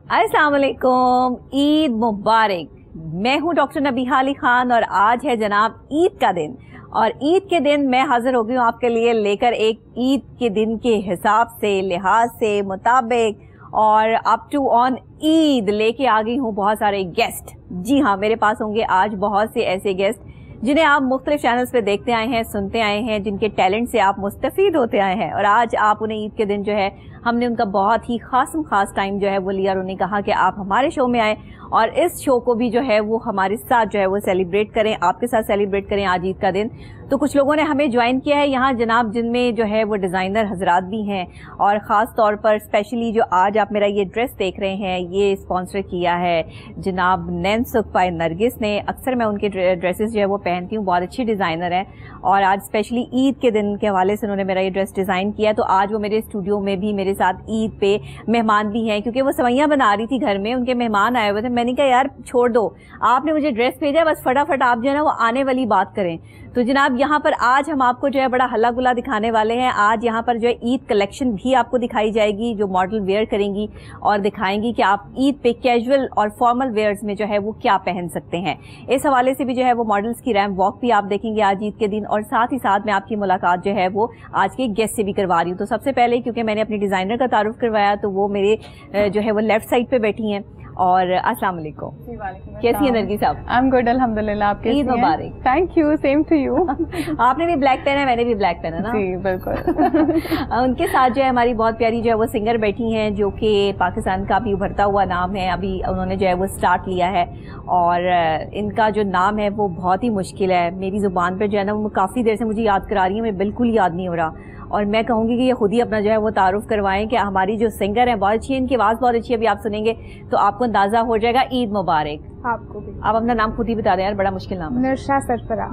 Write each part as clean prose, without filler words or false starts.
अस्सलाम वालेकुम, ईद मुबारक। मैं हूं डॉक्टर नबीहा अली खान और आज है जनाब ईद का दिन। और ईद के दिन मैं हाजिर हो गई हूँ आपके लिए लेकर एक ईद के दिन के हिसाब से, लिहाज से, मुताबिक और अप टू ऑन ईद लेके आ गई हूँ बहुत सारे गेस्ट। जी हाँ, मेरे पास होंगे आज बहुत से ऐसे गेस्ट जिन्हें आप मुख्तलिफ चैनल्स पे देखते आए हैं, सुनते आए हैं, जिनके टैलेंट से आप मुस्तफीद होते आए हैं। और आज आप उन्हें ईद के दिन जो है हमने उनका बहुत ही खास टाइम जो है वो लिया और उन्हें कहा कि आप हमारे शो में आए और इस शो को भी जो है वो हमारे साथ जो है वो सेलिब्रेट करें, आपके साथ सेलिब्रेट करें आज ईद का दिन। तो कुछ लोगों ने हमें ज्वाइन किया है यहाँ जनाब, जिनमें जो है वो डिज़ाइनर हजरात भी हैं और ख़ास तौर पर स्पेशली जो आज आप मेरा ये ड्रेस देख रहे हैं ये स्पॉन्सर किया है जनाब नैनसुख बाय नरगिस ने। अक्सर मैं उनके ड्रेसेस जो है वो पहनती हूँ, बहुत अच्छी डिज़ाइनर है और आज स्पेशली ईद के दिन के हवाले से उन्होंने मेरा ये ड्रेस डिज़ाइन किया। तो आज वो मेरे स्टूडियो में भी मेरे साथ ईद पे मेहमान भी हैं, क्योंकि वो सवैयाँ बना रही थी घर में, उनके मेहमान आए हुए थे। मैंने कहा यार छोड़ दो, आपने मुझे ड्रेस भेजा, बस फटाफट आप जो है ना वो आने वाली बात करें। तो जनाब यहाँ पर आज हम आपको जो है बड़ा हल्ला गुल्ला दिखाने वाले हैं। आज यहाँ पर जो है ईद कलेक्शन भी आपको दिखाई जाएगी जो मॉडल वेयर करेंगी और दिखाएंगी कि आप ईद पे कैजुअल और फॉर्मल वेयर्स में जो है वो क्या पहन सकते हैं। इस हवाले से भी जो है वो मॉडल्स की रैंप वॉक भी आप देखेंगे आज ईद के दिन और साथ ही साथ मैं आपकी मुलाकात जो है वो आज के गेस्ट से भी करवा रही हूँ। तो सबसे पहले क्योंकि मैंने अपनी डिज़ाइनर का तारुफ करवाया तो वो मेरे जो है वो लेफ्ट साइड पे बैठी हैं। और अस्सलाम वालेकुम, कैसी है नरगिस साहब? आई एम गुड अल्हम्दुलिल्लाह। आप कैसी हैं? ईद मुबारक। Thank you, same to you. आपने भी ब्लैक पहना है, मैंने भी ब्लैक पहना ना? जी बिल्कुल। उनके साथ जो है हमारी बहुत प्यारी जो है वो सिंगर बैठी हैं जो कि पाकिस्तान का भी उभरता हुआ नाम है, अभी उन्होंने जो है वो स्टार्ट लिया है और इनका जो नाम है वो बहुत ही मुश्किल है, मेरी ज़ुबान पर जो है ना वो काफ़ी देर से मुझे याद करा रही है, मैं बिल्कुल याद नहीं हो रहा। और मैं कहूँगी कि ये खुद ही अपना जो है वो तारुफ करवाएं कि हमारी जो सिंगर है बहुत अच्छी है, इनकी आवाज़ बहुत अच्छी है, अभी आप सुनेंगे तो आपको अंदाजा हो जाएगा। ईद मुबारक। आपको भी। आप अपना नाम खुद ही बता दें यार, बड़ा मुश्किल नाम है। नरशा सरफरा।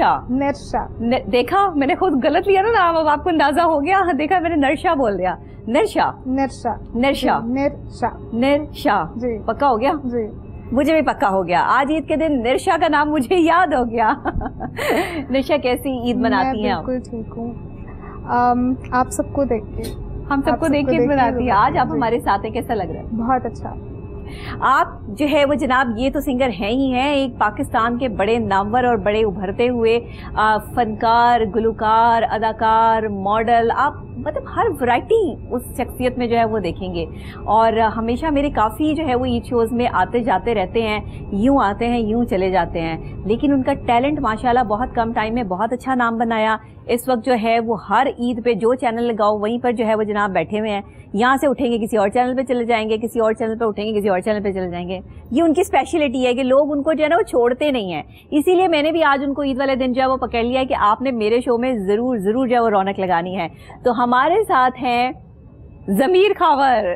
नरशा। देखा मैंने खुद गलत लिया ना नाम, अब आपको अंदाजा हो गया। देखा मैंने नरशा बोल दिया। नरशा जी, पक्का हो गया जी, मुझे भी पक्का हो गया। आज ईद के दिन निरशा का नाम मुझे याद हो गया। निरशा कैसी ईद मनाती हैं आप? बिल्कुल ठीक हूँ। आप सबको देख के, हम सबको देख के ईद मनाती है। आज आप हमारे साथ हैं, कैसा लग रहा है? बहुत अच्छा। आप जो है वो जनाब ये तो सिंगर हैं ही हैं, एक पाकिस्तान के बड़े नामवर और बड़े उभरते हुए फनकार, गुलकार, अदाकार, मॉडल, आप मतलब हर वैरायटी उस शख्सियत में जो है वो देखेंगे। और हमेशा मेरे काफ़ी जो है वो ईद शोज़ में आते जाते रहते हैं, यूँ आते हैं यूँ चले जाते हैं, लेकिन उनका टैलेंट माशाल्लाह बहुत कम टाइम में बहुत अच्छा नाम बनाया। इस वक्त जो है वो हर ईद पे जो चैनल लगाओ वहीं पर जो है वो जनाब बैठे हुए हैं, यहाँ से उठेंगे किसी और चैनल पे चले जाएंगे, किसी और चैनल पे उठेंगे किसी और चैनल पे चले जाएंगे। ये उनकी स्पेशलिटी है कि लोग उनको जो है ना वो छोड़ते नहीं हैं। इसीलिए मैंने भी आज उनको ईद वाले दिन जो है वो पकड़ लिया कि आपने मेरे शो में ज़रूर ज़रूर जो है वो रौनक लगानी है। तो हमारे साथ हैं ज़मीर खावर।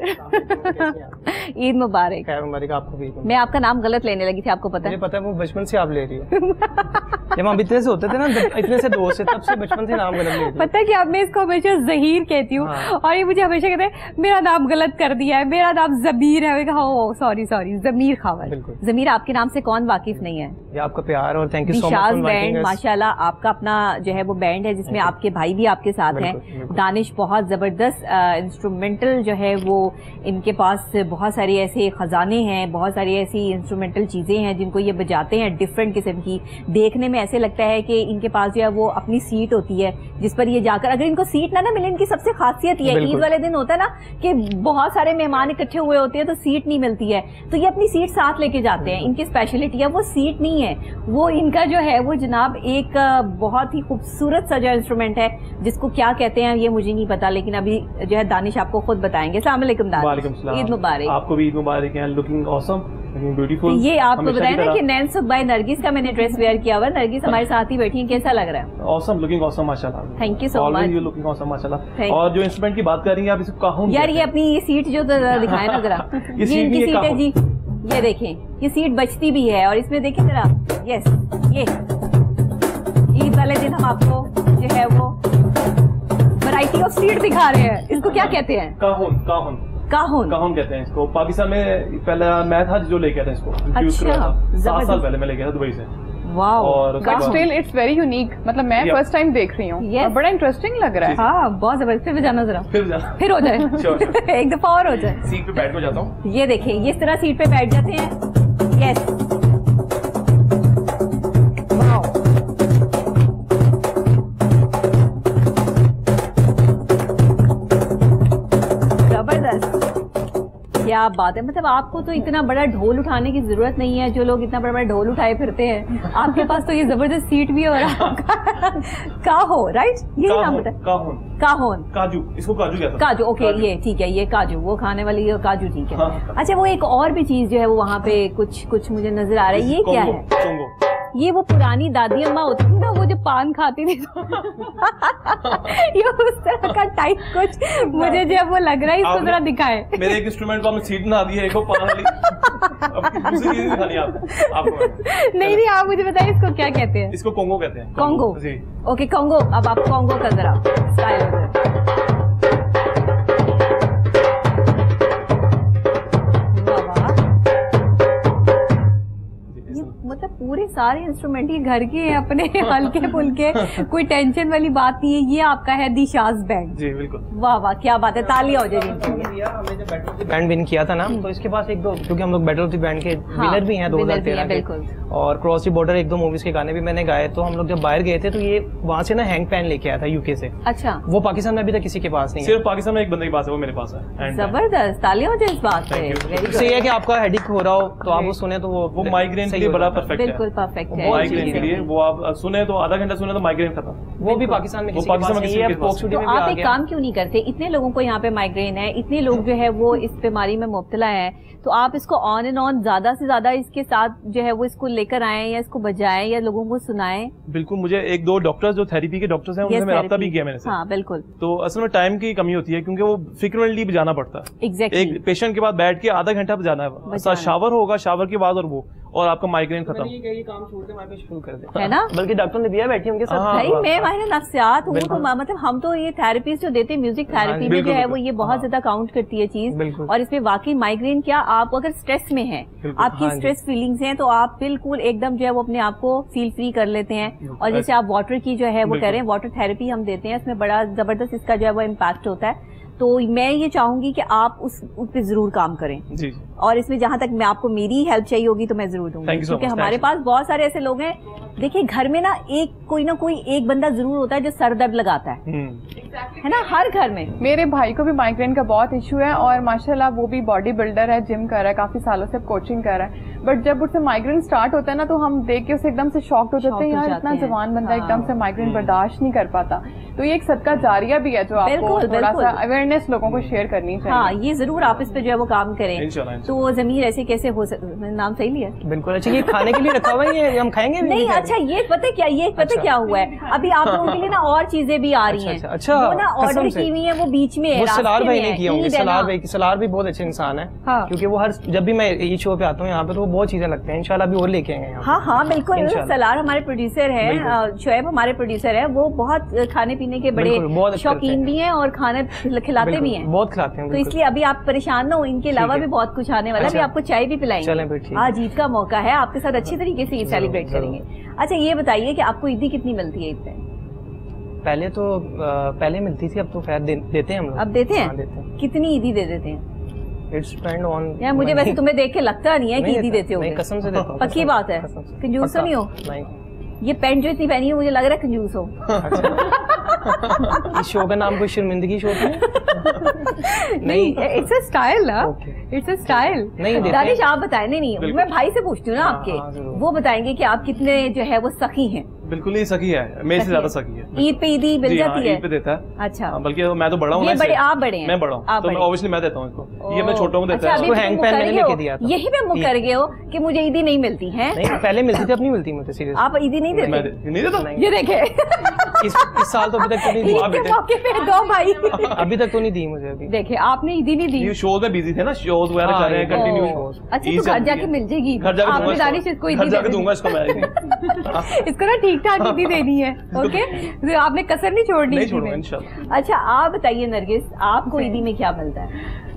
ईद मुबारक। खैर मुबारक आपको भी। मैं आपका नाम गलत लेने लगी थी, आपको पता है? मुझे पता है, वो बचपन से आप ले रही हो। जब हम इतने से होते थे ना, इतने से दोस्त से, तब से बचपन से नाम गलत ले रही। पता है कि अब मैं इसको हमेशा ज़हीर कहती हूँ। हाँ। और ये मुझे हमेशा कहते हैं मेरा नाम गलत कर दिया है, मेरा नाम ज़मीर है। सॉरी ज़मीर खावर। ज़मीर, आपके नाम से कौन वाकिफ नहीं है? ये आपका प्यार और thank you so much. Band माशाल्लाह आपका अपना जो है वो बैंड है जिसमें आपके भाई भी आपके साथ हैं। दानिश बहुत ज़बरदस्त इंस्ट्रूमेंटल जो है वो, इनके पास बहुत सारी ऐसे ख़जाने हैं, बहुत सारी ऐसी इंस्ट्रूमेंटल चीज़ें हैं जिनको ये बजाते हैं डिफरेंट किस्म की। देखने में ऐसे लगता है कि इनके पास जो है वो अपनी सीट होती है जिस पर ये जाकर, अगर इनको सीट ना मिले, इनकी सबसे खासियत ये है, ईद वाले दिन होता है ना कि बहुत सारे मेहमान इकट्ठे हुए होते हैं तो सीट नहीं मिलती है, तो ये अपनी सीट साथ लेके जाते हैं। इनकी स्पेशलिटी है वो सीट नहीं है, वो इनका जो है वो जनाब एक बहुत ही खूबसूरत सा जो इंस्ट्रूमेंट है जिसको क्या कहते हैं ये मुझे नहीं पता, लेकिन अभी जो है दानिश आपको खुद बताएंगे। अस्सलाम वालेकुम दानिश। ईद मुबारक। आपको भी ईद मुबारक है। Looking awesome, looking beautiful. ये आपको बताया ना कि नैनसुख बाय नरगिस का मैंने ड्रेस वेयर किया हुआ। नरगिस हमारे साथ ही बैठी है, कैसा लग रहा है? ऑसम, लुकिंग ऑसम माशाल्लाह। Thank you so much. You looking awesome माशाल्लाह। और जो इंस्ट्रूमेंट की बात कर रही हैं आप, इसको कहूं यार ये अपनी ये सीट जो दिखाए ना जरा, ये इनकी सीट है जी, ये देखें ये सीट बचती भी है और इसमें देखें जरा, यस ये ईद वाले दिन हम आपको जो है वो वैरायटी ऑफ सीट दिखा रहे हैं। इसको क्या कहते हैं? काहुन कहते हैं इसको। पाकिस्तान में पहले मैं था जो लेके आया था इसको। अच्छा, 7 साल पहले मैं लेके आया था दुबई से। वाओ, और but still it's very unique, मतलब मैं फर्स्ट टाइम देख रही हूँ और बड़ा इंटरेस्टिंग लग रहा है। हाँ बहुत जबरदस्त। फिर जाना जरा, फिर हो जाए एक दफा और हो जाए। सीट पे बैठ को जाता हूँ। ये देखिए, ये इस तरह सीट पे बैठ जाते हैं। यस, जबरदस्त, क्या बात है। मतलब आपको तो इतना बड़ा ढोल उठाने की जरूरत नहीं है। जो लोग इतना बड़ा बड़ा ढोल उठाए फिरते हैं, आपके पास तो ये जबरदस्त सीट भी है। और काहो, राइट, यही नाम बताए, काहोन, काजू, इसको काजू कहते हैं। काजू, ओके, ये ठीक है, ये काजू, वो खाने वाली ये काजू, ठीक है। अच्छा, वो एक और भी चीज जो है वो वहाँ पे कुछ मुझे नजर आ रहा है, ये क्या है? ये वो पुरानी दादी अम्मा होती थी ना, वो जो पान खाती थी ये उस तरह का टाइप कुछ मुझे जो वो लग रहा है। इसको जरा दिखाए। मेरे एक इंस्ट्रूमेंट को आपने सीट बना दी है, एक को पान वाली। अब दूसरी चीज दिखानी है आपको। नहीं, आप मुझे बताइए इसको क्या कहते हैं? इसको कोंगो कहते हैं। कोंगो, ओके, कोंगो। अब आप कोंगो का जरा स्टाइल हो जाए। मतलब पूरे सारे इंस्ट्रूमेंट ये घर के हैं अपने, हल्के फुल्के, कोई टेंशन वाली बात नहीं है। ये आपका है दिशाज बैंड। जी बिल्कुल। वाह वाह, क्या बात है, तालियां हो जाएगी। बैंड विन किया था ना, तो इसके पास एक दो, क्योंकि हम लोग बैटल ऑफ द बैंड के विनर भी हैं 2013 के, और क्रॉस द बॉर्डर एक दो मूवीज के गाने भी मैंने गाए। तो हम लोग जब बाहर गए थे तो ये वहाँ से ना हैंग पैन लेके आया था यूके से। अच्छा, वो पाकिस्तान में अभी तक किसी के पास नहीं है, सिर्फ पाकिस्तान में एक बंदे के पास है, वो मेरे पास है। जबरदस्त, तालियां हो जाए इस बात पे। इससे ये है कि आपका हेडेक हो रहा हो तो आप वो सुने तो वो माइग्रेन के लिए बड़ा परफेक्ट है। बिल्कुल परफेक्ट है माइग्रेन के लिए। वो आप सुने तो आधा घंटा सुने तो माइग्रेन खत्म। वो भी पाकिस्तान में, तो आप एक काम क्यों नहीं करते? इतने लोगों को यहाँ पे माइग्रेन है, इतने लोग जो है वो इस बीमारी में मुब्तला है, तो आप इसको ऑन एंड ऑन ज्यादा से ज्यादा इसके साथ जो है वो इसको लेकर आए, या इसको बजाएं, या लोगों को सुनाएं। बिल्कुल, मुझे एक दो डॉक्टर्स जो थेरेपी के डॉक्टर्स हैं उनसे रब्ता भी किया मैंने। हाँ बिल्कुल। तो असल में टाइम की कमी होती है, क्योंकि वो फ्रीक्वेंटली बजाना पड़ता है। एग्जैक्टली, एक पेशेंट के बाद बैठ के आधा घंटा बजाना है, शावर होगा, शावर के बाद और आपका माइग्रेन खत्म। ये काम छोड़ के हमारे पे शुरू कर दे, है ना? बल्कि डॉक्टर ने दिया बैठी उनके साथ। भाई मैं माहिर नफ्सियात हूँ, तो मतलब हम तो ये थेरेपीज जो देते हैं, म्यूजिक थेरेपी में जो है वो ये बहुत ज्यादा काउंट करती है चीज। और इसमें वाकई माइग्रेन क्या, आप अगर स्ट्रेस में हैं, आपकी स्ट्रेस फीलिंग्स हैं, तो आप बिल्कुल एकदम जो है वो अपने आप को फील फ्री कर लेते हैं। और जैसे आप वाटर की जो है वो कह रहे हैं, वाटर थेरेपी हम देते हैं, इसमें बड़ा जबरदस्त इसका जो है वो इम्पैक्ट होता है। तो मैं ये चाहूंगी कि आप उस पे जरूर काम करें जी। और इसमें जहां तक मैं आपको मेरी हेल्प चाहिए होगी तो मैं जरूर दूंगी, क्योंकि हमारे पास बहुत सारे ऐसे लोग हैं। देखिए घर में ना कोई ना कोई एक बंदा जरूर होता है जो सर दर्द लगाता है ना, हर घर में। मेरे भाई को भी माइग्रेन का बहुत इशू है, और माशाल्लाह वो भी बॉडी बिल्डर है, जिम कर रहा है, काफी सालों से कोचिंग कर रहा है। बट जब उससे माइग्रेन स्टार्ट होता है ना, तो हम देख के उसे एकदम से शॉक्ड हो जाते हैं, यार इतना जवान बंदा एकदम से माइग्रेन बर्दाश्त नहीं कर पाता। तो ये एक सदका जारिया भी है जो आपको थोड़ा सा अवेयरनेस लोगों को शेयर करनी चाहिए। हाँ, ये जरूर आप इस पे जो है वो काम करें। तो जमीर ऐसे कैसे हो नाम सही लिया? बिल्कुल। अच्छा, ये खाने के लिए रखा हुआ है, हम खाएंगे नहीं? अच्छा, ये पता क्या हुआ है, अभी आप लोगों के लिए ना और चीजें भी आ रही हैं। अच्छा, वो ना ऑर्डर की हुई है, वो बीच में है। सलार भाई ने किया होंगे। सलार भी बहुत अच्छे इंसान है, क्योंकि वो हर जब भी मैं ये शो पे आता हूँ यहाँ पे तो वो बहुत चीजें लगते हैं। इंशाल्लाह भी और लेके आएंगे। हाँ बिल्कुल। सलार हमारे प्रोड्यूसर है, शोएब हमारे प्रोड्यूसर है, वो बहुत खाने पीने के बड़े शौकीन भी हैं और खाने खिलाते भी हैं, बहुत खिलाते हैं। तो इसलिए अभी आप परेशान ना हो, इनके अलावा भी बहुत कुछ आने वाला है। आपको चाय भी पिलाएंगे। आज ईद का मौका है, आपके साथ अच्छी तरीके से ईद सेलिब्रेट करेंगे। अच्छा, ये बताइए कि आपको ईदी कितनी मिलती है ईद पे? पहले मिलती थी, अब तो खैर देते हैं हम लोग। अब देते हैं? कितनी ईदी दे देते हैं? It's depend on यार मुझे वैसे तुम्हें देख के लगता नहीं है कि ईदी देते हो। कसम से देता हूँ। पक्की बात है? कंजूस तो नहीं हो? नहीं। ये पैंट जो इतनी पहनी है मुझे लग रहा है कंजूस हो। इस शो का नाम कोई शर्मिंदगी शो है? नहीं, इट्स अ स्टाइल ना, इट्स अ स्टाइल। नहीं दानिश, आप बताएं। नहीं, मैं भाई से पूछती हूँ ना आपके, वो बताएंगे कि आप कितने जो है वो सखी हैं। बिल्कुल ही सखी है, मेरे से ज्यादा सखी है। ईद पे ईदी मिल जाती है? ईद पे देता है। अच्छा, बल्कि मैं तो बड़ा हूँ, आप बड़े हैं, मैं बड़ा हूँ, तो ऑब्वियसली मैं देता हूँ इसको। ये मैं छोटों को देता हूँ। हैंग पैन मैंने लेके दिया था। यही पे मुँह कर गए हो कि मुझे ईदी नहीं मिलती है? पहले मिलती थी, अब नहीं मिलती मुझे। सीरियसली आप ईदी नहीं देते? नहीं देता। ये देखे इस साल तो अभी तक नहीं दी। दो भाई अभी तक तो नहीं दी मुझे। अभी देखे आपने ईदी नहीं दी। शोज में बिजी थे ना, शोज वगैरह कर रहे हैं कंटिन्यू। अच्छा, तो घर जाके मिल जाएगी। घर जाके दूंगा इसको मैं। इसको ना ठीक ठाक ईदी देनी है। ओके, आपने कसर नहीं छोड़नी। नहीं छोड़ूंगा इंशाल्लाह। अच्छा, आप बताइए नरगिस, आपको ईदी में क्या मिलता है?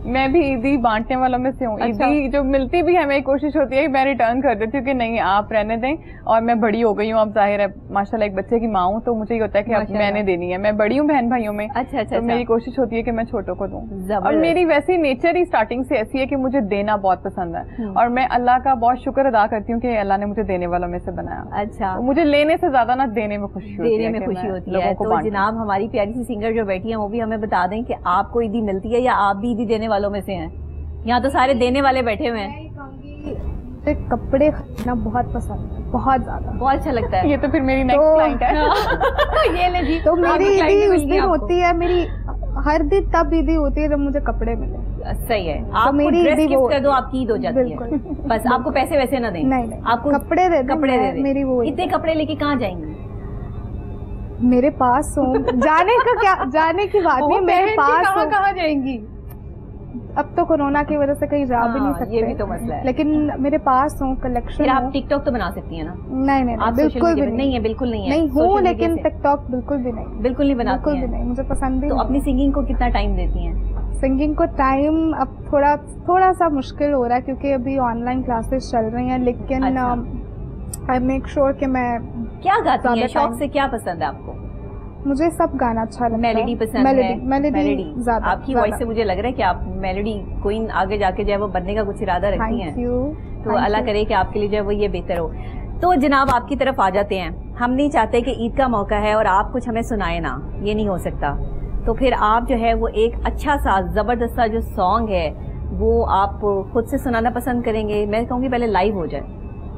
मैं भी ईदी बांटने वालों में से हूँ। ईदी जो मिलती भी है मेरी कोशिश होती है कि मैं रिटर्न कर देती हूँ कि नहीं आप रहने दें, और मैं बड़ी हो गई हूँ अब, जाहिर है माशाल्लाह एक बच्चे की माँ हूँ, तो मुझे ये होता है कि अब मैंने देनी है। मैं बड़ी हूँ बहन भाइयों में। अच्छा, तो मेरी कोशिश होती है कि मैं छोटों को दूँ। और मेरी वैसी नेचर ही स्टार्टिंग से ऐसी है कि मुझे देना बहुत पसंद है, और मैं अल्लाह का बहुत शुक्र अदा करती हूँ कि अल्लाह ने मुझे देने वालों में से बनाया। अच्छा, मुझे लेने से ज्यादा ना देने में खुशी होती है। तो जनाब हमारी प्यारी सी सिंगर जो बैठी है वो भी हमें बता दें कि आपको ईदी मिलती है या आप भी ईदी देने वालों में से हैं? यहाँ तो सारे देने वाले बैठे हुए हैं। मुझे कपड़े खरीदना बहुत पसंद है, बहुत ज्यादा, बहुत अच्छा लगता है। ये तो फिर मेरी नेक्स्ट क्लाइंट है। ये ले जी। तो मेरी ईदी उस दिन होती है, मेरी हर दिन तब ईदी होती है जब मुझे कपड़े मिले। सही है, आप मेरी ड्रेस गिफ्ट कर दो, आपकी ईद हो जाती है। बस आपको पैसे वैसे ना दें, नहीं आपको कपड़े दे दे। मेरी वो इतने कपड़े लेके कहाँ जाएंगी? मेरे पास हो, जाने का क्या, जाने की बात नहीं, मेरे पास हो। कहाँ जाएंगी? अब तो कोरोना की वजह से कहीं जा भी नहीं सकते, ये भी तो मसला है। लेकिन मेरे पास हो कलेक्शन। आप टिकटॉक तो बना सकती हैं ना? नहीं, आप बिल्कुल भी नहीं है, बिल्कुल नहीं है। नहीं हूँ, लेकिन टिकटॉक बिल्कुल भी नहीं, बिल्कुल नहीं बनाती बिल्कुल भी नहीं, मुझे पसंद ही। तो अपनी सिंगिंग को कितना टाइम देती हैं? सिंगिंग को टाइम अब थोड़ा सा मुश्किल हो रहा है, क्योंकि अभी ऑनलाइन क्लासेस चल रही हैं, लेकिन आई मेक श्योर कि मैं। क्या गाती हैं? शौक से क्या पसंद है आपको? मुझे सब गाना अच्छा लगता है। मेलोडी पसंद है? मेलोडी ज्यादा। आपकी वॉइस से मुझे लग रहा है कि आप मेलोडी क्वीन आगे जाके जो है वो बनने का कुछ इरादा रखती हैं। तो अल्लाह करे कि आपके लिए जो है वो ये बेहतर हो। तो जनाब आपकी तरफ आ जाते हैं। हम नहीं चाहते कि ईद का मौका है और आप कुछ हमें सुनाए ना, ये नहीं हो सकता। तो फिर आप जो है वो एक अच्छा सा जबरदस्त सा जो सॉन्ग है वो आप खुद से सुनाना पसंद करेंगे? मैं कहूँगी पहले लाइव हो जाए।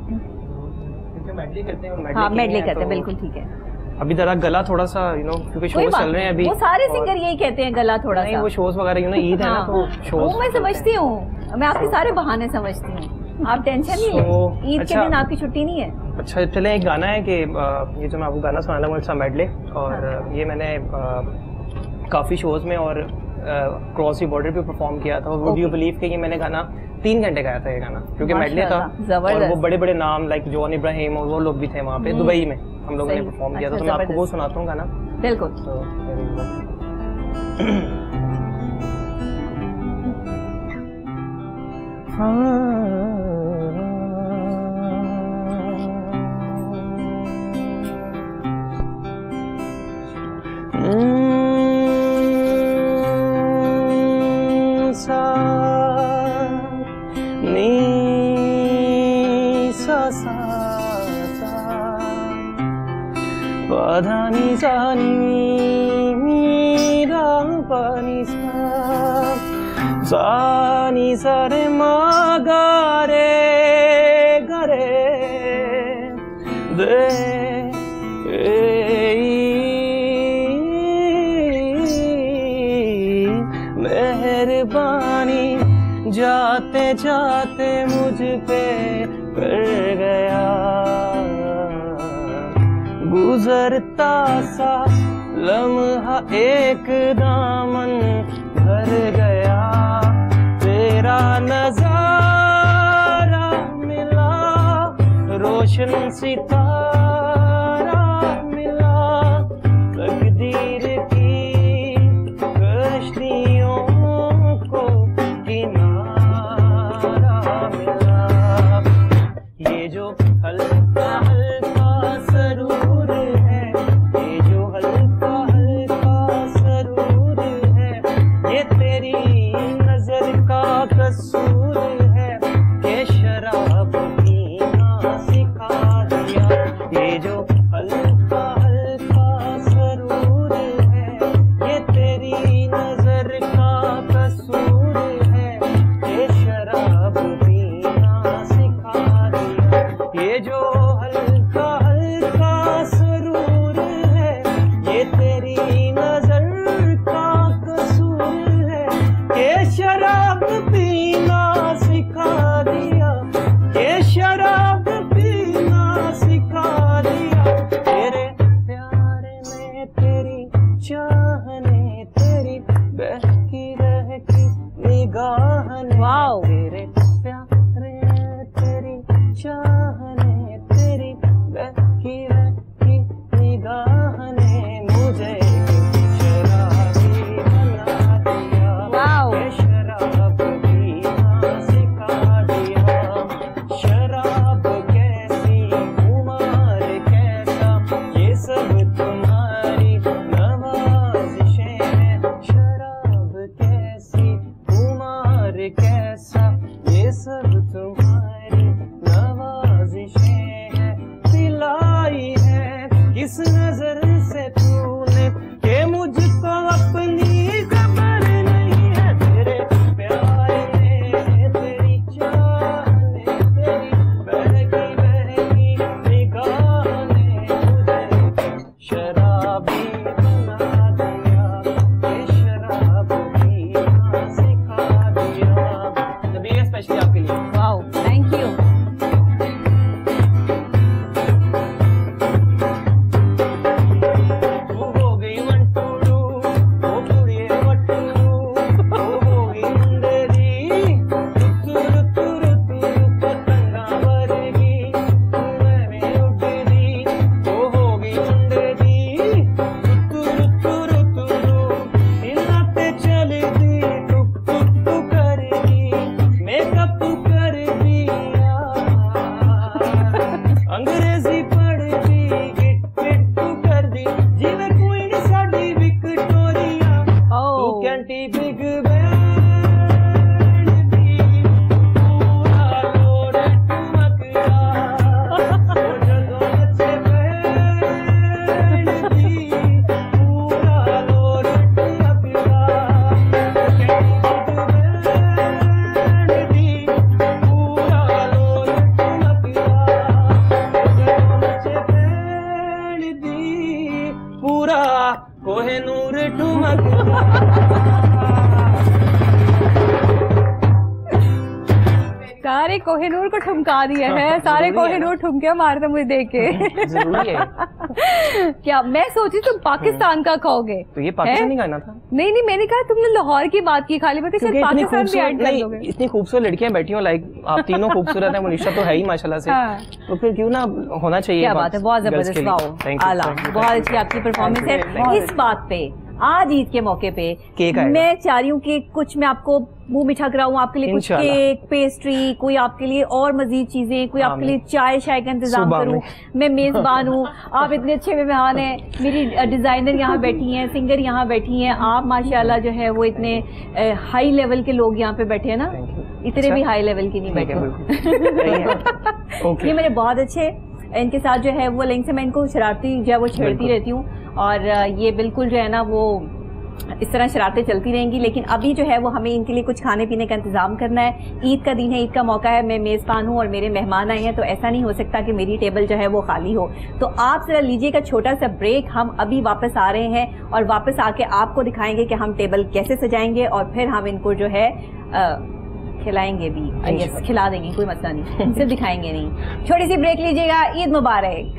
हाँ, मेडले करते हैं, बिल्कुल ठीक है। अभी जरा गला थोड़ा सा क्योंकि शोज चल रहे हैं अभी, वो सारे सिंगर यही कहते हैं गला थोड़ा सा। वो शोज वगैरह ईद है ना, तो शोज मैं समझती हूँ, मैं आपके सारे बहाने समझती हूँ, आप टेंशन नहीं लें। ईद के दिन आपकी छुट्टी नहीं है। अच्छा चले, एक गाना है कि ये जो मैं आपको गाना सुनाना हूँ इट्स अ मेडले, और ये मैंने काफ़ी शोज़ में और क्रॉस दी बॉर्डर पे परफॉर्म किया था। और वुड यू बिलीव कि ये मैंने गाना 3 घंटे गाया था ये गाना, क्योंकि मेडले था और वो बड़े बड़े नाम लाइक जॉन इब्राहिम और वो लोग भी थे वहाँ पे दुबई में, हम लोगों ने परफॉर्म किया था। तो मैं आपको वो सुनाता हूँ गाना। बिल्कुल। Padani sani mira pani sani sare magare gare de मेहरबानी जाते जाते मुझ पे कर गया, गुजरता सा लम्हा एक दामन भर गया, तेरा नजारा मिला रोशन सितारा मिला, तकदीर की कश्तियों को किनारा मिला, ये जो हल्का हल्का सरूर है, ये जो हल्का हल्का सरूर है, ये तेरी नजर का कसूर है, ये शराब पीना सिखा दिया, ये जो हल्का हल्का सरूर है, ये तेरी नजर का कसूर है, ये शराब पीना सिखा दिया, ये जो हल्का हल्का सरूर है, ये तेरी नजर का कसूर है, ये शराब पीना सिखा दिया, ये शराब पीना सिखा दिया, तेरे प्यार में तेरी चाहने तेरी बहकी रहती निगाह ने, तेरे प्यार में तेरी चाहने तेरी बहकी रहती निगाह ने मुझे शराबी बना दिया, ये शराब सारे कोहिनूर को ठुमका दिए हैं, सारे कोहिनूर ठुमके मारते मुझे देख के। जरूरी है। क्या मैं सोची तुम पाकिस्तान का कहोगे, तो ये पाकिस्तानी गाना था। नहीं, मैंने कहा तुमने लाहौर की बात की खाली, मैं शायद पाकिस्तान भी ऐड कर दोगे। इतनी खूबसूरत लड़कियां बैठी हो, लाइक आप तीनों खूबसूरत हैं, मुनीशा तो है ही माशाल्लाह से, तो फिर क्यों ना होना चाहिए। क्या बात है, बहुत जबरदस्त, आला, बहुत अच्छी आपकी परफॉर्मेंस है। इस बात पे आज ईद के मौके पे केक मैं चाह रही हूँ कि कुछ मैं आपको मुंह मीठा कराऊं, आपके लिए कुछ केक, पेस्ट्री, कोई आपके लिए और मजीद चीजें, कोई आपके लिए चाय का इंतजाम करूं। मैं मेजबान हूँ, आप इतने अच्छे मेहमान हैं, मेरी डिजाइनर यहाँ बैठी हैं, सिंगर यहाँ बैठी हैं, आप माशाल्लाह जो है वो इतने हाई लेवल के लोग यहाँ पे बैठे हैं ना, इतने भी हाई लेवल के नहीं बैठे। ये मेरे बहुत अच्छे, इनके साथ जो है वो लिंक से मैं इनको शरारती जो है वो छेड़ती रहती हूँ, और ये बिल्कुल जो है ना वो इस तरह शरारतें चलती रहेंगी। लेकिन अभी जो है वो हमें इनके लिए कुछ खाने पीने का इंतजाम करना है। ईद का दिन है, ईद का मौका है, मैं मेज़बान हूँ और मेरे मेहमान आए हैं, तो ऐसा नहीं हो सकता कि मेरी टेबल जो है वो खाली हो। तो आप जरा लीजिएगा छोटा सा ब्रेक, हम अभी वापस आ रहे हैं और वापस आके आपको दिखाएंगे कि हम टेबल कैसे सजाएंगे, और फिर हम इनको जो है खिलाएंगे भी, यस खिला देंगे, कोई मसला नहीं, सिर्फ दिखाएंगे नहीं। छोटी सी ब्रेक लीजिएगा। ईद मुबारक।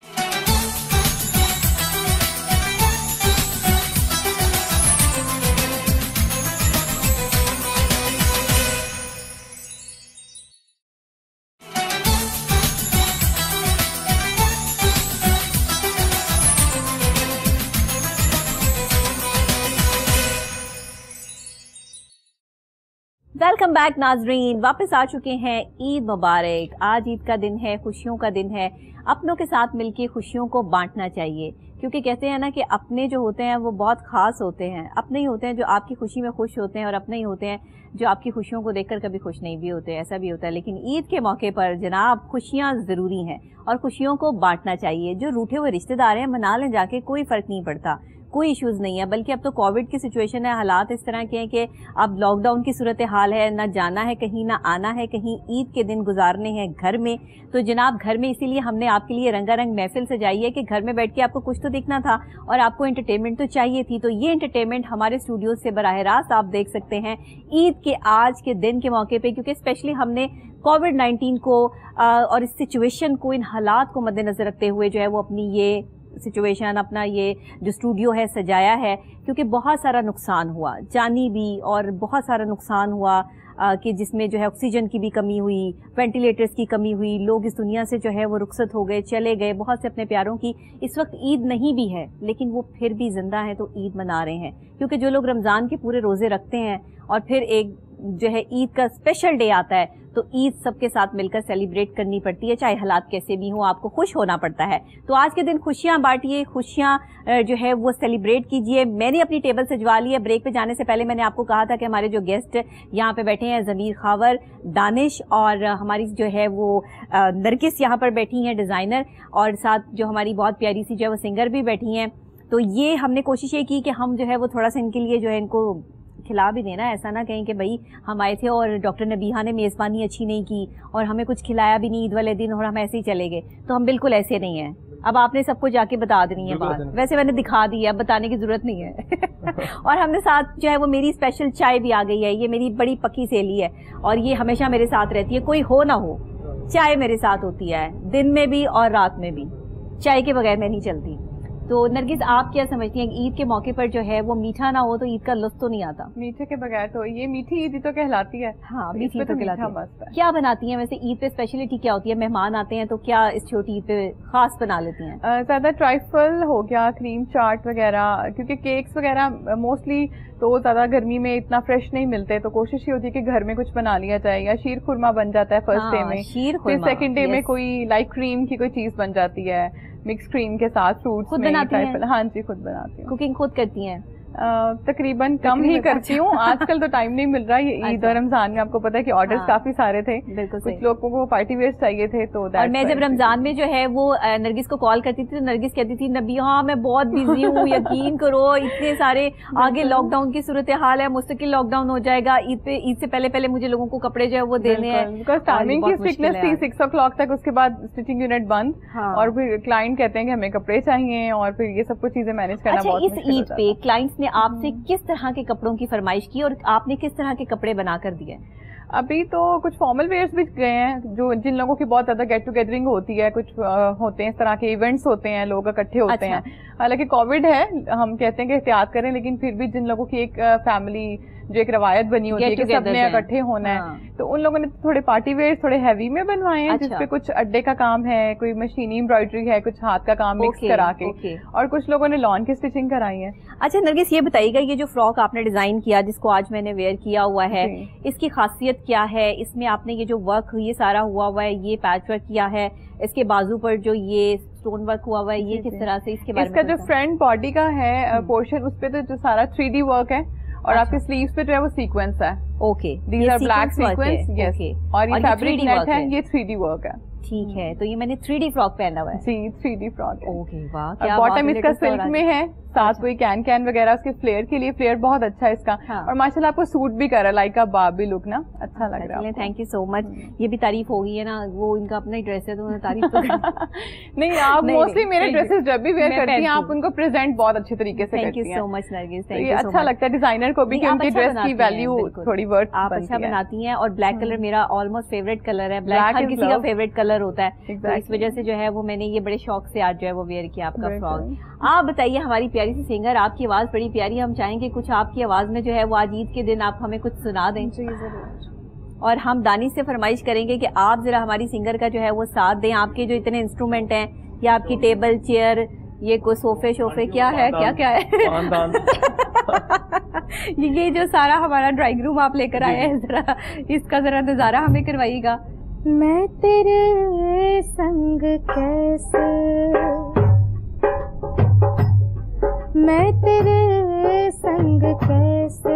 वेलकम बैक नाजरीन, वापस आ चुके हैं। ईद मुबारक। आज ईद का दिन है, खुशियों का दिन है। अपनों के साथ मिलके खुशियों को बांटना चाहिए, क्योंकि कहते हैं ना कि अपने जो होते हैं वो बहुत खास होते हैं। अपने ही होते हैं जो आपकी खुशी में खुश होते हैं, और अपने ही होते हैं जो आपकी खुशियों को देखकर कभी खुश नहीं भी होते, ऐसा भी होता है। लेकिन ईद के मौके पर जनाब खुशियाँ ज़रूरी हैं और खुशियों को बांटना चाहिए। जो रूठे हुए रिश्तेदार हैं मना लें जाके, कोई फ़र्क नहीं पड़ता, कोई इश्यूज़ नहीं है। बल्कि अब तो कोविड की सिचुएशन है, हालात इस तरह के हैं कि अब लॉकडाउन की सूरत हाल है, ना जाना है कहीं, ना आना है कहीं, ईद के दिन गुजारने हैं घर में। तो जनाब घर में इसीलिए हमने आपके लिए रंगारंग महफिल सजाई है कि घर में बैठ के आपको कुछ तो देखना था और आपको एंटरटेनमेंट तो चाहिए थी। तो ये एंटरटेनमेंट हमारे स्टूडियो से बराह रास्त आप देख सकते हैं ईद के आज के दिन के मौके पर, क्योंकि स्पेशली हमने कोविड-19 को और इस सिचुएशन को, इन हालात को मद्देनजर रखते हुए जो है वो अपनी ये सिचुएशन, अपना ये जो स्टूडियो है सजाया है, क्योंकि बहुत सारा नुकसान हुआ, जानी भी और बहुत सारा नुकसान हुआ कि जिसमें जो है ऑक्सीजन की भी कमी हुई, वेंटिलेटर्स की कमी हुई, लोग इस दुनिया से जो है वो रुखसत हो गए, चले गए। बहुत से अपने प्यारों की इस वक्त ईद नहीं भी है, लेकिन वो फिर भी जिंदा हैं तो ईद मना रहे हैं। क्योंकि जो लोग रमज़ान के पूरे रोज़े रखते हैं और फिर एक जो है ईद का स्पेशल डे आता है, तो ईद सबके साथ मिलकर सेलिब्रेट करनी पड़ती है, चाहे हालात कैसे भी हों, आपको खुश होना पड़ता है। तो आज के दिन खुशियां बांटिए, खुशियां जो है वो सेलिब्रेट कीजिए। मैंने अपनी टेबल सजवा ली है। ब्रेक पे जाने से पहले मैंने आपको कहा था कि हमारे जो गेस्ट यहाँ पे बैठे हैं, ज़मीर खावर, दानिश और हमारी जो है वो नरगिस यहाँ पर बैठी हैं डिज़ाइनर, और साथ जो हमारी बहुत प्यारी सी जो है वो सिंगर भी बैठी हैं। तो ये हमने कोशिश ये की कि हम जो है वो थोड़ा सा इनके लिए जो है इनको खिला भी देना, ऐसा ना कहें कि भाई हम आए थे और डॉक्टर नबीहा ने मेज़बानी अच्छी नहीं की और हमें कुछ खिलाया भी नहीं ईद वाले दिन और हम ऐसे ही चले गए। तो हम बिल्कुल ऐसे नहीं हैं। अब आपने सबको जाके बता देनी है बात, वैसे मैंने दिखा दी है, बताने की जरूरत नहीं है। और हमने साथ जो है वो मेरी स्पेशल चाय भी आ गई है। ये मेरी बड़ी पक्की सहेली है और ये हमेशा मेरे साथ रहती है, कोई हो ना हो चाय मेरे साथ होती है, दिन में भी और रात में भी। चाय के बगैर मैं नहीं चलती। तो नरगिस आप क्या समझती हैं, ईद के मौके पर जो है वो मीठा ना हो तो ईद का लुत्फ तो नहीं आता? मीठे के बगैर तो ये मीठी ईद तो कहलाती है। हाँ, मीठी तो कहलाती है। क्या बनाती हैं वैसे ईद पे? स्पेशलिटी क्या होती है? मेहमान आते हैं तो क्या इस छोटी ईद पे खास बना लेती हैं? ज्यादा ट्राइफल हो गया, क्रीम चाट वगैरह, क्योंकि केक्स वगैरह मोस्टली तो ज्यादा गर्मी में इतना फ्रेश नहीं मिलते, तो कोशिश ये होती है कि घर में कुछ बना लिया जाए। या शीर खुरमा बन जाता है फर्स्ट डे में, फिर सेकंड डे में कोई लाइक क्रीम की कोई चीज बन जाती है मिक्स क्रीम के साथ, फ्रूट्स खुद बनाती हैं? हाँ जी, खुद बनाती हूँ। कुकिंग खुद करती हैं? तकरीबन कम ही करती हूँ, आजकल तो टाइम नहीं मिल रहा है। ये ईद और रमजान में आपको पता है कि ऑर्डर्स काफी सारे थे, कुछ लोगों को पार्टी वेयर चाहिए थे। तो और मैं जब रमजान में जो है वो नरगिस को कॉल करती थी तो नरगिस कहती थी, नबी हाँ मैं बहुत बिजी हूँ, यकीन करो इतने सारे आगे लॉकडाउन की सूरत हाल है, मुस्तकिल लॉकडाउन हो जाएगा, ईद से पहले मुझे लोगों को कपड़े जो है वो देने हैं। टाइमिंग की स्ट्रिक्टनेस थी 6 o'clock तक, उसके बाद स्टिचिंग यूनिट बंद, और फिर क्लाइंट कहते हैं कि हमें कपड़े चाहिए, और फिर ये सब कुछ चीजें मैनेज करना बहुत मुश्किल होता है। इस ईद पे क्लाइंट्स ने आपसे किस तरह के कपड़ों की फरमाइश की और आपने किस तरह के कपड़े बना कर दिए? अभी तो कुछ फॉर्मल वेयर्स भी गए हैं, जो जिन लोगों की बहुत ज्यादा गेट टुगेदरिंग होती है, कुछ होते हैं इस तरह के इवेंट्स होते हैं, लोग इकट्ठे होते हैं। हालांकि कोविड है, हम कहते हैं कि एहतियात करें, लेकिन फिर भी जिन लोगों की एक फैमिली जो एक रवायत बनी होती है कि सबने इकट्ठे होना है, तो उन लोगों ने थोड़े पार्टी वेयर थोड़े हैवी में बनवाए हैं, जिसपे कुछ अड्डे का काम है, कोई मशीनी एम्ब्रॉयडरी है, कुछ हाथ का काम मिक्स करा के, और कुछ लोगों ने लॉन की स्टिचिंग कराई है। अच्छा नरगिस, ये बताइएगा, ये जो फ्रॉक आपने डिजाइन किया जिसको आज मैंने वेयर किया हुआ है, इसकी खासियत क्या है? इसमें आपने ये जो वर्क ये सारा हुआ है, ये पैच वर्क किया है, इसके बाजू पर जो ये स्टोन वर्क हुआ है, ये किस तरह से, इसके बारे में? इसका जो फ्रंट बॉडी का है पोर्शन, उस पे तो जो सारा 3D वर्क है, और आपके स्लीव्स पे जो है वो सीक्वेंस है। Okay, these are black sequence, yes. और ये फैब्रिक नेट है, ये 3D वर्क है। ठीक है, तो ये मैंने 3D फ्रॉक पहना हुआ है जी, 3D फ्रॉक है। ओके, वाह, क्या बॉटम इसका सिल्क में है, साथ कोई कैन वगैरह उसके फ्लेयर के लिए, फ्लेयर बहुत अच्छा है इसका। और माशाल्लाह आपको सूट भी कर रहा है, लाइक अ बार्बी लुक ना, अच्छा लग रहा है। Thank you so much. ये भी तारीफ हो गई है ना, वो इनका अपना ही ड्रेस है तो तारीफ तो नहीं, आप मोस्टली मेरे ड्रेसेस जब भी वेयर करती हैं आप उनको प्रेजेंट बहुत अच्छे तरीके से करती हैं। Thank you so much Nargis, thank you. अच्छा लगता है डिजाइनर को भी कि उनकी ड्रेस की वैल्यू थोड़ी वर्थ आप अच्छा बनाती हैं। और ब्लैक कलर मेरा ऑलमोस्ट फेवरेट कलर है, ब्लैक हर किसी का फेवरेट कलर होता है, तो इस वजह से जो है वो मैंने ये बड़े शौक से आज जो है वो वेयर किया आपका फ्रॉक। आप बताइए, हमारी प्यारी सी सिंगर, आपकी आवाज बड़ी प्यारी, हम चाहेंगे कुछ आपकी आवाज में जो है वो आज ईद के दिन आप हमें कुछ सुना दें। जी जरूर। और हम दानिश से फरमाइश करेंगे कि आप जरा हमारी सिंगर का जो है वो साथ दें। आपके जो इतने इंस्ट्रूमेंट हैं, या आपकी टेबल चेयर, ये कोई सोफे शोफे क्या है, क्या क्या है ये जो सारा हमारा ड्राइंग रूम आप लेकर आए हैं, जरा इसका जरा नजारा हमें करवाइएगा। मैं तेरे संग कैसे, मैं तेरे संग कैसे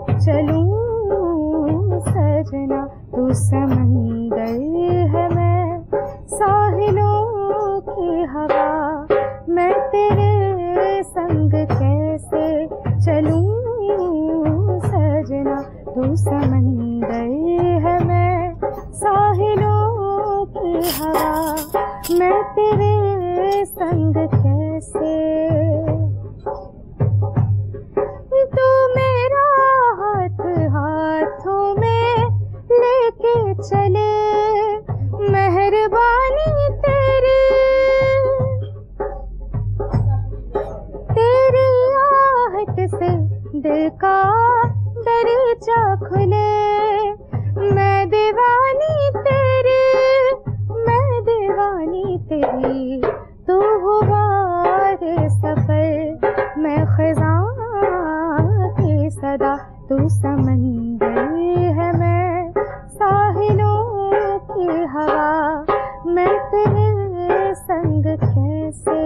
चलूं सजना, तू समंदर है मैं साहिलों की हवा, मैं तेरे संग कैसे चलूं सजना, तू समंदर है मैं साहिलों की हवा, मैं तेरे संग कैसे, तू मेरा हाथ हाथों में लेके चले, मेहरबानी तेरी, तेरी आहट से दिल का दरीचा खुले, मैं दीवानी तेरी, मैं दीवानी तेरी, तू गुबारे सफर, मैं खज़ां की सदा, तू समंदर है मैं साहिलों की हवा, मैं तेरे संग कैसे।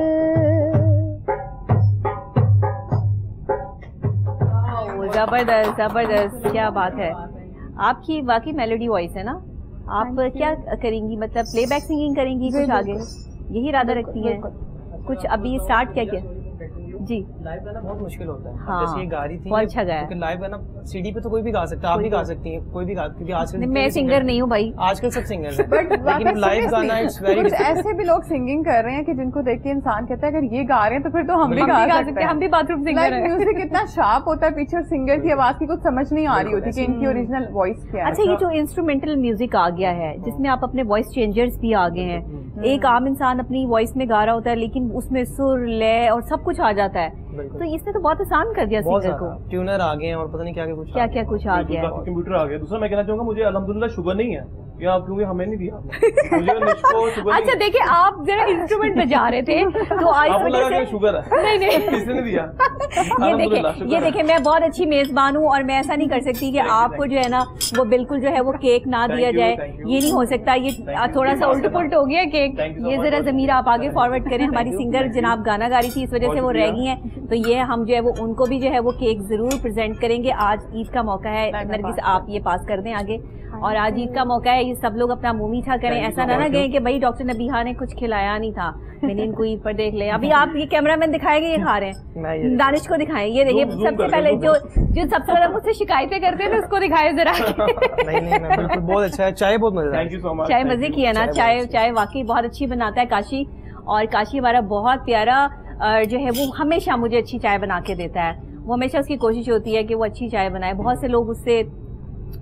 जबरदस्त जबरदस्त, क्या बात है। आपकी वाकई मेलोडी वॉइस है ना। आप क्या करेंगी, मतलब प्लेबैक सिंगिंग करेंगी कुछ आगे, यही इरादा रखती हैं? कुछ अभी स्टार्ट क्या किया? जी, लाइव गाना बहुत मुश्किल होता है। हाँ, जैसे ये गा रही थी, बहुत अच्छा गाया। क्योंकि लाइव गाना सीडी पे तो कोई भी गा सकता है, आप भी गा सकती हैं, कोई भी गा, क्योंकि आजकल मैं सिंगर नहीं हूँ भाई, आजकल सब सिंगर्स हैं, लेकिन लाइव गाना इट्स वेरी कुछ ऐसे भी लोग सिंगिंग कर रहे हैं कि जिनको देख के इंसान कहता है अगर ये गा रहे हैं तो फिर तो हम भी गा सकते हैं, हम भी बाथरूम सिंगर हैं। म्यूजिक इतना शार्प होता है पीछे, और सिंगर की आवाज की कुछ समझ नहीं आ रही होती कि इनकी ओरिजिनल वॉइस क्या है। अच्छा, ये जो इंस्ट्रूमेंटल म्यूजिक आ गया है जिसमें आप अपने वॉइस चेंजर्स भी आ गए हैं, एक आम इंसान अपनी वॉइस में गा रहा होता है लेकिन उसमें सुर लय और सब कुछ आ जाता है, तो इसने तो बहुत आसान कर दिया सिंगर को। ट्यूनर आ गए हैं और पता नहीं क्या क्या कुछ आ गया, कंप्यूटर आ गया। दूसरा मैं कहना चाहूंगा, मुझे अल्हम्दुलिल्लाह शुगर नहीं है, या आप क्योंकि हमें नहीं दिया मुझे अच्छा देखिए, आप जरा इंस्ट्रूमेंट बजा रहे थे तो आपको लगा कि शुगर है, नहीं किसने नहीं दिया। ये देखिए मैं बहुत अच्छी मेजबान हूँ और मैं ऐसा नहीं कर सकती कि आपको जो है ना वो बिल्कुल जो है वो केक ना दिया जाए, ये नहीं हो सकता। ये थोड़ा सा उल्ट पुल्ट हो गया केक, ये जरा ज़मीर आप आगे फॉरवर्ड करें। हमारी सिंगर जनाब गाना गा रही थी, इस वजह से वो रह गई हैं, तो ये हम जो है वो उनको भी जो है वो केक जरूर प्रेजेंट करेंगे। आज ईद का मौका है, नरगिस आप ये पास कर दें आगे, और आज ईद का मौका है, ये सब लोग अपना मुंह मीठा करें, ऐसा ना गए कि भाई डॉक्टर नबीहा ने कुछ खिलाया नहीं था, मैंने इनको ईद पर देख लिया। अभी आप ये कैमरामैन दिखाएंगे ये खा रहे हैं, दानिश को दिखाएं, ये देखिए सबसे पहले जो सबसे पहले मुझसे शिकायतें करते हैं उसको दिखाए जरा। नहीं बिल्कुल बहुत अच्छा है, चाय बहुत मजेदार, थैंक यू सो मच। चाय मजे की है ना, चाय वाकई बहुत अच्छी बनाता है काशी, और काशी हमारा बहुत प्यारा जो है वो हमेशा मुझे अच्छी चाय बना के देता है। वो हमेशा उसकी कोशिश होती है कि वो अच्छी चाय बनाए। बहुत से लोग उससे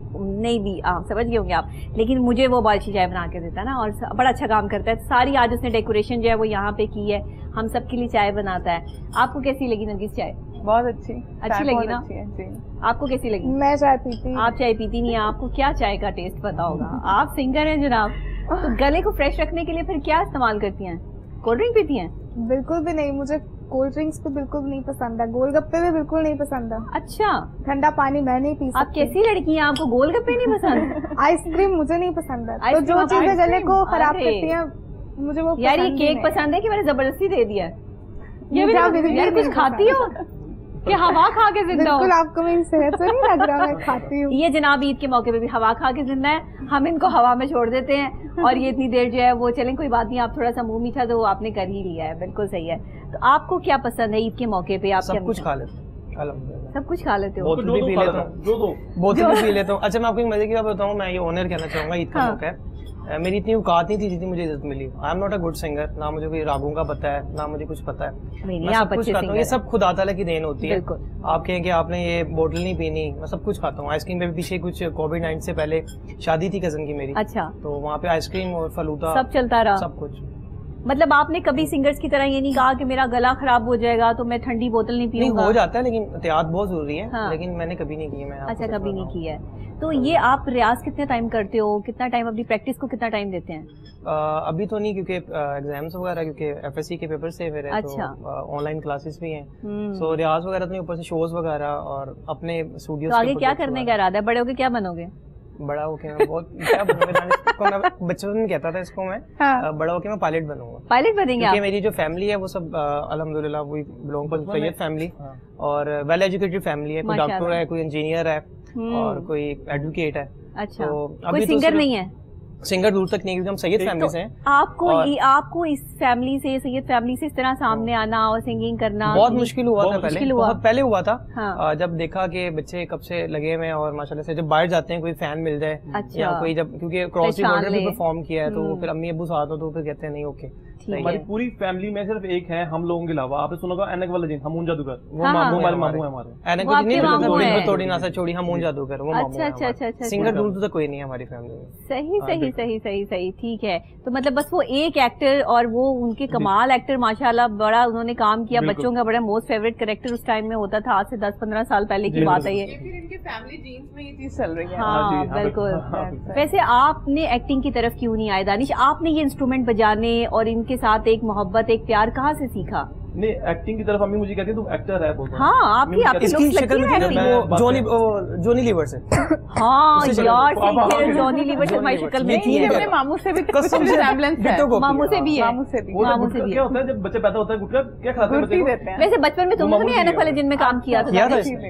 नहीं भी समझ गए होंगे आप, लेकिन मुझे वो बहुत अच्छी चाय बना के देता है ना, और बड़ा अच्छा काम करता है। सारी आज उसने डेकोरेशन जो है वो यहाँ पे की है, हम सबके लिए चाय बनाता है। आपको कैसी लगी नरगिस चाय? बहुत अच्छी लगी ना? जी। आपको कैसी लगी? मैं चाय पीती। आप चाय पीती नहीं है, आपको क्या चाय का टेस्ट पता होगा? आप सिंगर हैं जनाब, तो गले को फ्रेश रखने के लिए फिर क्या इस्तेमाल करती हैं? कोल्ड ड्रिंक पीती हैं? बिल्कुल भी नहीं, मुझे कोल्ड ड्रिंक्स तो बिल्कुल नहीं पसंद है, गोलगप्पे भी बिल्कुल नहीं पसंद है। अच्छा, ठंडा पानी मैं नहीं पी सकती। आप कैसी लड़की हैं, आपको गोलगप्पे नहीं पसंद? आइसक्रीम मुझे नहीं पसंद है, तो जो चीजें गले को खराब करती हैं मुझे वो यार ये केक पसंद है कि मैंने जबरदस्ती दे दिया? यार कुछ खाती हो कि हवा खा के जिंदा हो? बिल्कुल, आपको मेरी सेहत से नहीं लग रहा, मैं खाती हूँ। ये जनाब ईद के मौके पे भी हवा खा के जिंदा है, हम इनको हवा में छोड़ देते हैं और ये इतनी देर जो है वो चलें, कोई बात नहीं, आप थोड़ा सा मुंह मीठा तो आपने कर ही लिया है, बिल्कुल सही है। तो आपको क्या पसंद है ईद के मौके पे? आप सब कुछ खा लेते हैं, सब कुछ खा लेते हो? बोतल भी पी लेता हूँ, बोतल भी पी लेता हूँ। अच्छा मैं आपको एक मजे की बात बताऊँ, मैं ये ऑनर कहना चाहूंगा, ईद का मौका है, मेरी इतनी औकात नहीं थी जितनी मुझे इज्जत मिली। I am not a good singer, ना मुझे कोई रागों का पता है, ना मुझे कुछ पता है। मैं सब कुछ खाता हूँ, ये सब खुदा ताला की देन होती है। आप कहें कि आपने ये बोतल नहीं पीनी, मैं सब कुछ खाता हूँ। आइसक्रीम में भी पीछे कुछ कोविड-19 से पहले शादी थी कजन की मेरी, अच्छा, तो वहाँ पे आइसक्रीम और फलूदा सब चलता रहा, सब कुछ। मतलब आपने कभी सिंगर्स की तरह ये नहीं कहा कि मेरा गला खराब हो जाएगा तो मैं ठंडी बोतल नहीं पीऊंगा? नहीं, हो जाता है लेकिन एहतियात बहुत जरूरी है। हाँ। लेकिन मैंने कभी नहीं की है। अच्छा, कभी नहीं की है। तो ये आप रियाज कितने टाइम करते हो, कितना टाइम अपनी प्रैक्टिस को कितना टाइम देते हैं? अभी तो नहीं, क्योंकि एग्जाम्स वगैरह, क्योंकि एफएससी के पेपर से फिर है। अच्छा। तो ऑनलाइन क्लासेस भी हैं, सो रियाज वगैरह तो नहीं, ऊपर से शोज वगैरह और अपने स्टूडियोज। तो आगे क्या करने का इरादा है? बड़े होके क्या बनोगे? बड़ा होके मैं बहुत क्या बनूंगा, मैं बचपन में कहता था इसको मैं, बड़ा होके मैं पायलट बनूंगा। पायलट बनेंगे आप? मेरी जो फैमिली है वो सब अल्हम्दुलिल्लाह वो बिलोंग टू सैयद फैमिली, और वेल एजुकेटेड फैमिली है। कोई डॉक्टर है, कोई इंजीनियर है और कोई एडवोकेट है। अच्छा, कोई सिंगर नहीं है? सिंगर दूर तक नहीं, क्योंकि हम सैयद फैमिली से हैं। आपको इस फैमिली से, सैयद फैमिली से इस तरह सामने आना और सिंगिंग करना बहुत मुश्किल हुआ था पहले, बहुत पहले हुआ था। हाँ। जब देखा कि बच्चे कब से लगे हुए हैं और माशाल्लाह से जब बाहर जाते हैं कोई फैन मिल जाए। अच्छा। या कोई जब, क्योंकि क्रॉस बॉर्डर पे परफॉर्म किया है, तो फिर अम्मी अब्बू साथ हो तो फिर कहते हैं नहीं ओके। हमारी पूरी फैमिली में सिर्फ एक है हम लोगों के अलावा, आपने सुना होगा ऐनक वाला जिन, हमून जादूगर, वो मामू है हमारे। ऐनक नहीं, थोड़ी ना सा छोड़ी, हमून जादूगर वो मामू है। अच्छा, सिंगर दूर दूर तक कोई नहीं है हमारी फैमिली में। सही सही सही सही सही, ठीक है। तो मतलब बस वो एक एक्टर, और वो उनके कमाल एक्टर माशाल्लाह, बड़ा उन्होंने काम किया, बच्चों का बड़ा मोस्ट फेवरेट कैरेक्टर उस टाइम में होता था, आज से 10-15 साल पहले की बात है ये। इनके फैमिली जीन्स में ये चीज चल रही है। हाँ बिल्कुल। वैसे आपने एक्टिंग की तरफ क्यों नहीं आए दानिश? आपने ये इंस्ट्रूमेंट बजाने और इनके साथ एक मोहब्बत, एक प्यार कहाँ से सीखा? नहीं, एक्टिंग की तरफ अम्मी मुझे कहती है तुम एक्टर है बोलते हैं। हाँ, आपकी इसकी शक्ल में जॉनी लीवर से। हाँ यार, जॉनी लीवर से हमारी शक्ल में है। मामू से भी कुछ रिजेम्बलेंस है, मामू से भी है, मामू से भी। क्या होता है जब बच्चा पैदा होता है, गुटखा क्या खाते हैं बच्चे? वैसे बचपन में तुमने ऐनक वाले जिन में काम किया था?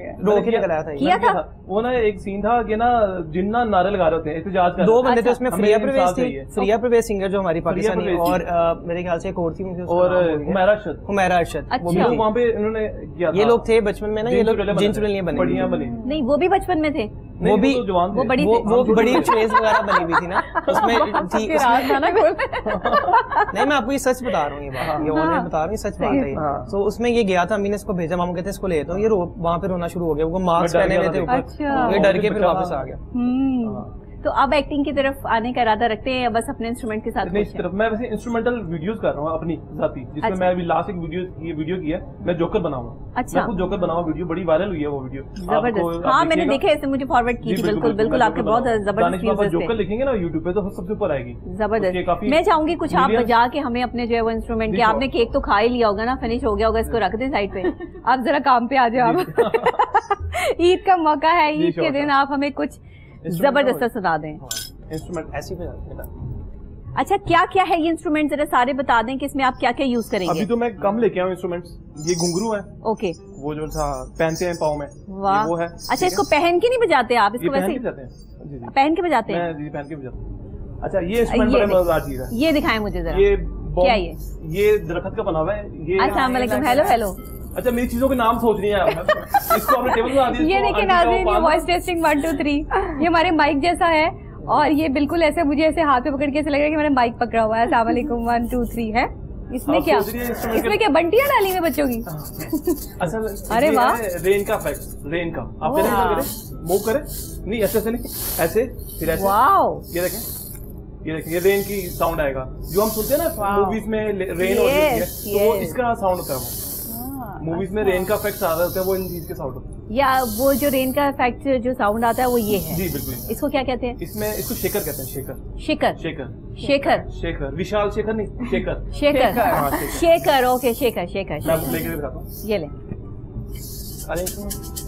किया था। वो ना एक सीन था कि ना जिन्ना नारे लगा रहे होते हैं एहतजाज कर, 2 बंदे थे उसमें, फ्रिया परवेज थी, फ्रिया परवेज सिंगर जो हमारी पाकिस्तानी, और मेरे ख्याल से एक और थी, और हुमैरा अरशद। वो भी वहाँ पे इन्होंने किया था। ये लोग थे बचपन में ना, ये लोग जिन चुड़ैलियां बनी, बढ़िया बनी। नहीं, वो भी बचपन में थे, वो भी जवान थे, वो बड़ी फेस वगैरह बनी हुई थी ना उसमें थी। नहीं, मैं आपको ये सच बता रहा हूँ, ये बात ये ऑनलाइन बता रहा हूँ, ये सच बात है। तो उसमें ये गया था, अम्मी ने इसको भेजा, मामू कहते इसको ले, तो ये वहाँ पे रोना शुरू हो गया, वो मास्क पहने हुए थे ऊपर, ये डर के फिर वापस आ गया। तो अब एक्टिंग की तरफ आने का इरादा रखते हैं या बस अपने इंस्ट्रूमेंट के साथ? इस तरफ मैं वैसे इंस्ट्रूमेंटल वीडियोस कर रहा हूँ अपनी जाती, जिसमें मैं अभी लास्ट एक वीडियो की है, मैं जोकर बनाऊंगा। अच्छा, मैं खुद जोकर बनाऊंगा, वीडियो बड़ी वायरल हुई है वो वीडियो, जबरदस्त। हाँ, मैंने देखा, इसे मुझे फॉरवर्ड की थी। बिल्कुल बिल्कुल, आपके बहुत जबरदस्त व्यूज थे। जोकर लिखेंगे ना यूट्यूब पे तो सबसे ऊपर आएगी, जबरदस्त। मैं चाहूंगी कुछ आप बजा के हमें अपने जो है वो इंस्ट्रूमेंट के, आपने केक तो खा ही लिया होगा ना, फिनिश हो गया होगा, इसको रख दें साइड पे, आप जरा काम पे आ जाओ। ईद का मौका है, ईद के दिन आप हमें कुछ जबरदस्त सुना दें। इंस्ट्रूमेंट ऐसी पे। अच्छा, क्या क्या है ये इंस्ट्रूमेंट, जरा सारे बता दें कि इसमें आप क्या क्या यूज करेंगे? अभी तो मैं कम लेके आऊँ इंस्ट्रूमेंट्स। ये घुंघरू है, ओके, वो जो था पहनते हैं पाँव में, वो है। अच्छा, इसको पहन के नहीं बजाते आप? इसको वैसे पहन के बजाते हैं? जी, पहन के बजाते हैं। अच्छा, ये इंस्ट्रूमेंट बड़ा मजेदार चीज है, ये दिखाएं मुझे जरा। ये क्या ये दरख्त का बना हुआ है ये। अस्सलाम वालेकुम, हेलो हेलो। अच्छा, मेरी चीजों के नाम सोच रही है इसको आपने टेबल पे आ दिया। ये देखिए नाज़रीन, ये वॉइस टेस्टिंग 1 2 3, ये हमारे माइक जैसा है, और ये बिल्कुल ऐसे मुझे ऐसे हाथ पे पकड़ के ऐसे लग रहा है कि मैंने माइक पकड़ा हुआ है। अस्सलाम वालेकुम 1 2 3 है। इसमें क्या बंटियां डाली हुई बच्चों की? अच्छा अरे वाह, रेन का इफेक्ट, रेन का आप मूव करें, नहीं ऐसे नहीं, ऐसे फिर ऐसे, ये देखें, ये देखिए, ये रेन की साउंड आएगा जो हम सुनते हैं ना मूवीज में, रेन होती है तो वो इसका साउंड होता है। वो मूवीज में रेन का इफेक्ट आ रहा होता है, वो इन चीज के साउंड होता है। या वो जो रेन का इफेक्ट जो साउंड आता है वो ये है? जी बिल्कुल। इसको क्या कहते हैं? इसमें इसको शेकर कहते हैं, shaker. Shaker, shaker, Shekhar, Shekhar, Vishal Shekhar नहीं, shaker, shaker, shaker, okay, shaker, shaker. मैं आपको लेके दिखाता हूँ, ये ले। अरे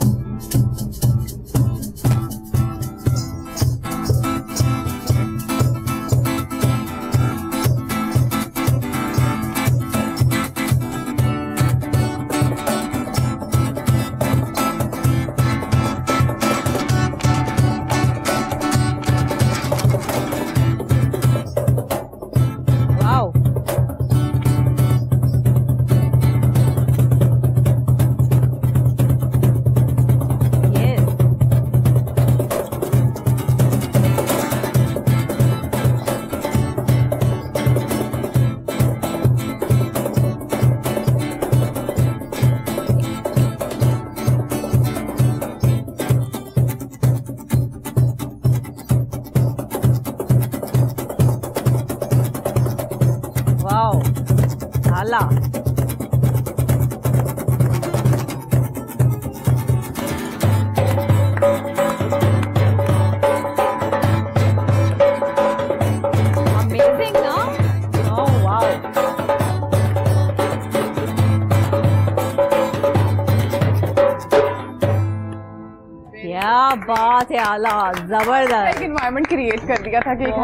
बात है, आला, जबरदस्त। एक एनवायरनमेंट क्रिएट कर दिया था कि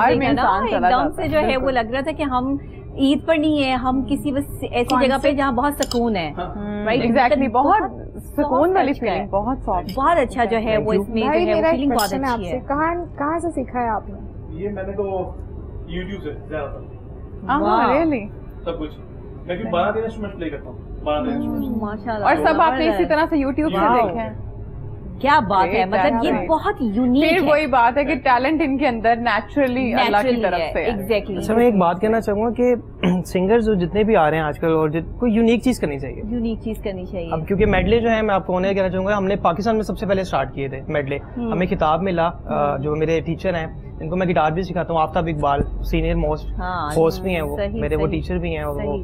एकदम से जो है वो लग रहा था कि हम ईद पर नहीं है, हम किसी बस ऐसी जगह पे जहाँ बहुत सुकून है। राइट, एग्जैक्टली, बहुत सुकून वाली फीलिंग, बहुत सॉफ्ट, बहुत अच्छा जो है वो इसमें जो है वो फीलिंग बहुत अच्छी है। कहाँ से सीखा है आपने? ये मैंने तो YouTube से ज्यादातर। रियली? सब कुछ। मैं भी 12 इंस्ट्रूमेंट प्ले करता हूँ, 12 इंस्ट्रूमेंट माशाल्लाह। और सब आपने इसी तरह से YouTube से देखे हैं? क्या बात है, मतलब ये बहुत यूनिक है। फिर वही बात है कि टैलेंट इनके अंदर नेचुरली अल्लाह की तरफ से है। एग्जैक्टली। अच्छा, मैं एक बात कहना चाहूंगा कि सिंगर्स जो जितने भी आ रहे हैं आजकल, और कोई यूनिक चीज करनी चाहिए, यूनिक चीज करनी चाहिए। अब क्योंकि मेडले जो है, मैं आपको कहना चाहूंगा, हमने पाकिस्तान में सबसे पहले स्टार्ट किए थे मेडले। हमें खिताब मिला, जो मेरे टीचर हैं, इनको मैं गिटार भी सिखाता हूँ, Aftab Iqbal senior most host भी हैं वो मेरे, वो टीचर भी हैं,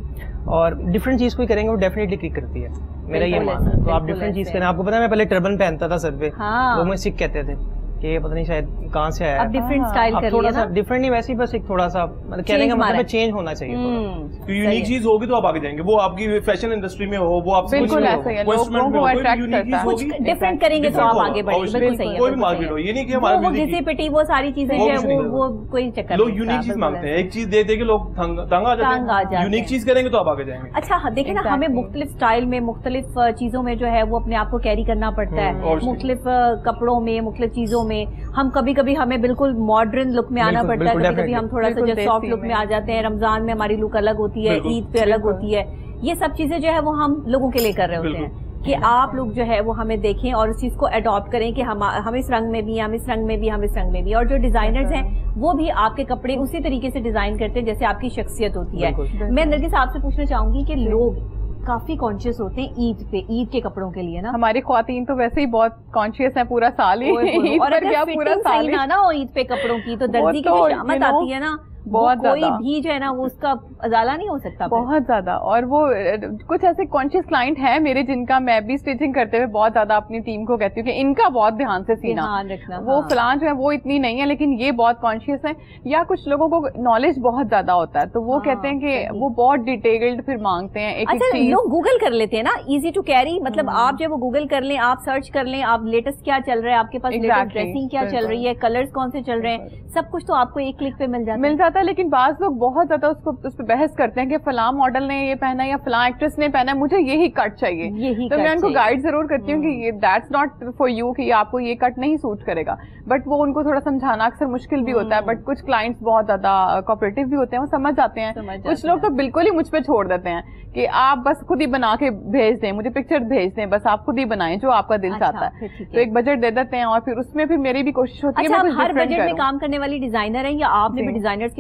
और डिफरेंट चीज कोई करेंगे वो डेफिनेटली क्लिक करती है, मेरा ये मानना है। तो आप डिफरेंट चीज करें। आपको पता है मैं पहले टर्बन पहनता था सर पे, वो मुझे सिख कहते थे कि पता नहीं शायद कहाँ से आया है। अब डिफरेंट स्टाइल कर थोड़ा सा डिफरेंट नहीं, वैसे ही बस एक थोड़ा सा मतलब कहने का मतलब चेंज होना चाहिए। तो यूनिक चीज होगी तो आप आगे जाएंगे, वो आपकी फैशन इंडस्ट्री में हो, वो आप बिल्कुल ऐसा ही है, लोगों को अट्रैक्ट करता है। कुछ डिफरेंट करेंगे तो आप आगे बढ़ेंगे। बिल्कुल सही है। कोई भी मार्केट हो, ये नहीं कि हमारा घिसी पिटी वो सारी चीजें जो है वो कोई चक्कर। लोग यूनिक चीज मांगते हैं, एक चीज दे दे के लोग तंग आ जाते हैं। यूनिक चीज करेंगे तो आप आगे जाएंगे। अच्छा देखिए ना, हमें मुख्तलिफ स्टाइल में, मुख्तलिफ चीजों में जो है वो अपने आप को कैरी करना पड़ता है, मुख्तलिफ कपड़ों में, मुख्तलिफ चीजों में। हम कभी कभी हमें बिल्कुल मॉडर्न लुक में आना पड़ता है, कभी कभी हम थोड़ा सा जो सॉफ्ट लुक में आ जाते हैं। रमजान में हमारी लुक अलग होती है, ईद पे अलग होती है। ये सब चीजें जो है वो हम लोगों के लिए कर रहे होते हैं कि आप लोग जो है वो हमें देखें और उस चीज को अडॉप्ट करें कि हम इस रंग में भी, हम इस रंग में भी, हम इस रंग में भी। और जो डिजाइनर्स हैं वो भी आपके कपड़े उसी तरीके से डिजाइन करते हैं जैसे आपकी शख्सियत होती है। मैं नरगिस आपसे पूछना चाहूंगी कि लोग काफी कॉन्शियस होते हैं ईद पे, ईद के कपड़ों के लिए ना। हमारी ख्वातीन तो वैसे ही बहुत कॉन्शियस है पूरा साल ही। और अगर पूरा साल ना हो ईद पे कपड़ों की तो दर्जी की जो शामत आती है ना, बहुत कोई भी जो है ना वो उसका अजाला नहीं हो सकता बहुत ज्यादा। और वो कुछ ऐसे कॉन्शियस क्लाइंट हैं मेरे जिनका मैं भी स्टिचिंग करते हुए बहुत ज्यादा अपनी टीम को कहती हूँ कि इनका बहुत ध्यान से सीना रखना। वो फलां जो है वो इतनी नहीं है लेकिन ये बहुत कॉन्शियस है। या कुछ लोगों को नॉलेज बहुत ज्यादा होता है तो वो कहते हैं कि वो बहुत डिटेल्ड फिर मांगते हैं। अच्छा, लोग गूगल कर लेते हैं ना, इजी टू कैरी, मतलब आप जो वो गूगल कर लें, आप सर्च कर लें, आप लेटेस्ट क्या चल रहा है, आपके पास लेटेस्ट ड्रेसिंग क्या चल रही है, कलर्स कौन से चल रहे हैं, सब कुछ तो आपको एक क्लिक पे मिल जाता है। लेकिन बाज लोग बहुत ज्यादा उस पर बहस करते हैं कि फलां मॉडल ने ये पहना या फलां एक्ट्रेस ने पहना, मुझे यही कट चाहिए। तो मैं उनको गाइड जरूर करती हूँ कि दैट्स नॉट फॉर यू, कि आपको ये कट नहीं सूट करेगा। बट वो उनको थोड़ा समझाना अक्सर मुश्किल भी होता है। बट कुछ क्लाइंट्स बहुत ज्यादा कोऑपरेटिव भी होते हैं, वो समझ जाते हैं। कुछ लोग तो बिल्कुल ही मुझ पे छोड़ देते हैं कि आप बस खुद ही बना के भेज दें, मुझे पिक्चर भेज दें, बस आप खुद ही बनाएं जो आपका दिल चाहता है। तो एक बजट दे देते हैं और फिर उसमें भी मेरी भी कोशिश होती है। हर बजट में काम करने वाली डिजाइनर है या आपने भी डिजाइनर्स की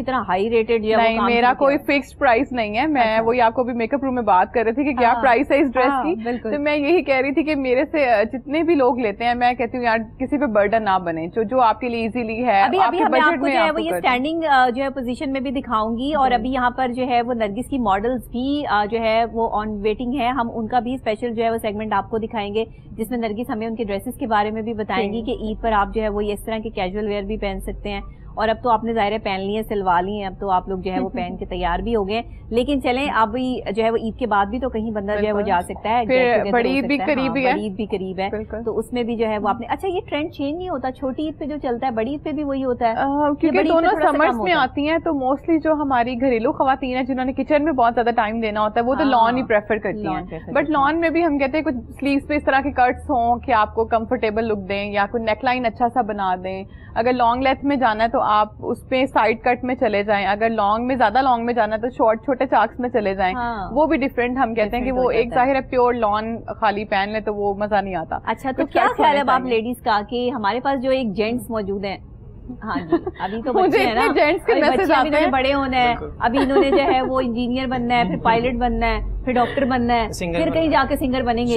की तरह हाई रेटेड जो नहीं, मेरा कोई फिक्स्ड प्राइस नहीं है। मैं वही आपको भी मेकअप रूम में बात कर रही थी कि क्या प्राइस है इस ड्रेस की, तो मैं यही कह रही थी कि मेरे से जितने भी लोग लेते हैं, मैं कहती हूँ यार किसी पे बर्डन ना बने, जो आपके लिए इजीली है। अभी आपके बजट में है वो ये स्टैंडिंग जो है पोजीशन में भी दिखाऊंगी, और अभी यहाँ पर जो है वो नरगिस की मॉडल्स भी जो है वो ऑन वेटिंग है। हम उनका भी स्पेशल जो है वो सेगमेंट आपको दिखाएंगे, जिसमें नरगिस हमें उनके ड्रेसेस के बारे में भी बताएंगी कि ईद पर आप जो है वो इस तरह के कैजुअल वेयर भी पहन सकते हैं। और अब तो आपने ज़ाहिर है पहन ली है, सिलवा ली है, अब तो आप लोग जो है वो पहन के तैयार भी हो गए। लेकिन चलें, अभी जो है वो ईद के बाद भी तो कहीं बंदा जो है वो जा सकता है, बड़ी ईद भी करीब है, बड़ी ईद भी करीब है, तो उसमें भी जो है वो आपने, अच्छा ये ट्रेंड चेंज नहीं होता, छोटी ईद पे जो चलता है बड़ी ईद पे भी वही होता है? क्योंकि दोनों समर्स में आती हैं, तो मोस्टली जो हमारी घरेलू खवातीन है जिन्होंने किचन में बहुत ज्यादा टाइम देना होता है, वो तो लॉन ही प्रेफर करती हैं। बट लॉन में भी हम कहते हैं कुछ स्लीव्स पे इस तरह के कट्स हों कि आपको कंफर्टेबल लुक दें, या कोई नेकलाइन अच्छा सा बना दें। अगर लॉन्ग लेंथ में जाना है तो आप उसपे साइड कट में चले जाएं, अगर लॉन्ग में ज्यादा लॉन्ग में जाना है तो शॉर्ट छोटे चाक्स में चले जाएं। वो भी डिफरेंट, हम कहते हैं कि वो एक जाहिर है प्योर लॉन खाली पहन ले तो वो मजा नहीं आता। अच्छा, तो क्या ख्याल है आप लेडीज का कि हमारे पास जो एक जेंट्स मौजूद हैं? हाँ जी, अभी तो बच्चे हैं ना, जेंट्स के मैसेज आते हैं, बड़े होना है, अभी इन्होंने जो है वो इंजीनियर बनना है, फिर पायलट बनना है, फिर डॉक्टर बनना है, फिर कहीं जाके सिंगर बनेंगे।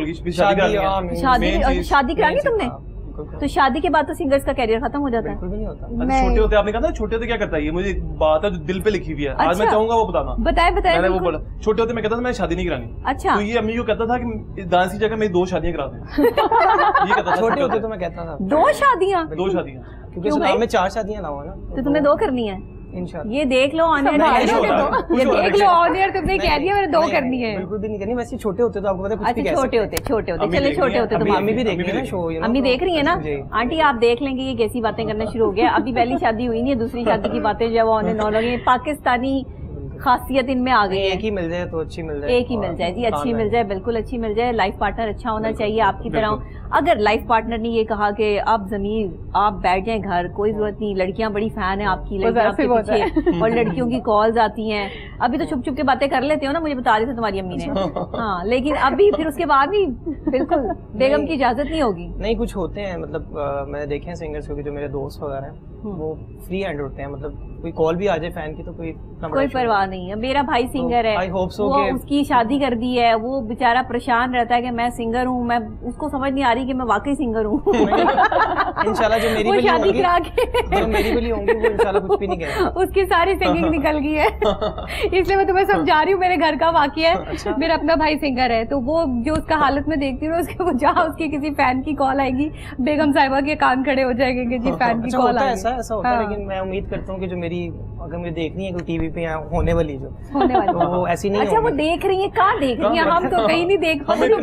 शादी करानी तुमने? तो शादी के बाद तो सिंगर्स का कैरियर खत्म हो जाता है। बिल्कुल भी नहीं होता। छोटे होते आपने कहा था, छोटे होते क्या करता है, ये मुझे एक बात है जो दिल पे लिखी हुई है। आज मैं चाहूंगा वो बताना। बताए मैंने वो बोला, छोटे होते मैं कहता था मैं शादी नहीं करानी। अच्छा, तो ये अम्मी को कहता था कि डांस की जगह मेरी 2 शादियां करा दें। ये कहता था छोटे होते तो मैं कहता था 2 शादियां, क्योंकि इस्लाम में 4 शादियां ना हो ना, तो तुम्हें 2 करनी है। इंशाल्लाह। ये देख लो ऑन एयर, ये देख लो ऑन एयर, तुमने कह दिया मैंने 2 करनी है। बिल्कुल भी नहीं करनी, वैसे छोटे होते तो आपको पता कुछ भी कह सकते हैं। छोटे होते चले, छोटे होते तो अम्मी भी देख रही है ना शो, अम्मी देख रही है ना। आंटी आप देख लेंगे ये कैसी बातें करना शुरू हो गया। अभी पहली शादी हुई नहीं है, दूसरी शादी की बातें जो है वो ऑन एंड ऑन हो गई। पाकिस्तानी खासियत इनमें आ गई है, एक ही मिल जाए तो अच्छी मिल जाए, एक ही मिल जाए जी, अच्छी मिल जाए, बिल्कुल अच्छी मिल जाए। लाइफ पार्टनर अच्छा होना चाहिए आपकी तरह। अगर लाइफ पार्टनर ने ये कहा कि अब ज़मीर आप बैठ जाएं घर, कोई जरूरत नहीं, लड़कियां बड़ी फैन है आपकी, लड़कियां आपके पीछे, और लड़कियों की कॉल्स आती हैं। अभी तो छुप छुप के बातें कर लेते हो ना, मुझे बता रही थी तुम्हारी अम्मी ने। हाँ, लेकिन अभी फिर उसके बाद भी बिल्कुल बेगम की इजाजत नहीं होगी। नहीं, कुछ होते हैं, मतलब मैंने देखे हैं सिंगर्स को, जो मेरे दोस्त वगैरह हैं वो फ्री हैंड होते हैं, मतलब कोई कॉल भी आ जाए फैन की तो कोई परवाह नहीं है। मेरा भाई सिंगर है, वो उसकी शादी कर दी है, वो बेचारा परेशान रहता है कि मैं सिंगर हूँ, मैं उसको समझ नहीं आ रही कि मैं वाकई सिंगर हूँ। इंशाल्लाह जो मेरी शादी करा के जो मेरी बली होंगी वो इंशाल्लाह कुछ भी नहीं कहेगा। उसकी सारी सिंगिंग निकल गई है। इसलिए मैं तुम्हें समझा रही हूँ, मेरे घर का वाकया है। अच्छा? मेरा अपना भाई सिंगर है, तो वो जो उसका हालत में देखती हूँ उसके, वो जहाँ उसकी किसी फैन की कॉल आएगी, बेगम साहिबा के कान खड़े हो जाएंगे कि जी फैन की कॉल आई। ऐसा होता है, लेकिन मैं उम्मीद करता हूँ कि जो मेरी, अगर मुझे देखनी है कोई टीवी पे या होने वाली जो तो वो ऐसी नहीं। अच्छा, वो देख रही है, कहाँ देख रही है? हम तो कहीं नहीं देख पा रहे,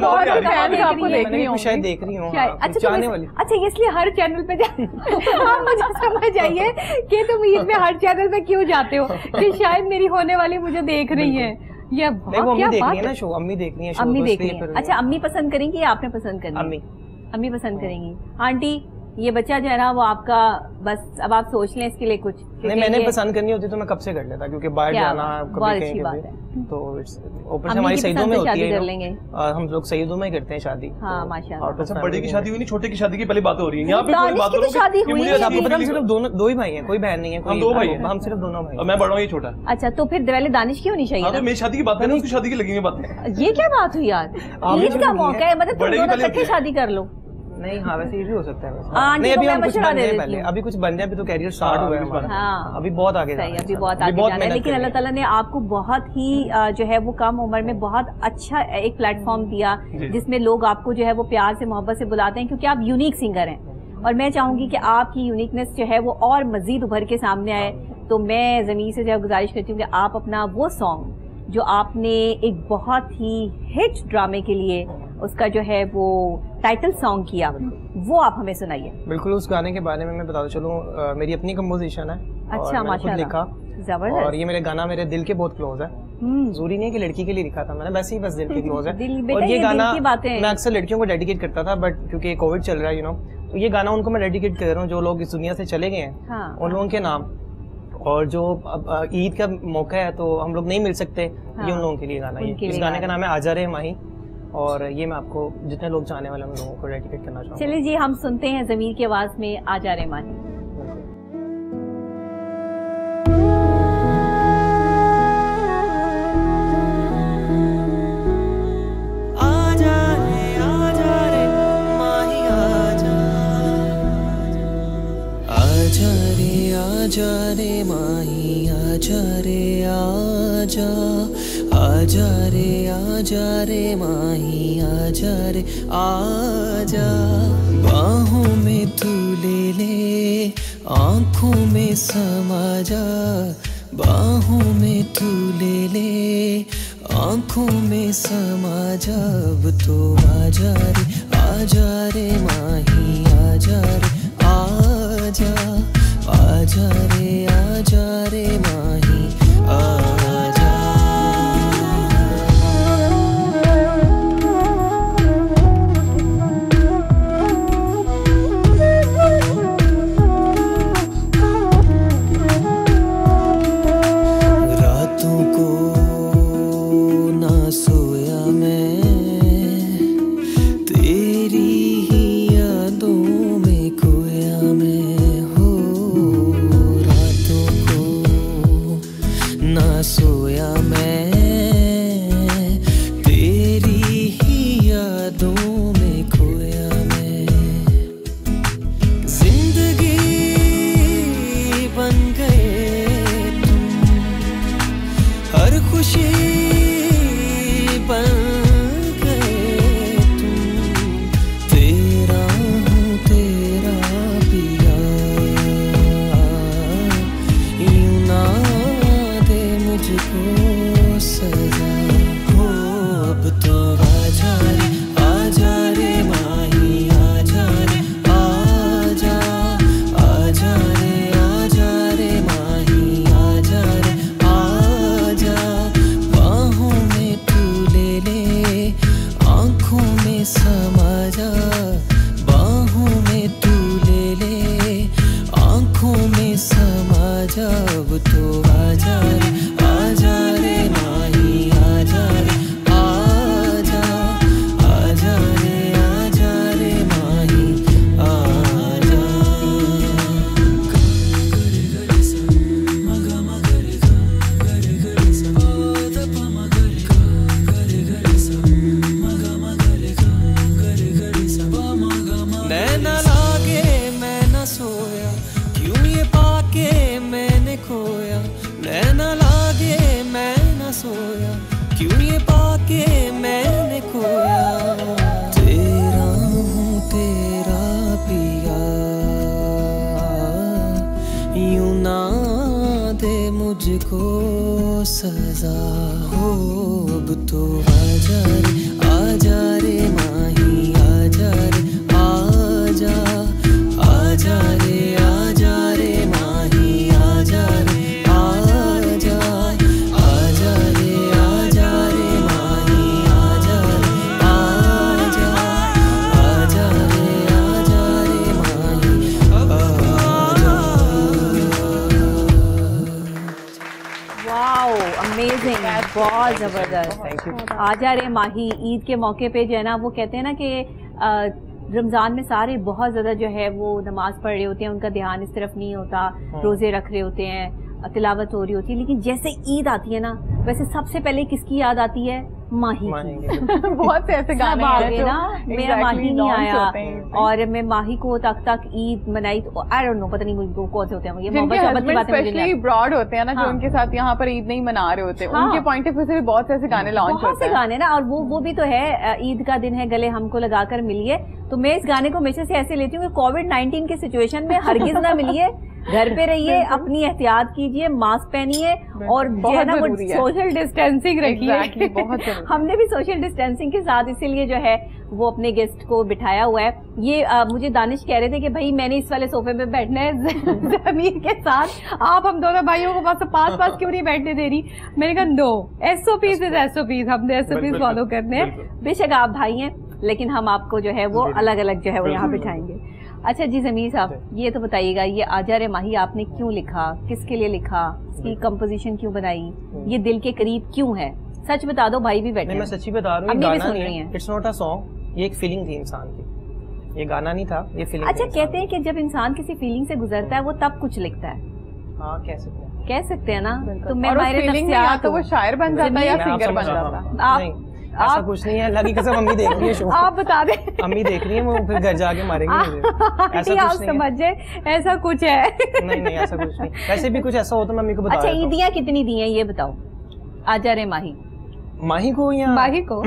शायद देख रही हूँ। अच्छा, इसलिए हर चैनल पे आप मुझे समझ आइए कि तुम ईद में हर चैनल पे क्यों जाते हो, कि शायद मेरी होने वाली मुझे देख रही है। ये अम्मी देख रही है ना शो, अम्मी देख रही है, अम्मी देख रही है। अच्छा, अम्मी पसंद करेंगी या आपने पसंद करनी? अम्मी पसंद करेंगी। आंटी, ये बच्चा जो है ना वो आपका, बस अब आप सोच लें इसके लिए कुछ। नहीं, मैंने पसंद करनी होती तो मैं कब से कर लेता, क्योंकि बाहर जाना कभी कहीं कभी, तो ऊपर से हमारी सईदों में होती है, हम लोग सईदों में ही करते हैं शादी। हाँ, माशाल्लाह। अच्छा, बड़े की शादी हुई नहीं, छोटे की शादी की पहले बात हो रही है यहाँ पे। शादी हुई है, हम सिर्फ 2 ही भाई हैं, कोई बहन नहीं है। हम 2 भाई हैं, हम सिर्फ दोनों भाई। मैं बड़ा हूँ, ये छोटा। अच्छा, तो फिर पहले दानिश की होनी चाहिए। मेरी शादी की बात है ना, उसकी शादी की लगेंगे बातें। ये क्या बात हुई यार, ईद का मौका है, मतलब तुम दोनों इकट्ठे शादी कर लो। नहीं, हाँ वैसे ये भी हो सकता है। नहीं, अभी हम कुछ बन रहे हैं पहले, अभी कुछ बन रहे हैं, अभी तो कैरियर स्टार्ट हुआ है हमारा। हाँ, अभी बहुत आगे सही, अभी बहुत आगे जाना है। लेकिन अल्लाह ताला ने आपको बहुत ही जो है वो कम उम्र में बहुत अच्छा एक प्लेटफॉर्म दिया, जिसमें लोग आपको जो है वो प्यार से मोहब्बत से बुलाते हैं, क्योंकि आप यूनिक सिंगर हैं। और मैं चाहूंगी कि आपकी यूनिकनेस जो है वो और मजीद उभर के सामने आए। तो मैं ज़मीर से जो गुजारिश करती हूँ कि आप अपना वो सॉन्ग जो आपने एक बहुत ही हिट ड्रामे के लिए उसका जो है वो टाइटल सॉन्ग किया, वो आप हमें सुनाइए। बिल्कुल, उस गाने के बारे में मैं बताता चलूँ, मेरी अपनी कंपोजिशन है। अच्छा, माशाल्लाह, लिखा, जबरदस्त। और ये मेरे गाना मेरे दिल के बहुत क्लोज है। जरूरी नहीं है कि लड़की के लिए लिखा था मैंने, वैसे ही बस दिल के क्लोज है। और ये गाना मैं अक्सर लड़कियों को डेडिकेट करता था, बट क्योंकि कोविड चल रहा है, यू नो, तो ये गाना उनको मैं डेडिकेट कर रहा हूँ जो लोग इस दुनिया से चले गए हैं, उन लोगों के नाम। और जो अब ईद का मौका है तो हम लोग नहीं मिल सकते, ये उन लोगों के लिए गाना है। इस गाने का नाम है आजा रे माही, और ये मैं आपको जितने लोग चाहने वाले उन लोगों को डेडिकेट करना चाहूँगा। चलिए जी, हम सुनते हैं ज़मीर की आवाज़ में आजा रे माही। आजा रे माही आजा रे आजा रे माही आजा रे आजा। बाहों में तू ले ले आँखों में समा जा, बाहों में तू ले ले आँखों में समा जा। अब तो आजा रे माही आजा रे आजा, आजा रे माही आजा। रातों को ना सोया मैं तेरी ही यादों में खोया मैं हो। रातों को ना सोया मैं तेरी ही यादों में खोया मैं। जिंदगी बन गए तुम, हर खुशी बन गए तुम। तेरा हूँ तेरा पिया, यूं ना दे मुझको सजा हो। अब तो आजा रे माही आजा रे आजा, आजा रे माही आजा रे आजा। बाहों में तू ले ले आँखों में समा जा, बाहों में तू ले ले आँखों में समा जा। अब तो आजा रे माही आजा रे आजा, आजा रे माही आजा। नैना लागे मैं न सोया, क्यों ये पाके मैंने खोया। नैना लागे मैं न सोया, क्यों ये पाके मैंने खोया। तेरा हूँ तेरा पिया, यूं ना दे मुझको सजा हो। अब तो आजा रे माही आजा रे आजा, आजा रे माही आजा रे आजा, आजा रे माही आजा रे आजा, आजा रे माही आजा। वाओ अमेजिंग, बहुत जबरदस्त। आजा रे माही ईद के मौके पे जो है ना, वो कहते हैं ना कि रमजान में सारे बहुत ज्यादा जो है वो नमाज पढ़ रहे होते हैं, उनका ध्यान इस तरफ नहीं होता, रोजे रख रहे होते हैं, तिलावत हो रही होती है। लेकिन जैसे ईद आती है ना, वैसे सबसे पहले किसकी याद आती है? माही बहुत से ऐसे गाने हैं ना, मेरा माही नहीं आया और मैं माही को तक ईद मनाई, तो आई डोंट नो, पता नहीं मुझको कौन से होते हैं ये मोहब्बत की बातें, स्पेशली ब्रॉड होते हैं ना, जो उनके साथ यहाँ पर ईद नहीं मना रहे होते, उनके पॉइंट ऑफ व्यू से भी बहुत से ऐसे गाने लॉन्च होते हैं। बहुत से गाने ना, और वो भी तो है, ईद का दिन है गले हमको लगाकर मिलिए। तो मैं इस गाने को हमेशा से ऐसे लेती हूँ कि कोविड-19 की सिचुएशन में हरगिज ना मिलिए, घर पे रहिए, अपनी एहतियात कीजिए, मास्क पहनिए और जो है ना वो सोशल डिस्टेंसिंग रखिए। बहुत हमने भी सोशल डिस्टेंसिंग के साथ इसीलिए जो है वो अपने गेस्ट को बिठाया हुआ है। ये मुझे दानिश कह रहे थे कि भाई मैंने इस वाले सोफे पे बैठना है ज़मीर के साथ, आप हम दोनों भाइयों को बस पास क्यों नहीं बैठने दे रही। मैंने कहा नो, SOPs इज SOPs, हमने SOPs फॉलो करने हैं। बेशक आप भाई हैं, लेकिन हम आपको जो है वो अलग अलग जो है वो यहाँ बिठाएंगे। अच्छा जी ज़मीर साहब, ये तो बताइएगा, ये आजा रे माही आपने क्यों लिखा, किसके लिए लिखा, इसकी कंपोजिशन क्यों बनाई, ये दिल के करीब क्यों है? सच बता दो, भाई भी बैठे। मैं सच्ची बता रहा हूँ, गाना नहीं है, इट्स नॉट अ सॉन्ग, ये एक फीलिंग थी इंसान की, ये गाना नहीं था, ये फीलिंग। अच्छा, कहते हैं कि जब इंसान किसी फीलिंग से गुजरता है वो तब कुछ लिखता है। हाँ, कह सकते हैं ना। तो मैं तो वो शायर बन जाता है या सिंगर बन जाता है। ऐसा कुछ नहीं है, अल्लाह की कसम अम्मी देख रही है शो। आप बता दें। अम्मी देख रही है, वो फिर घर जाके मारेंगे मुझे। ऐसा आप समझे, ऐसा कुछ है। नहीं ऐसा कुछ नहीं, वैसे भी कुछ ऐसा हो तो मैं अम्मी को बता। अच्छा ईदियाँ कितनी दी हैं ये बताओ? आज जा रहे माही को या माही को?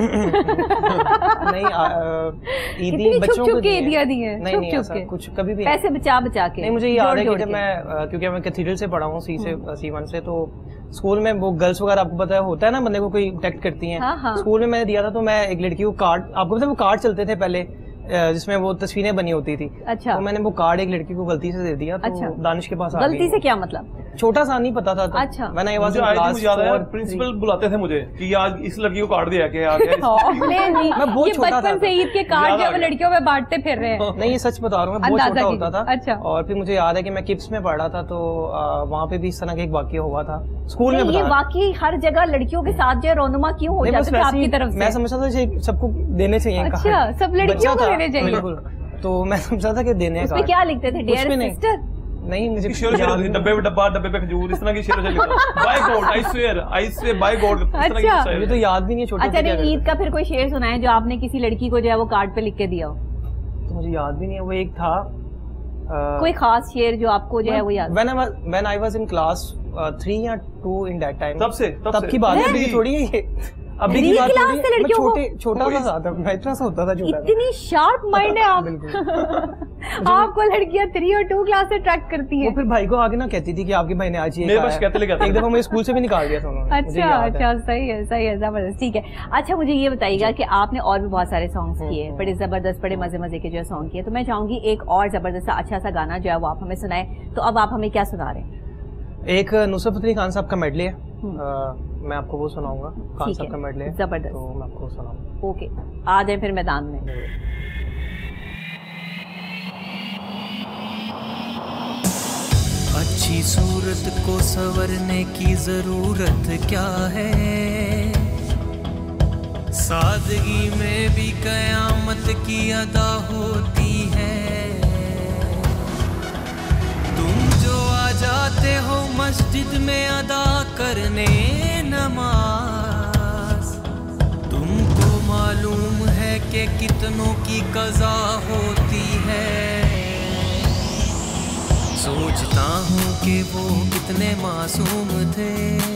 नहीं ईदी बच्चों को ईदियाँ दी हैं। नहीं ऐसा कुछ कभी भी पैसे बचा के। नहीं मुझे याद है कि जब मैं क्योंकि मैं कैथीड्रल से पढ़ा हूँ C1 से, तो स्कूल में वो गर्ल्स वगैरह आपको पता है होता है ना, बंदे को कोई प्रोटेक्ट करती हैं। हाँ। स्कूल में मैंने दिया था, तो मैं एक लड़की को कार्ड, आपको पता है वो कार्ड चलते थे पहले जिसमें वो तस्वीरें बनी होती थी। अच्छा। तो मैंने वो कार्ड एक लड़की को गलती से दे दिया। तो अच्छा। दानिश के पास गलती से क्या मतलब? छोटा सा नहीं पता था। तो अच्छा। मैंने प्रिंसिपल बुलाते थे मुझे कि आज इस लड़की को कार्ड दिया क्या? मैं बहुत छोटा था। बचपन से ईद के कार्ड जो लड़कियों में बांटते फिर रहे हैं। नहीं ये सच बता रहा हूँ, मैं बहुत छोटा होता था। अच्छा। और फिर मुझे याद है कि मैं किप्स में पढ़ा था, तो वहाँ पे भी इस तरह का एक वाकया हुआ था स्कूल में। ये वाकई हर जगह लड़कियों के साथ जो रोनुमा क्यों हो जाता है आपकी तरफ से? मैं समझता था सबको देने चाहिए। अच्छा, सब लड़कियों को देने चाहिए। बिल्कुल, तो मैं समझा था कि देने का। उसमें क्या लिखते थे? Dear sister? नहीं मुझे डब्बे पे खजूर इस तरह की शेर by God I swear by God. अच्छा, ये तो याद भी नहीं है छोटे। अच्छा नहीं, ईद का फिर कोई शेर सुनाए जो आपने किसी लड़की को जो है वो कार्ड पे लिख के दिया हो? तो मुझे याद भी नहीं है, वो एक था कोई खास शेर जो आपको जो है वो याद? When I was in class 3 या 2 in that time। तब की बात है, थोड़ी है ये। अभी की बात क्लास से लड़कियों को छोटा सा था, मैं इतना सा होता था। इतनी शार्प माइंड है आप। आपको लड़कियां 3 और 2 क्लास से ट्रैक करती हैं। वो फिर भाई को आगे ना कहती थी कि आपके भाई ने आज ये मेरे पास कहते एक दफा मुझे स्कूल से भी निकाल दिया था उन्होंने। अच्छा सही है जबरदस्त। ठीक है, अच्छा मुझे ये बताइएगा कि आपने और भी बहुत सारे सॉन्ग्स किए, बड़े जबरदस्त, बड़े मजे के जो है सॉन्ग किए, तो मैं चाहूंगी एक और जबरदस्त अच्छा सा गाना जो है वो आप हमें सुनाए। तो अब आप हमें क्या सुना रहे हैं? एक नुसरत फतेह खान साहब का मेडले है, मैं आपको वो सुनाऊंगा। खान साहब का मेडले जबरदस्त, तो मैं आपको सुनाऊंगा। ओके, आ जाए फिर मैदान में। अच्छी सूरत को संवरने की जरूरत क्या है? सादगी में भी कयामत की अदा होती है। जाते हो मस्जिद में अदा करने नमाज, तुमको मालूम है कि कितनों की कज़ा होती है। सोचता हूँ कि वो कितने मासूम थे,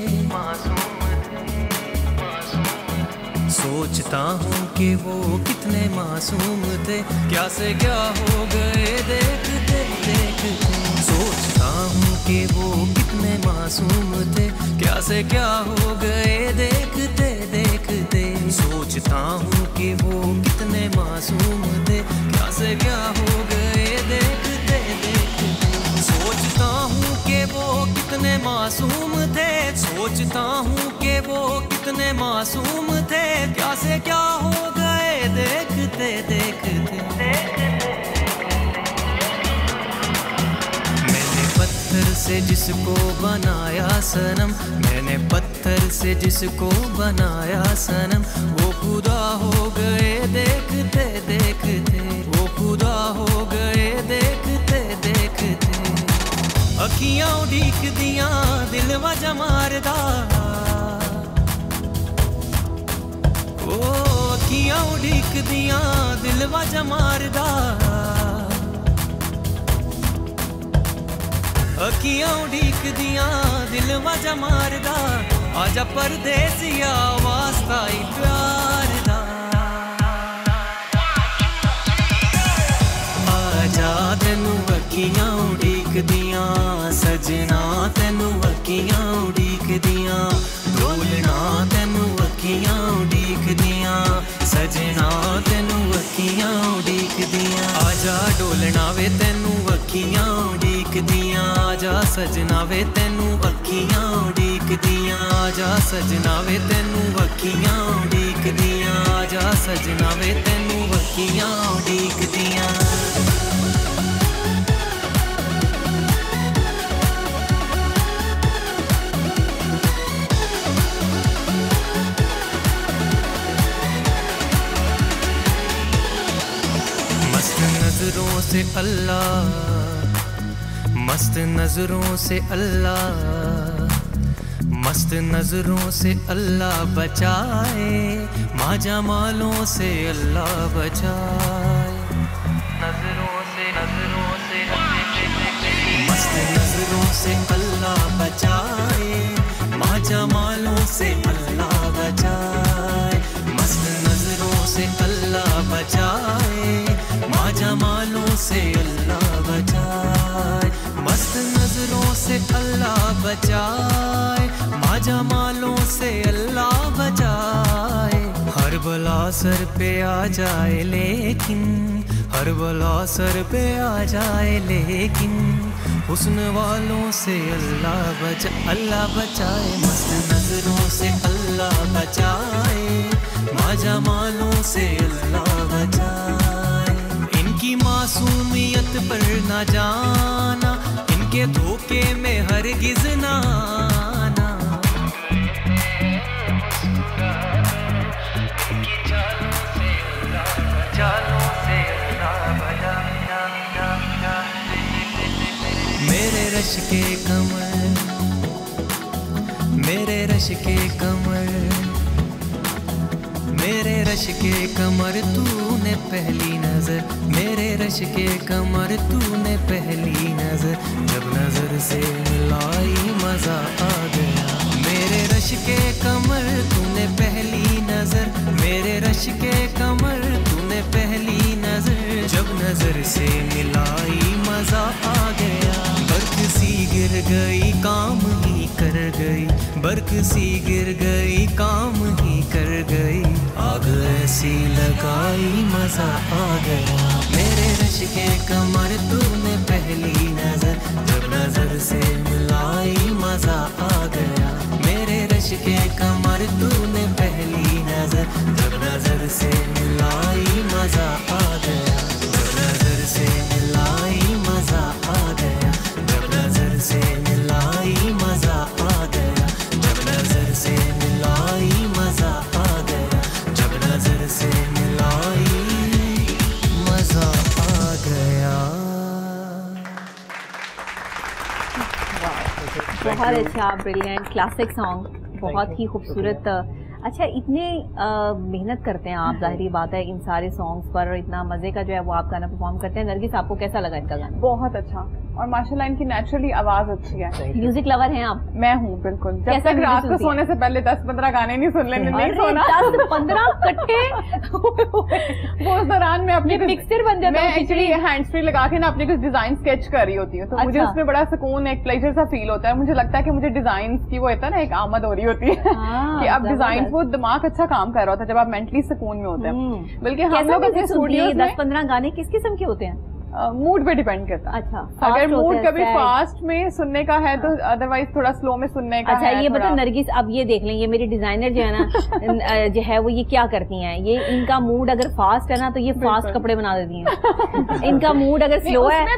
सोचता हूँ कि वो कितने मासूम थे, क्या से क्या हो गए देखते देखते। सोचता हूँ कि वो कितने मासूम थे, क्या से क्या हो गए देखते देखते। सोचता हूँ कि वो कितने मासूम थे, क्या से क्या हो गए देखते देखते। सोचता हूँ कि वो कितने मासूम थे, सोचता हूँ कि वो कितने मासूम थे, क्या से क्या हो गए देखते देखते। पत्थर से जिसको बनाया सनम, मैंने पत्थर से जिसको बनाया सनम, वो खुदा हो गए देखते देखते, वो खुदा हो गए देखते देखते। अखियां उड़ीक दियां दिल वजा मारदा, ओ अखियां उड़ीक दियां दिल वजा मारदा। अखियां उड़ीक दियां दिल वजा मारदा, आजा परदेसिया वास्ता ही प्यार दा। आजा तेनू अखियां उड़ीक दियां सजना, तेनू अखियां उड़ीक दियां डोलना, तेनू अखियां उड़ीक दियां सजना, तेनू अखियां उड़ीक दियां। आजा डोलना वे तेनू अखियां उड़ीक दियां, आजा सजना वे तेनू अखियां उड़ीक दियां, आजा सजना वे तेनू अखियां उड़ीक दियां, आजा सजना वे तेनू अखियां उड़ीक दियां। नजरों से अल्लाह, मस्त नजरों से अल्लाह, मस्त नजरों से अल्लाह बचाए, माजा मालों से अल्लाह बचाए, नजरों से मस्त नजरों से अल्लाह बचाए, माजा मालों से अल्लाह बचाए, मस्त नजरों से अल्लाह बचाए, माजा मालों से अल्लाह बचाए, मस्त नजरों से अल्लाह बचाए, माजा मालों से अल्लाह बचाए। हर बला सर पे आ जाए लेकिन, हर बला सर पे आ जाए लेकिन, हुस्न वालों से अल्लाह बचाए, मस्त नजरों से अल्लाह बचाए, माजा मालों से अल्लाह बचाए। इनकी मासूमियत पर ना जाना, इनके धोखे में हरगिज ना आना, चालों से अल्लाह बचाए। मेरे रश के कमर, मेरे रश के कमर, मेरे रश के कमर तूने पहली नजर, मेरे रश के कमर तूने पहली नजर, जब नजर से मिलाई मजा आ गया। मेरे रश के कमर तूने पहली नजर, मेरे रश के कमर तूने पहली नजर, जब नजर से मिलाई मजा आ गया। बर्क सी गिर गई काम ही कर गई, बर्क सी गिर गई काम ही कर गई, आग ऐसी लगाई मजा आ गया। मेरे रश के कमर तूने पहली नजर, जब नजर से मिलाई मजा आ गया। मेरे रश के कमर तूने पहली नजर, जब नजर से मिलाई मजा आ गया, जब नजर से मिलाई मजा आ गया, जब नजर से मिलाई मजा आ गया, जब नजर से मिलाई मजा आ गया, जब नजर से मिलाई मजा आ गया। बहुत अच्छा, ब्रिलियंट क्लासिक सॉन्ग, बहुत ही खूबसूरत। अच्छा, इतने मेहनत करते हैं आप, जाहिर बात है, इन सारे सॉन्ग्स पर, और इतना मजे का जो है वो आप गाना परफॉर्म करते हैं। नरगिस, आपको कैसा लगा इनका गाना? बहुत अच्छा, और माशाल्लाह इनकी नेचुरली आवाज अच्छी है। म्यूजिक लवर हैं आप? मैं हूँ बिल्कुल। जब तक रात को सोने से पहले 10-15 गाने नहीं सुन लेंगे नहीं सोना। 10-15 इकट्ठे वो उस दौरान मैं अपनी मिक्सर बन जाता है। मैं एक्चुअली हैंड फ्री लगा के ना अपनी कुछ डिजाइन स्केच कर रही होती हूँ, तो मुझे उसमें बड़ा सुकून, एक प्लेजर सा फील होता है। मुझे लगता है कि मुझे डिजाइन की वो होता है ना, एक आमद हो रही होती है कि अब डिजाइन, वो दिमाग अच्छा काम कर रहा होता है जब आप मेंटली सुकून में होते हैं। बल्कि हम लोग अपने स्टूडियो 10-15 गाने किस किस्म के होते हैं? मूड पे डिपेंड करता है। अच्छा, अगर मूड कभी फास्ट में सुनने का है तो अदरवाइज थोड़ा स्लो में सुनने का अच्छा, है। ये बताओ नरगिस, अब ये देख लें, ये मेरी डिजाइनर जो है ना जो है वो ये क्या करती हैं, ये इनका मूड अगर फास्ट है ना तो ये फास्ट कपड़े बना देती हैं, इनका मूड अगर स्लो है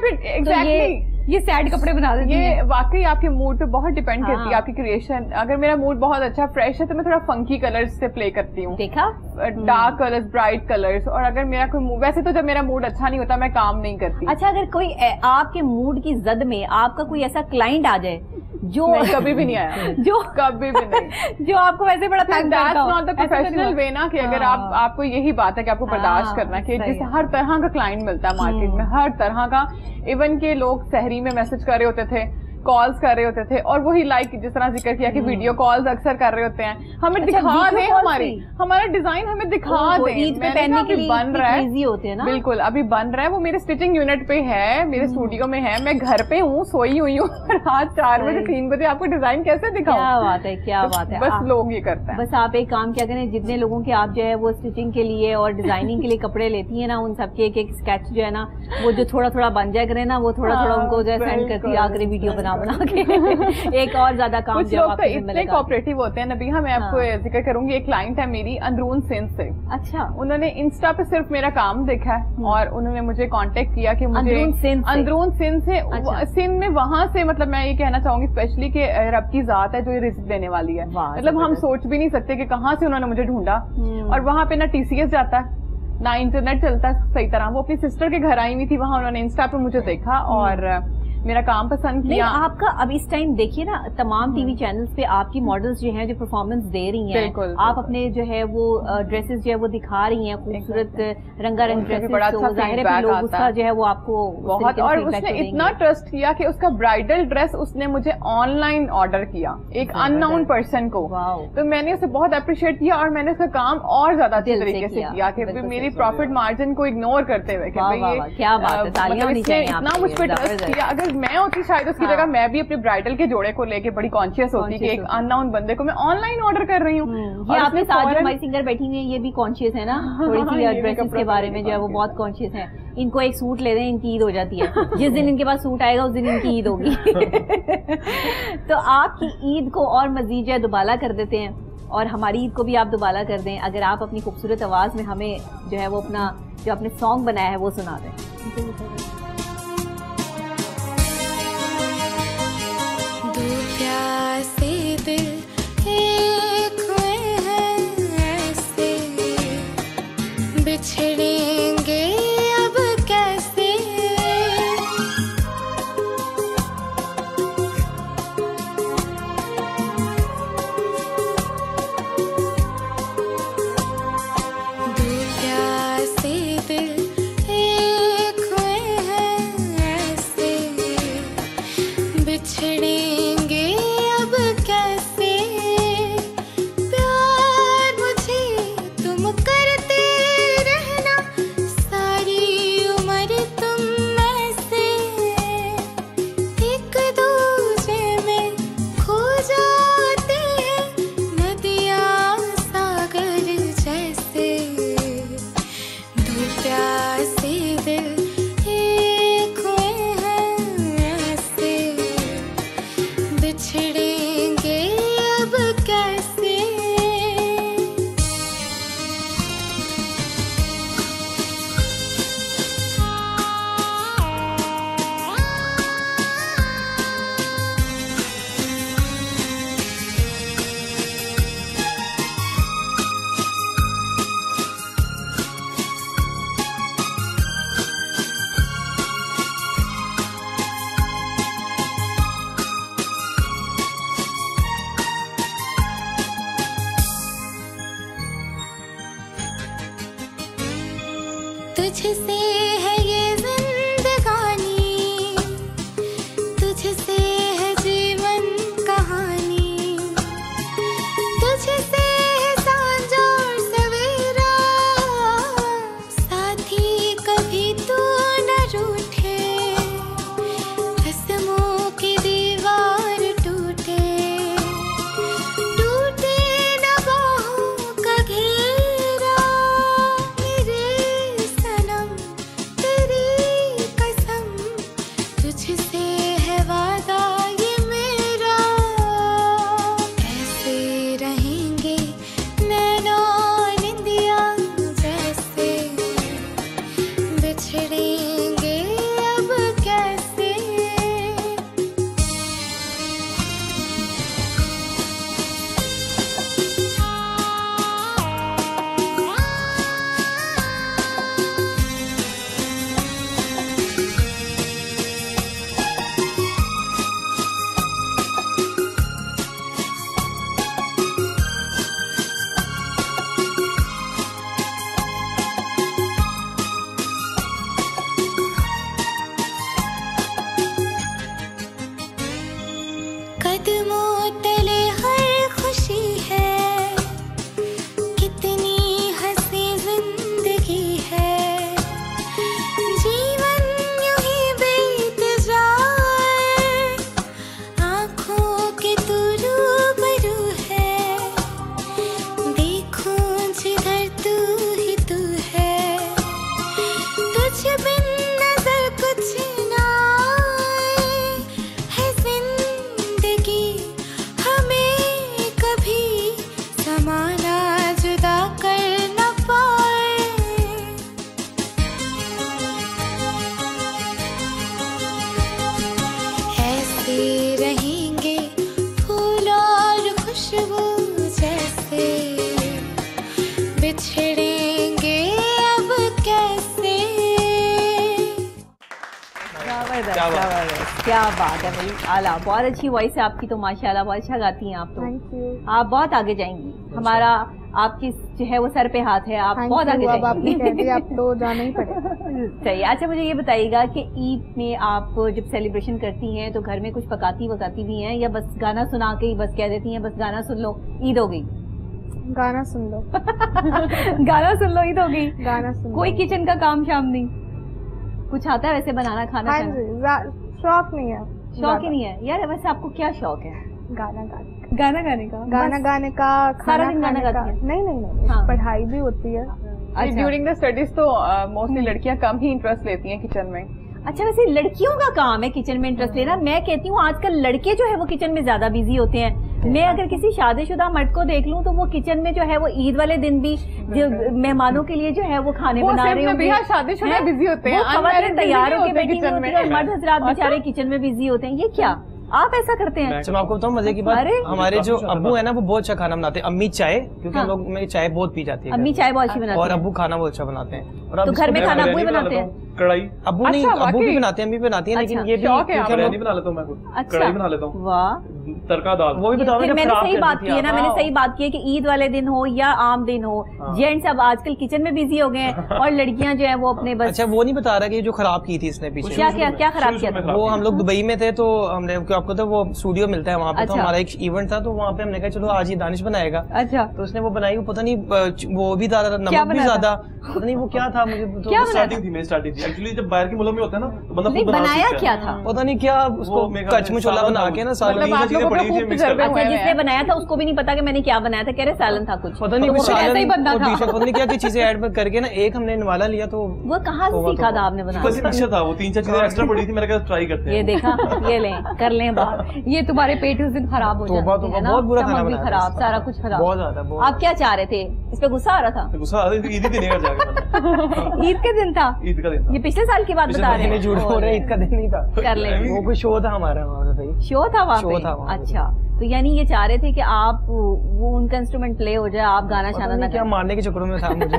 तो ये सैड कपड़े बना देती हैं। ये वाकई आपके मूड पे बहुत डिपेंड करती है आपकी क्रिएशन। अगर मेरा मूड बहुत अच्छा फ्रेश है तो मैं थोड़ा फंकी कलर्स से प्ले करती हूँ, देखा, डार्क कलर्स, ब्राइट कलर्स। और अगर मेरा कोई, वैसे तो जब मेरा मूड अच्छा नहीं होता मैं काम नहीं करती। अच्छा, अगर कोई आपके मूड की जद में आपका कोई ऐसा क्लाइंट आ जाए जो कभी भी नहीं आया, जो कभी भी नहीं, जो आपको वैसे बड़ा तंग करता हो, नॉट द प्रोफेशनल वे ना, कि अगर आपको यही बात है कि आपको बर्दाश्त करना है कि जिस हर तरह का क्लाइंट मिलता है मार्केट में, हर तरह का। इवन के लोग सहरी में मैसेज कर रहे होते थे, कॉल्स कर रहे होते थे, और वही लाइक जिस तरह जिक्र किया कि वीडियो कॉल्स अक्सर कर रहे होते हैं, हमें दिखा दें हमारा डिजाइन, हमें दिखा दें। ईद पे पहनने के लिए बन रहा है, इजी होते हैं ना, बिल्कुल अभी बन रहा है। वो मेरे स्टिचिंग यूनिट पे है, मेरे स्टूडियो में है, मैं घर पे हूँ, सोई हुई हूँ, रात 4 बजे 3 बजे आपको डिजाइन कैसे दिखाऊं? क्या बात है, क्या बात है। बस लोग ये करते हैं। बस आप एक काम क्या करें, जितने लोगों के आप जो है वो स्टिचिंग के लिए और डिजाइनिंग के लिए कपड़े लेती है ना, उन सबके एक स्केच जो है ना, वो जो थोड़ा थोड़ा बन जाए करे ना, वो थोड़ा थोड़ा उनको जो है सेंड करती है आकर वीडियो बना के एक और ज्यादा काम। कुछ लोग तो इतने कोऑपरेटिव होते हैं नबीहा, मैं आपको जिक्र करूंगी, एक क्लाइंट है मेरी अंदरून सिंध से। अच्छा, उन्होंने इंस्टा पे सिर्फ मेरा काम देखा है और उन्होंने मुझे कांटेक्ट किया कि मुझे अंदरून सिंध से, सिंध में वहां से, मतलब मैं ये कहना चाहूंगी स्पेशली कि रब की जात है जो ये रिस्क देने वाली है। मतलब हम सोच भी नहीं सकते कि कहाँ से उन्होंने मुझे ढूंढा। और वहाँ पे ना TCS जाता है ना इंटरनेट चलता है सही तरह। वो अपनी सिस्टर के घर आई हुई थी, वहां उन्होंने इंस्टा पे मुझे देखा और मेरा काम पसंद किया। आपका अब इस टाइम देखिए ना, तमाम टीवी चैनल्स पे आपकी मॉडल्स जो हैं जो परफॉर्मेंस दे रही हैं, आप अपने जो है वो ड्रेसेस जो है वो दिखा रही हैं, खूबसूरत रंगारंग ड्रेसेस, तो जाहिर है लोग उसका जो है वो आपको बहुत, और उसने इतना ट्रस्ट किया कि उसका ब्राइडल ड्रेस उसने मुझे ऑनलाइन ऑर्डर किया एक अननोन पर्सन को। तो मैंने उसे बहुत अप्रिशिएट किया और मैंने उसका काम और ज्यादा अच्छे तरीके से किया कि मेरी प्रॉफिट मार्जिन को इग्नोर करते हुए कि भाई ये क्या बात है, तालियां होनी चाहिए, इतना मुझ पर ट्रस्ट किया। अगर मैं होती शायद उसकी जगह मैं भी अपने ब्राइडल के जोड़े को लेके बड़ी कॉन्शियस होती कि एक अननोन बंदे को मैं ऑनलाइन ऑर्डर कर रही हूँ। और आपके साथ जो हमारी सिंगर बैठी हुई है ये भी कॉन्शियस है ना, थोड़ी सी ड्रेसेस के बारे में जो है वो बहुत कॉन्शियस है। इनको एक सूट ले दें, इनकी ईद हो जाती है। जिस दिन इनके पास सूट आएगा उस दिन इनकी ईद होगी। तो आपकी ईद को और मजीद जो है दुबाला कर देते हैं, और हमारी ईद को भी आप दुबाला कर दें अगर आप अपनी खूबसूरत आवाज में हमें जो है वो अपना जो आपने सॉन्ग बनाया है वो सुना दें। दो प्यासे दिल एक हुए हैं ऐसे, बिछड़ेंगे अब कैसे। दो प्यासे दिल एक हुए हैं ऐसे, बिछड़ेंगे अब कैसे। प्यार मुझे तुम करते रहना, सारी उम्र तुम ऐसे, एक दूजे में खो जाते हैं नदियाँ सागर जैसे। दो प्यासे दिल एक हुए हैं ऐसे, बिछड़ेंगे अब कैसे। तुझसे है ये जिंदगानी, तुझसे है जीवन कहानी, तुझसे है सांझ और सवेरा, साथी कभी तू न रूठे, कसमों की दीवार टूटे, टूटे न बाहों का घेरा। मेरे सनम तेरी कसम, तुझसे है वादा क्या बात है भाई, आला, बहुत अच्छी वॉइस है आपकी तो माशाल्लाह, बहुत अच्छा गाती हैं आप तो। Thank you. आप बहुत आगे जाएंगी, हमारा आपकी जो है वो सर पे हाथ है, आप बहुत आगे जाएंगी। आपने कह दिया, आप तो जाना ही पड़ेगा। सही। अच्छा मुझे ये बताइएगा कि ईद में आप जब सेलिब्रेशन करती हैं तो घर में कुछ पकाती भी हैं या बस गाना सुना के ही बस कह देती हैं बस गाना सुन लो ईद हो गई? गाना सुन लो। गाना सुन लो ईद हो गई। गाना सुन लो। कोई किचन का काम शाम नहीं? कुछ आता है वैसे बनाना खाना? हाँ जी, शौक नहीं है। शौक ही नहीं है यार? वैसे आपको क्या शौक है? गाना गाने का। गाना गाने का? गाना गाने का, सारा दिन गाना गाती है? नहीं, हाँ। पढ़ाई भी होती है। ड्यूरिंग द स्टडीज तो मोस्टली लड़कियां कम ही इंटरेस्ट लेती हैं किचन में। अच्छा वैसे लड़कियों का काम है किचन में इंटरेस्ट लेना। मैं कहती हूँ आजकल लड़के जो है वो किचन में ज्यादा बिजी होते हैं। मैं अगर किसी शादीशुदा मर्द को देख लूं तो वो किचन में जो है वो ईद वाले दिन भी जो मेहमानों के लिए जो है वो खाने बना रहे होंगे। शादीशुदा बिजी होते हैं, खबरें तैयार होकर बैठी होती है और मर्द हजरात बेचारे किचन में बिजी होते हैं। ये क्या आप ऐसा करते हैं? अच्छा मैं आपको बताऊं मजे की बात, हमारे जो अब्बू है ना वो बहुत अच्छा खाना बनाते हैं। अम्मी चाय, क्योंकि हम लोग में चाय बहुत पी जाती है, अम्मी चाय बहुत अच्छी बनाती है और अब्बू खाना बहुत अच्छा बनाते हैं। और तो घर में खाना अब्बू ही बनाते हैं? कढ़ाई अब्बू नहीं, अब्बू भी बनाते हैं, अम्मी भी बनाती है, लेकिन ये भी बिरयानी बना लेता हूँ मैं खुद, कढ़ाई बना लेता हूँ। वाह, तड़का दाल वो भी बताओ। मैंने सही बात की है ना, मैंने सही बात की है कि ईद वाले दिन हो या आम दिन हो, जेंट्स अब आजकल किचन में बिजी हो गए हैं और लड़कियां जो है वो अपने बस। अच्छा वो नहीं बता रहा कि जो खराब की थी इसने पीछे? क्या खराब किया था? वो हम लोग दुबई में थे तो हमने आपको तो वो स्टूडियो मिलता है वहाँ पे, तो हमारा एक इवेंट था तो वहाँ पे हमने कहा चलो आज ये दानिश बनाएगा। अच्छा तो उसने वो बनाई, पता नहीं वो भी ज्यादा, नमक भी ज्यादा, पता नहीं वो क्या था, मुझे स्टार्टिंग थी एक्चुअली जब बाहर के मुल्कों में होता है ना तो बंदा खुद बनाया क्या था पता नहीं क्या, उसको कचमुचोला बना के ना सारी चीजें पड़ी थी मिक्स करके। अच्छा जिसने बनाया था उसको भी नहीं पता कि मैंने क्या बनाया था, कह रहे सालन था कुछ, पता नहीं वो ऐसा ही बनता था, पता नहीं क्या चीजें ऐड करके ना एक हमने नवाला लिया। तो वो कहाँ से सीखा था आपने बनाना? बस मिक्सचर था, वो 3-4 चीजें एक्स्ट्रा पड़ी थी, मैंने कहा ट्राई करते हैं। ये देखा, ये लें कर लें बात, ये तुम्हारे पेट उस दिन खराब हो जाते हैं ना, बहुत बुरा खाना बनाया, खराब, सारा कुछ खराब, बहुत ज्यादा। आप क्या चाह रहे थे? इस पे गुस्सा आ रहा था? गुस्सा आ रहा था, ईद ही दिन जाके ईद के दिन था, ईद का दिन था। ये पिछले साल की बात बता रहे हैं? झूठ बोल रहे, ईद का दिन नहीं था। कर ले, वो कोई शो था हमारा वहाँ पे, शो था वहाँ पे? अच्छा, तो यानी ये चाह रहे थे कि आप वो उनका इंस्ट्रूमेंट प्ले हो जाए, आप गाना शाना ना क्या मारने के चक्करों में था मुझे।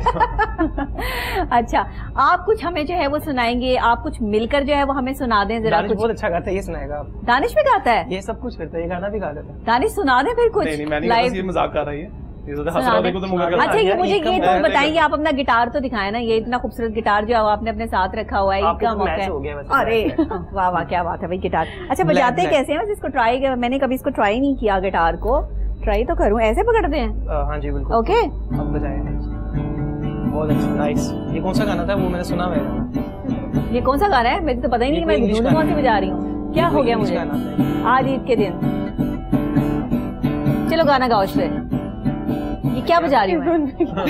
अच्छा आप कुछ हमें जो है वो सुनाएंगे, आप कुछ मिलकर जो है वो हमें सुना दें जरा। दानिश बहुत अच्छा गाता है, ये सुनाएगा आप? दानिश भी गाता है? ये सब कुछ करता है, ये गाना भी गा लेता है। दानिश सुना दे फिर कुछ लाइव। ये मजाक कर रही है। अच्छा ये मुझे ये तो बताइए, आप अपना गिटार तो दिखाए ना, ये इतना खूबसूरत गिटार जो है आपने अपने साथ रखा हुआ है, ईद का मौका है। अरे वाह वाह क्या बात है भाई गिटार। अच्छा बजाते कैसे हैं? इसको ट्राई, मैंने कभी इसको ट्राई नहीं किया गिटार को, ट्राई तो करूं। ऐसे पकड़ते हैं? हाँ जी बिल्कुल। ओके अब बजाएं। बहुत अच्छा, नाइस। ये कौन सा गाना था? वो मैंने सुना है। ये कौन सा गाना है? मुझे तो पता ही नहीं, मैं धुन कौन सी बजा रही हूँ। क्या हो गया मुझे आज ईद के दिन? चलो गाना गाओ इस पे। ये क्या बजा रही हूँ?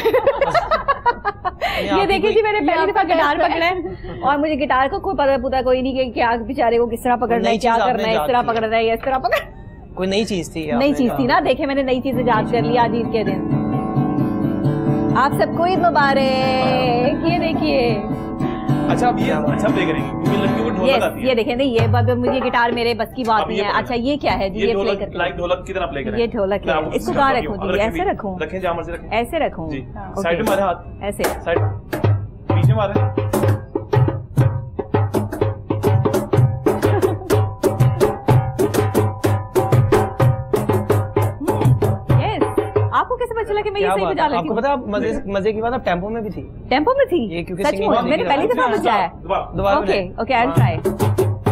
ये देखिए जी, मैंने पहली दफा गिटार पकड़ा है और मुझे गिटार का कोई पता कोई नहीं कि क्या बेचारे को किस तरह पकड़ना है, क्या करना है, इस तरह पकड़ना है या इस तरह पकड़। कोई नई चीज थी, नई चीज थी ना। देखे मैंने नई चीज इजाद कर लिया आज ईद के दिन। आप सबको ईद मुबारक। ये देखिए, अच्छा अब ये अच्छा प्ले करेंगे क्योंकि लड़कियों को ढोलक आती है। ये देखें नहीं, ये मुझे गिटार मेरे बस की बात नहीं है। अच्छा ये क्या है जी? ये प्ले करते हैं लाइक ढोलक की तरह प्ले करें। ये ढोलक है, इसको कहाँ रखूं जी? ऐसे रखूं? रखें जहाँ मर्जी रखें। ऐसे रखूं जी। साइड में मारे हाथ, ऐसे साइड पीछे मारे। आपको कैसे पता चला कि मैं ये सही बजा लेती हूँ? आपको पता मजे की बात, आप टेम्पो में भी थी। टेम्पो में थी? ये क्योंकि सच में मैंने पहली दफा बजाया। Okay okay, I will try.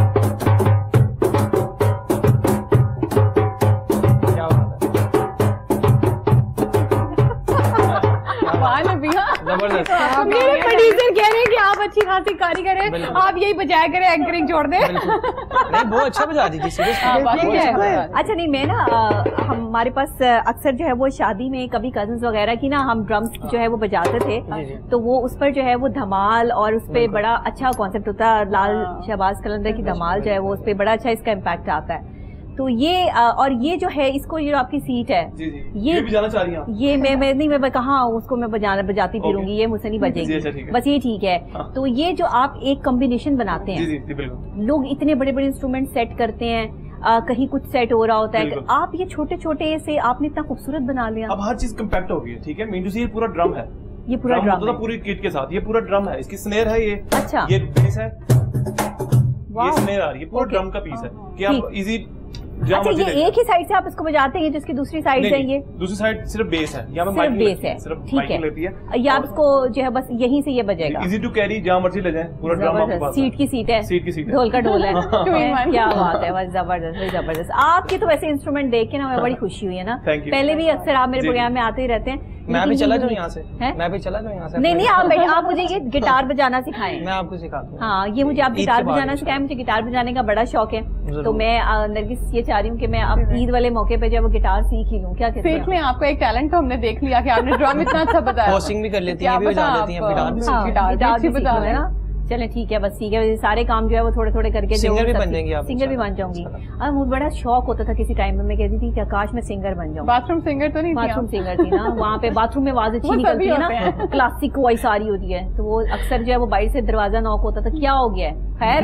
मेरे प्रोड्यूसर कह रहे हैं कि आप अच्छी खासी कारीगर हैं, आप यही बजाया करें, एंकरिंग छोड़ दें। नहीं बहुत अच्छा बजा दी थी। अच्छा नहीं, मैं ना हमारे पास अक्सर जो है वो शादी में कभी कजन्स वगैरह की ना हम ड्रम्स जो है वो बजाते थे, तो वो उस पर जो है वो धमाल और उस पर बड़ा अच्छा कॉन्सेप्ट होता है। लाल शहबाज कलंदर की धमाल जो है वो उस पर बड़ा अच्छा इसका इम्पैक्ट आता है। तो ये और ये जो है इसको जो आपकी सीट है जी, ये भी जाना चाह रही हैं? ये मैं नहीं, मैं कहाँ उसको मैं बजाती फिरूंगी, ये मुझसे नहीं बजेगी, बस ये ठीक है। तो ये जो आप एक कॉम्बिनेशन बनाते हैं, जी, बिल्कुल। लोग इतने बड़े बड़े इंस्ट्रूमेंट सेट करते हैं, कहीं कुछ सेट हो रहा होता है, आप ये छोटे छोटे से आपने इतना खूबसूरत बना लिया। अब हर चीज कम्पैक्ट हो गई है, ठीक है। मीन टू से ये पूरा ड्रम है, ये पूरा ड्रम है पूरी किट के साथ, ये पूरा ड्रम है, इसकी स्नेर है, ये अच्छा ये बेस है, ये स्नेर आ रही है, पूरा ड्रम का पीस है कि आप इजी। अच्छा, ये एक ही साइड से आप इसको बजाते हैं, जिसकी दूसरी साइड है ये दूसरी साइड सिर्फ बेस है, यहाँ पे सिर्फ बेस है, ठीक है, लेती है, या आप इसको जो है बस यहीं से ये बजेगा, इजी टू कैरी, जहाँ मर्जी ले जाएं, पूरा ड्रम आपके पास, सीट की सीट है, सीट की सीट है, ढोल का ढोल है, क्या बात है, बस जबरदस्त जबरदस्त। आपके तो वैसे इंस्ट्रूमेंट देख के ना मैं बड़ी खुशी हुई है ना, पहले भी अक्सर आप मेरे प्रोग्राम में आते ही रहते हैं। मैं भी चला जाऊँ यहाँ से, मैं भी चला जाऊँ यहाँ से। नहीं, आप मुझे ये गिटार बजाना सिखाएं, मैं आपको सिखाता हूँ। हाँ, ये मुझे आप गिटार बजाना सिखाएं, मुझे गिटार बजाने का बड़ा शौक है, तो मैं नरगिस ये चाह रही हूँ कि मैं अब ईद वाले मौके पे जब गिटार सीख ही लूँ। क्या कहते हैं? सीख लें, आपका एक टैलेंट तो हमने देख लिया कि आपने ड्रम इतना अच्छा बताया, हॉस्टिंग भी कर लेती हैं, बजा लेती हैं, गिटार भी बजा लेना। चले ठीक है, बस ठीक है, सारे काम जो है वो थोड़े थोड़े करके सिंगर भी बन जाएंगी आप, सिंगर भी बन जाऊंगी। अब मुझे बड़ा शौक होता था किसी टाइम में, मैं कहती थी कि काश मैं सिंगर बन जाऊँ। बाथरूम सिंगर तो नहीं, बाथरूम सिंगर थी ना, वहाँ पे बाथरूम में आवाज अच्छी निकलती है ना, क्लासिक वॉइस आ रही होती है, तो वो अक्सर जो है वो बाहर से दरवाजा नॉक होता था, क्या हो गया है, खैर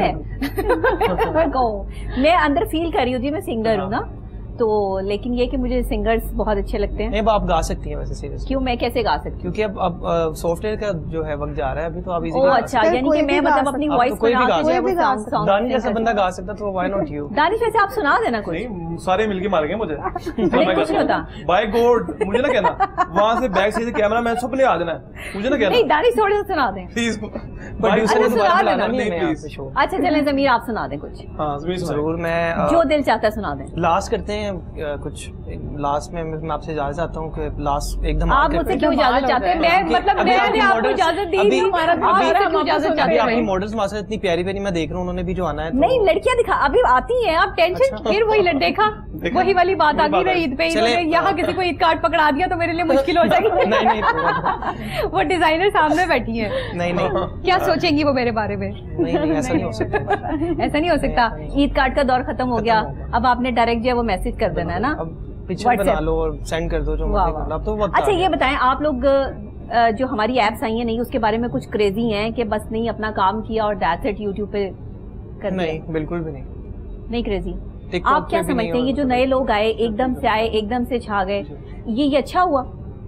है मैं अंदर फील कर रही होती मैं सिंगर हूँ ना, तो लेकिन ये कि मुझे सिंगर्स बहुत अच्छे लगते हैं। नहीं, आप गा सकती हैं वैसे सीरियसली। क्यों, मैं कैसे गा सकती हूँ? क्योंकि अब सॉफ्टवेयर का जो है वक्त जा रहा है, अभी तो आप इजी। ओह अच्छा, यानी कि मैं मतलब अपनी वॉइस कोई भी गा सकता, दानिश जैसा बंदा गा सकता, तो व्हाई नॉट यू? दानिश वैसे आप सुना देना कुछ। नहीं, सारे मिलके मारेंगे मुझे, कुछ नहीं होता, बाय गॉड मुझे ना कहना, वहाँ से बैक से कैमरा मैन सब ले आ देना, मुझे ना कहना। नहीं, दानिश थोड़े से सुना दें प्लीज, प्रोड्यूसर ने दोबारा बुलाना नहीं है प्लीज। अच्छा चलें ज़मीर, आप सुना दें कुछ। हाँ जरूर, मैं जो दिल चाहता है सुना दें। लास्ट करते हैं कुछ, लास्ट में मैं आपसे इजाजत चाहता हूँ कि लास्ट एकदम आप मुझसे क्यों इजाजत चाहते हैं? मैं मतलब मैंने आपको इजाजत दी थी, अभी आपकी मॉडल्स माशा इतनी प्यारी प्यारी मैं देख रहा हूँ, उन्होंने भी जो आना है। नहीं, लड़कियां दिखा अभी आती हैं, आप टेंशन, फिर वही देखा वही वाली बात आ गई ईद पे, यहाँ किसी को ईद कार्ड पकड़ा दिया तो मेरे लिए मुश्किल हो जाएगी। नहीं, वो डिजाइनर सामने बैठी है, नहीं क्या सोचेंगी वो मेरे बारे में? नहीं, ऐसा नहीं हो सकता, ऐसा नहीं हो सकता। ईद कार्ड का दौर खत्म हो गया, अब आपने डायरेक्ट जो है वो मैसेज कर देना है ना, पिक्चर बना लो और सेंड कर दो जो मर्जी कर लो। अब तो वक्त अच्छा ये बताएं, आप लोग जो हमारी एप्स आई हैं नहीं, उसके बारे में कुछ क्रेजी हैं कि बस नहीं अपना काम किया और दैट्स इट, यूट्यूब पे कर दिया? नहीं, बिल्कुल भी नहीं क्रेजी। आप क्या समझते हैं ये जो नए लोग आए, एकदम से आए, एकदम से छा गए, ये अच्छा हुआ?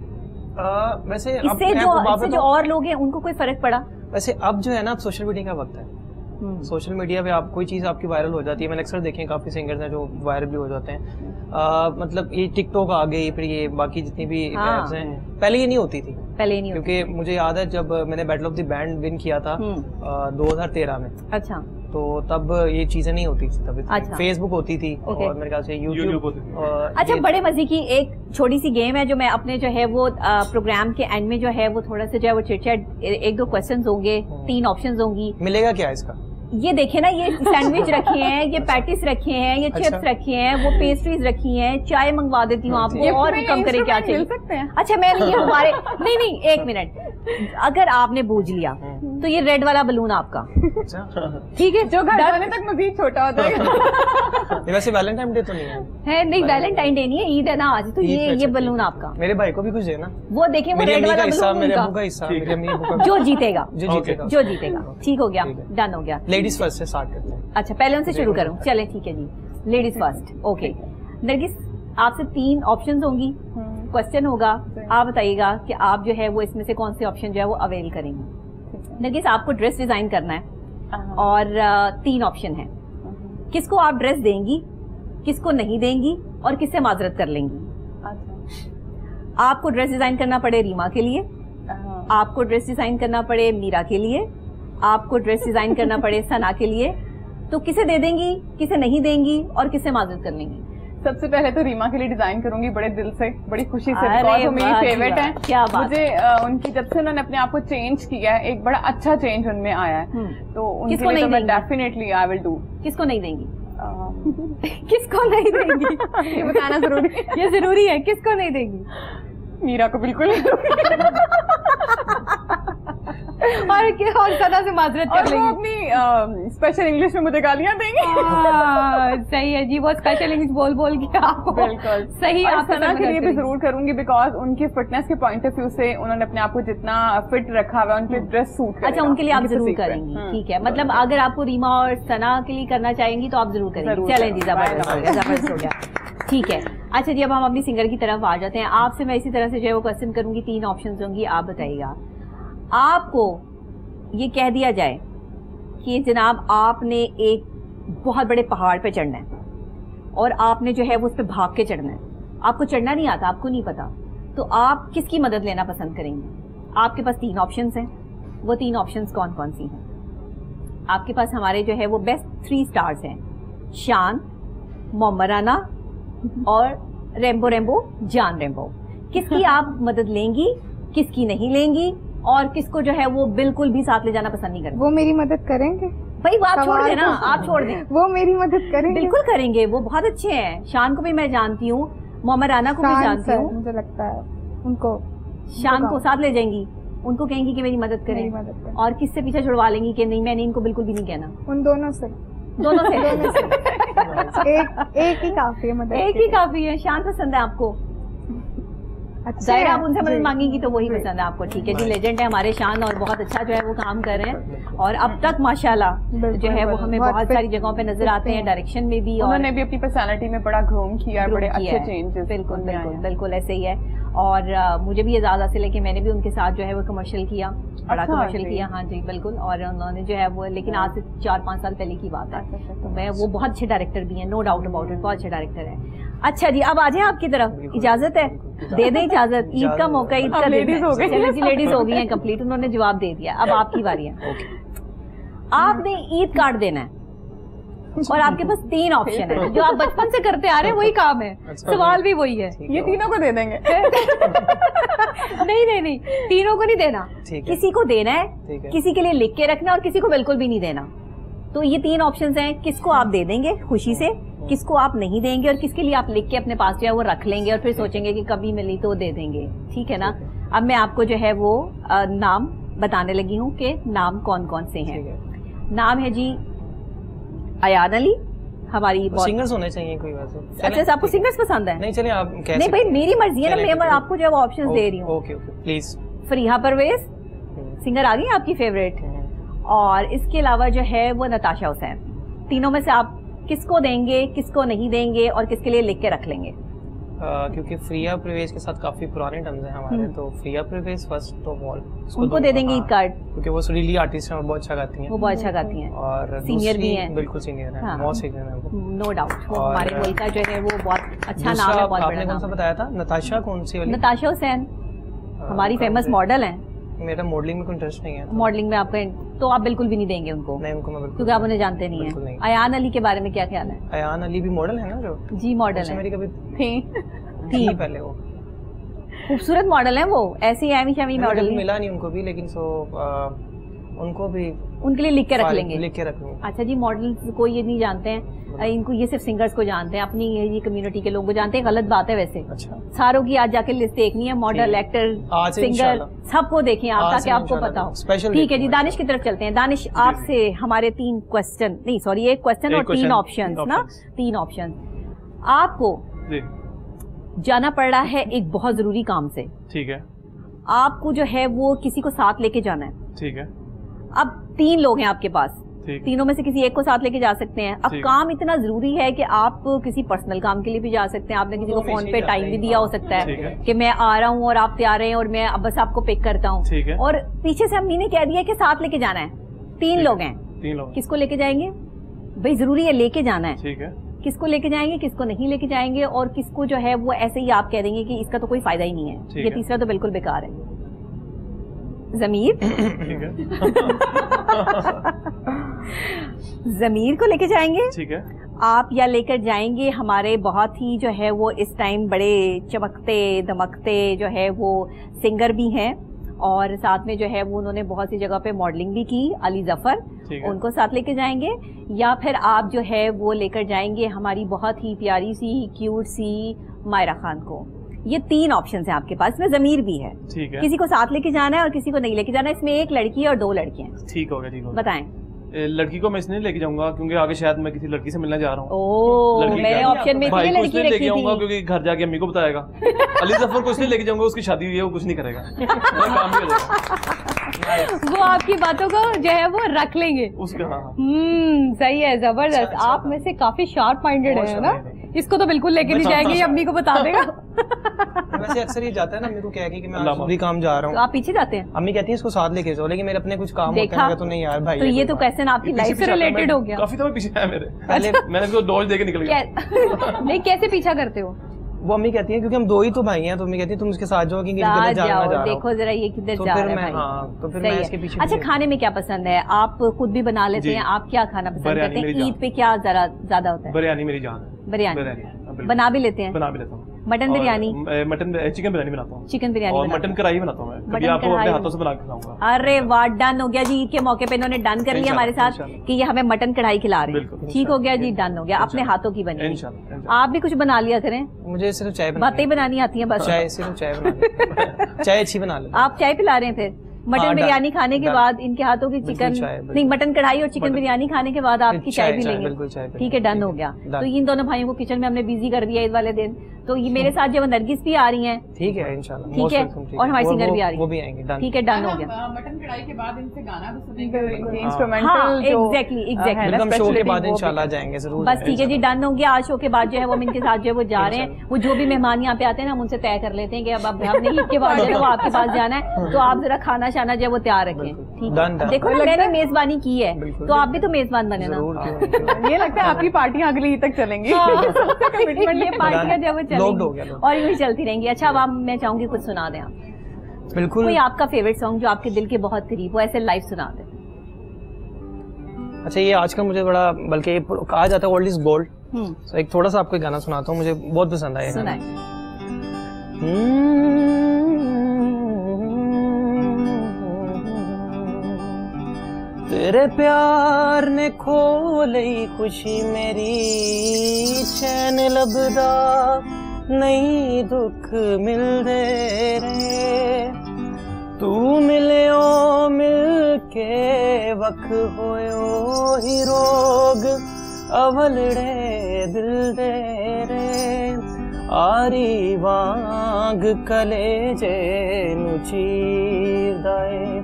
वैसे इससे जो और लोग हैं उनको कोई फर्क पड़ा? वैसे अब जो है ना, अब सोशल मीडिया का वक्त है, सोशल मीडिया पे आप कोई चीज़ आपकी वायरल हो जाती है। मैंने अक्सर देखे काफ़ी सिंगर्स हैं जो वायरल भी हो जाते हैं। मतलब ये टिकटॉक आ गई, फिर ये बाकी जितनी भी ऐप्स हैं, पहले ये नहीं होती थी, क्योंकि मुझे याद है जब मैंने battle of the band win किया था 2013 में। अच्छा, तो तब ये चीजें नहीं होती थी, तब अच्छा। फेसबुक होती थी और मेरे ख्याल से यूट्यूब होती थी। अच्छा, बड़े मजे की एक छोटी सी गेम है जो मैं अपने जो है वो प्रोग्राम के एंड में जो है वो थोड़ा सा जो है वो चिट-चैट, एक दो क्वेश्चंस होंगे, 3 ऑप्शंस होंगी। मिलेगा क्या इसका? ये देखे ना, ये सैंडविच रखे हैं, ये पैटिस रखे हैं, ये चिप्स रखे हैं, वो पेस्ट्रीज रखी हैं, चाय मंगवा देती हूँ आपको, और भी कम करे क्या चाहिए। अच्छा, मैं ये हमारे नहीं 1 मिनट, अगर आपने बूझ लिया तो ये रेड वाला बलून आपका, ठीक है, जो घर जाने तक मजीद छोटा होता है। वैसे वैलेंटाइन डे तो नहीं है? नहीं, वैलेंटाइन डे नहीं है, ईद है ना आज, तो ये बलून आपका। मेरे भाई को भी कुछ देना, वो देखें, वो रेड वाला बलून, मेरे अबू का हिस्सा, जो जीतेगा, ठीक हो गया, डन हो गया। लेडीज फर्स्ट से स्टार्ट करते हैं। अच्छा, पहले उनसे शुरू करूं? चलें ठीक है जी, लेडीज फर्स्ट। ओके नरगिस, आपसे 3 ऑप्शंस होंगी, क्वेश्चन होगा, आप बताइएगा कि आप जो है वो इसमें से कौन से ऑप्शन जो है वो अवेल करेंगे। नरगिस, आपको ड्रेस डिजाइन करना है और 3 ऑप्शन है, किसको आप ड्रेस देंगी, किसको नहीं देंगी और किससे माजरत कर लेंगी। आपको ड्रेस डिजाइन करना पड़े रीमा के लिए, आपको ड्रेस डिजाइन करना पड़े मीरा के लिए, आपको ड्रेस डिजाइन करना पड़े सना के लिए, तो किसे दे देंगी, किसे नहीं देंगी और किसे माजरत कर लेंगी? सबसे पहले तो रीमा के लिए डिजाइन करूंगी, बड़े दिल से, बड़ी खुशी से, बिकॉज़ वो मेरी फेवरेट है। क्या बात। मुझे उनकी जब से उन्होंने अपने आप को चेंज किया है, एक बड़ा अच्छा चेंज उनमें आया है, तो उनके लिए तो मैं डेफिनेटली आई विल डू। किसको नहीं देंगी? किसको नहीं देंगी? ये बताना जरूरी है। ये जरूरी है, किसको नहीं देंगी? मीरा को बिल्कुल और सदा से माजरत कर लेंगी। अपनी स्पेशल इंग्लिश में मुझे गालियां देंगी। सही है जी, वो स्पेशल इंग्लिश बोल के आपको बिल्कुल सही। और सना के लिए भी जरूर करूंगी, बिकॉज उनकी फिटनेस के पॉइंट ऑफ व्यू से उन्होंने अपने आप को जितना फिट रखा हुआ है, उनके ड्रेस सूट करेगा। अच्छा, उनके लिए आप जरूर करेंगी, ठीक है। मतलब अगर आपको रीमा और सना के लिए करना चाहेंगी तो आप जरूर करेंगी। चलें जी, जबरदस्त हो गया, ठीक है। अच्छा जी, अब हम अपनी सिंगर की तरफ आ जाते हैं। आपसे मैं इसी तरह से जो है वो क्वेश्चन करूंगी, 3 ऑप्शंस होंगी, आप बताइएगा। आपको ये कह दिया जाए कि जनाब आपने एक बहुत बड़े पहाड़ पे चढ़ना है और आपने जो है वो उस पर भाग के चढ़ना है, आपको चढ़ना नहीं आता, आपको नहीं पता, तो आप किसकी मदद लेना पसंद करेंगे? आपके पास 3 ऑप्शंस हैं। वो 3 ऑप्शंस कौन कौन सी हैं? आपके पास हमारे जो है वो बेस्ट 3 स्टार्स हैं, शान, मोहम्मद राना और रेम्बो जान रेम्बो। किसकी आप मदद लेंगी, किसकी नहीं लेंगी, और किसको जो है वो बिल्कुल भी साथ ले जाना पसंद नहीं करेंगे? वो मेरी मदद करेंगे भाई, वो आप छोड़ देना, आप छोड़ दें। वो मेरी मदद करेंगे, बिल्कुल करेंगे, वो बहुत अच्छे हैं। शान को भी मैं जानती हूँ, मोहम्मद राना को भी जानती हूँ, मुझे लगता है उनको, शान को साथ ले जाएंगी, उनको कहेंगी कि मेरी मदद करें, और किससे पीछे छुड़वा लेंगी कि नहीं मैंने इनको बिल्कुल भी नहीं कहना? उन दोनों से एक ही काफी है मदद, एक ही काफी है। शान पसंद है आपको? जाहिर आप उनसे मदद मांगेंगी तो वही पसंद है आपको। ठीक है जी, लेजेंड है हमारे शान और बहुत अच्छा जो है वो काम कर रहे हैं और अब तक माशाल्लाह जो है वो हमें बहुत सारी जगहों पे नजर आते हैं, डायरेक्शन में भी, और उन्होंने भी अपनी पर्सनालिटी में बड़ा ग्रोम किया, बड़े अच्छे चेंजेस। बिल्कुल बिल्कुल बिल्कुल ऐसे ही है। और मुझे भी एजाज हासिल है कि मैंने भी उनके साथ जो है वो कमर्शियल किया, बड़ा कमर्शियल किया। हाँ जी बिल्कुल। और उन्होंने जो है वो, लेकिन आज से 4-5 साल पहले की बात है, तो मैं, वो बहुत अच्छे डायरेक्टर भी हैं, नो डाउट अबाउट इट, बहुत अच्छे डायरेक्टर हैं। अच्छा जी, अब आ जाए आपकी तरफ, इजाजत है? दे दें इजाजत, ईद का मौका, ईद का लेडीज हो गई। चलो जी, लेडीज हो गई हैं कंप्लीट, उन्होंने जवाब दे दिया, अब आपकी बारी है। आपने ईद कार्ड देना है और आपके पास 3 ऑप्शन है, जो आप बचपन से करते आ रहे हैं वही काम है, सवाल भी वही है। ये तीनों को दे देंगे? नहीं, तीनों को नहीं देना, किसी को देना है, किसी के लिए लिख के रखना और किसी को बिल्कुल भी नहीं देना। तो ये 3 ऑप्शंस हैं, किसको आप दे देंगे खुशी से, किसको आप नहीं देंगे, और किसके लिए आप लिख के अपने पास जो है वो रख लेंगे और फिर सोचेंगे कि कभी मिली तो दे देंगे। ठीक है ना? अब मैं आपको जो है वो नाम बताने लगी हूँ कि नाम कौन कौन से हैं। नाम है जी अयान अली, हमारी सिंगर्स होने चाहिए कोई वैसे। अच्छा, आपको सिंगर्स पसंद है? नहीं चलिए आप कैसे? नहीं भाई, मेरी मर्जी है ना, मैं आपको जो है वो ऑप्शंस दे रही हूँ। Okay please. Fariha Parvez singer आ गई आपकी फेवरेट, और इसके अलावा जो है वो नताशा हुसैन। तीनों में से आप किसको देंगे, किसको नहीं देंगे, और किसके लिए लिख के रख लेंगे? क्योंकि फ्रिया प्रवेश के साथ काफी पुराने टर्म्स हैं हमारे, तो फ्रिया प्रवेश फर्स्ट ऑफ ऑल उनको दे देंगे ईद कार्ड, क्योंकि वो रियली आर्टिस्ट हैं और बहुत अच्छा गाती हैं। वो बहुत अच्छा गाती हैं और सीनियर भी हैं। बिल्कुल सीनियर हैं, बहुत सीनियर हैं वो, नो डाउट। वो हमारे मुल्क का जो है वो बहुत अच्छा नाम है, बहुत बड़ा नाम। आपने कौन सा बताया था? नताशा कौन सी वाली? नताशा हुसैन हमारी फेमस मॉडल हैं। मेरा मॉडलिंग में कोई इंटरेस्ट नहीं है। मॉडलिंग में आपका तो आप बिल्कुल भी नहीं देंगे उनको? नहीं, उनको मैं बिल्कुल, क्योंकि आप उन्हें जानते नहीं हैं। अयान अली के बारे में क्या ख्याल है? अयान अली भी मॉडल है ना? जो जी मॉडल है, मेरी कभी थी पहले, वो खूबसूरत मॉडल है, वो ऐसे ही एमी शमी मॉडल मिला नहीं उनको भी, लेकिन उनको भी उनके लिए लिख के रख लेंगे। लिख के रख लेंगे। अच्छा जी, मॉडल्स को ये नहीं जानते हैं, इनको ये सिर्फ सिंगर्स को जानते हैं, अपनी ये कम्युनिटी के लोगों को जानते हैं। गलत बात है वैसे। अच्छा, सारों की आज जाके लिस्ट देखनी है, मॉडल, एक्टर, सिंगर, सबको देखें आप, ताकि आपको पता हो। ठीक है जी, दानिश की तरफ चलते हैं। दानिश, आपसे हमारे 3 क्वेश्चन, नहीं सॉरी, 1 क्वेश्चन और 3 ऑप्शन ना, 3 ऑप्शन। आपको जाना पड़ रहा है एक बहुत जरूरी काम से। ठीक है। आपको जो है वो किसी को साथ लेके जाना है। ठीक है। अब 3 लोग हैं आपके पास, तीनों में से किसी एक को साथ लेके जा सकते हैं। अब काम इतना जरूरी है कि आप किसी पर्सनल काम के लिए भी जा सकते हैं, आपने किसी को फोन पे टाइम भी दिया हो सकता है कि मैं आ रहा हूँ और आप तैयार हैं और मैं अब बस आपको पिक करता हूँ, और पीछे से अम्मी ने कह दिया कि साथ लेके जाना है। 3 लोग हैं, 3 लोग, किसको लेके जाएंगे? भाई जरूरी है, लेके जाना है। ठीक है। किसको लेके जाएंगे, किसको नहीं लेके जाएंगे, और किसको जो है वो ऐसे ही आप कह देंगे कि इसका तो कोई फायदा ही नहीं है, ये तीसरा तो बिल्कुल बेकार है। ज़मीर ज़मीर को लेके जाएंगे। ठीक है। आप या लेकर जाएंगे हमारे बहुत ही जो है वो इस टाइम बड़े चमकते दमकते जो है वो सिंगर भी हैं, और साथ में जो है वो उन्होंने बहुत सी जगह पे मॉडलिंग भी की, अली जफर, उनको साथ लेके जाएंगे। या फिर आप जो है वो लेकर जाएंगे हमारी बहुत ही प्यारी सी क्यूट सी मायरा खान को। ये 3 ऑप्शन है आपके पास, इसमें ज़मीर भी है। ठीक है। किसी को साथ लेके जाना है और किसी को नहीं लेके जाना है। इसमें 1 लड़की है और 2 लड़के हैं। ठीक हो गया, ठीक हो गया। बताएं। लड़की को मैं इसलिए लेके जाऊंगा क्योंकि आगे शायद मैं किसी लड़की से मिलने जा रहा हूँ। ओह, मैंने ऑप्शन में भाई को इसलिए लेके जाऊंगा क्योंकि घर जाके अम्मी को बताएगा। अली जफर को इसलिए लेके जाऊंगा, उसकी शादी हुई है, वो कुछ नहीं करेगा, काम भी हो जाएगा। वो आपकी बातों को जो है वो रख लेंगे उसका। सही है, जबरदस्त। आप में से काफी शार्प माइंडेड है ना, इसको तो बिल्कुल लेके नहीं जाएगी, अम्मी को बता देगा। वैसे अक्सर ये जाता है ना, मेरे को कह के कि मैं जरूरी काम जा रहा हूँ, तो आप पीछे जाते हैं? अम्मी कहती है इसको साथ लेके जाओ, लेकिन मेरे अपने कुछ काम होते हैं तो नहीं यार भाई। तो ये तो क्वेश्चन आपकी लाइफ से रिलेटेड हो गया। काफी तो पीछे है मेरे, पहले मैंने इसको डॉज देके निकल गया। नहीं, कैसे पीछा करते हो? वो अम्मी कहती है क्योंकि हम 2 ही तो भाई हैं, तो अम्मी कहती है तुम उसके साथ जाओ, क्योंकि जाओ, देखो जरा ये किधर जा रहा है भाई। तो फिर मैं इसके पीछे। अच्छा, खाने में क्या पसंद है? आप खुद भी बना लेते हैं? आप क्या खाना पसंद करते हैं? ईद पे क्या जरा ज्यादा होता है? बिरयानी मेरी जान है। बिरयानी बना भी लेते हैं? बना भी लेता हूँ। मटन बिरयानी? चिकन बिरयानी बनाता हूँ। चिकन बिरयानी और मटन कढ़ाई बनाता हूँ मैं, कभी आपको अपने हाथों से बना के खिलाऊंगा। अरे वाह, डन हो गया जी। ईद के मौके पे इन्होंने डन कर लिया हमारे साथ कि ये हमें मटन कढ़ाई खिला रहे हैं। ठीक हो गया जी, डन हो गया। अपने हाथों की बनी। आप भी कुछ बना लिया करें। मुझे सिर्फ चाय बातें बनानी आती है बस। सिर्फ चाय बना चाय अच्छी बना ले। आप चाय पिला रहे हैं फिर? मटन बिरयानी खाने के बाद इनके हाथों की चिकन नहीं, मटन कढ़ाई और चिकन बिरयानी खाने के बाद आपकी चाय भी लेंगे। ठीक है, डन हो गया। तो इन दोनों भाइयों को किचन में हमने बिजी कर दिया ईद वाले दिन। तो ये मेरे साथ जो नरगिस भी आ रही हैं, ठीक है इंशाल्लाह, ठीक है, और हमारी सिंगर भी आ रही है, वो भी आएंगे। ठीक है, डन हो गया। मटन कढ़ाई के बाद इनसे गाना भी सुनेंगे, इंस्ट्रूमेंटल। एग्जैक्टली हम शो के बाद इंशाल्लाह जाएंगे जरूर। बस ठीक है जी, डन हो गया। आज शो के बाद जो है वो हम इनके साथ जो है वो जा रहे हैं। वो जो भी मेहमान यहाँ पे आते हैं ना, हम उनसे तय कर लेते हैं कि अब हमने ईद के बाद जो है वो आपके पास जाना है, तो आप जरा खाना शाना जो है वो तैयार रखें। ठीक है, देखो ना मैंने मेजबानी की है, तो आप भी तो मेजबान बने ना। ये लगता है आपकी पार्टियां अगली ईद तक चलेंगी। ये पार्टियां जो वो चलेंगी और यूं ही चलती रहेंगी। अच्छा, अब मैं चाहूंगी कुछ सुना दें आप। बिल्कुल। कोई आपका फेवरेट सॉन्ग जो आपके दिल के बहुत करीब हो, ऐसे लाइव सुना दें। अच्छा, ये आजकल मुझे बड़ा, बल्कि कहा जाता है ओल्ड इज गोल्ड, तो एक थोड़ा सा आपको गाना सुनाता हूँ, मुझे बहुत पसंद आया। सुनाए। तेरे प्यार ने खोली खुशी मेरी, चैन लभदा नहीं दुख मिलदे रे, तू मिलियो मिल के वख होयो ही रोग अवलड़े दिल दे रे, आरी वांग कलेजे नु चीरदा ए,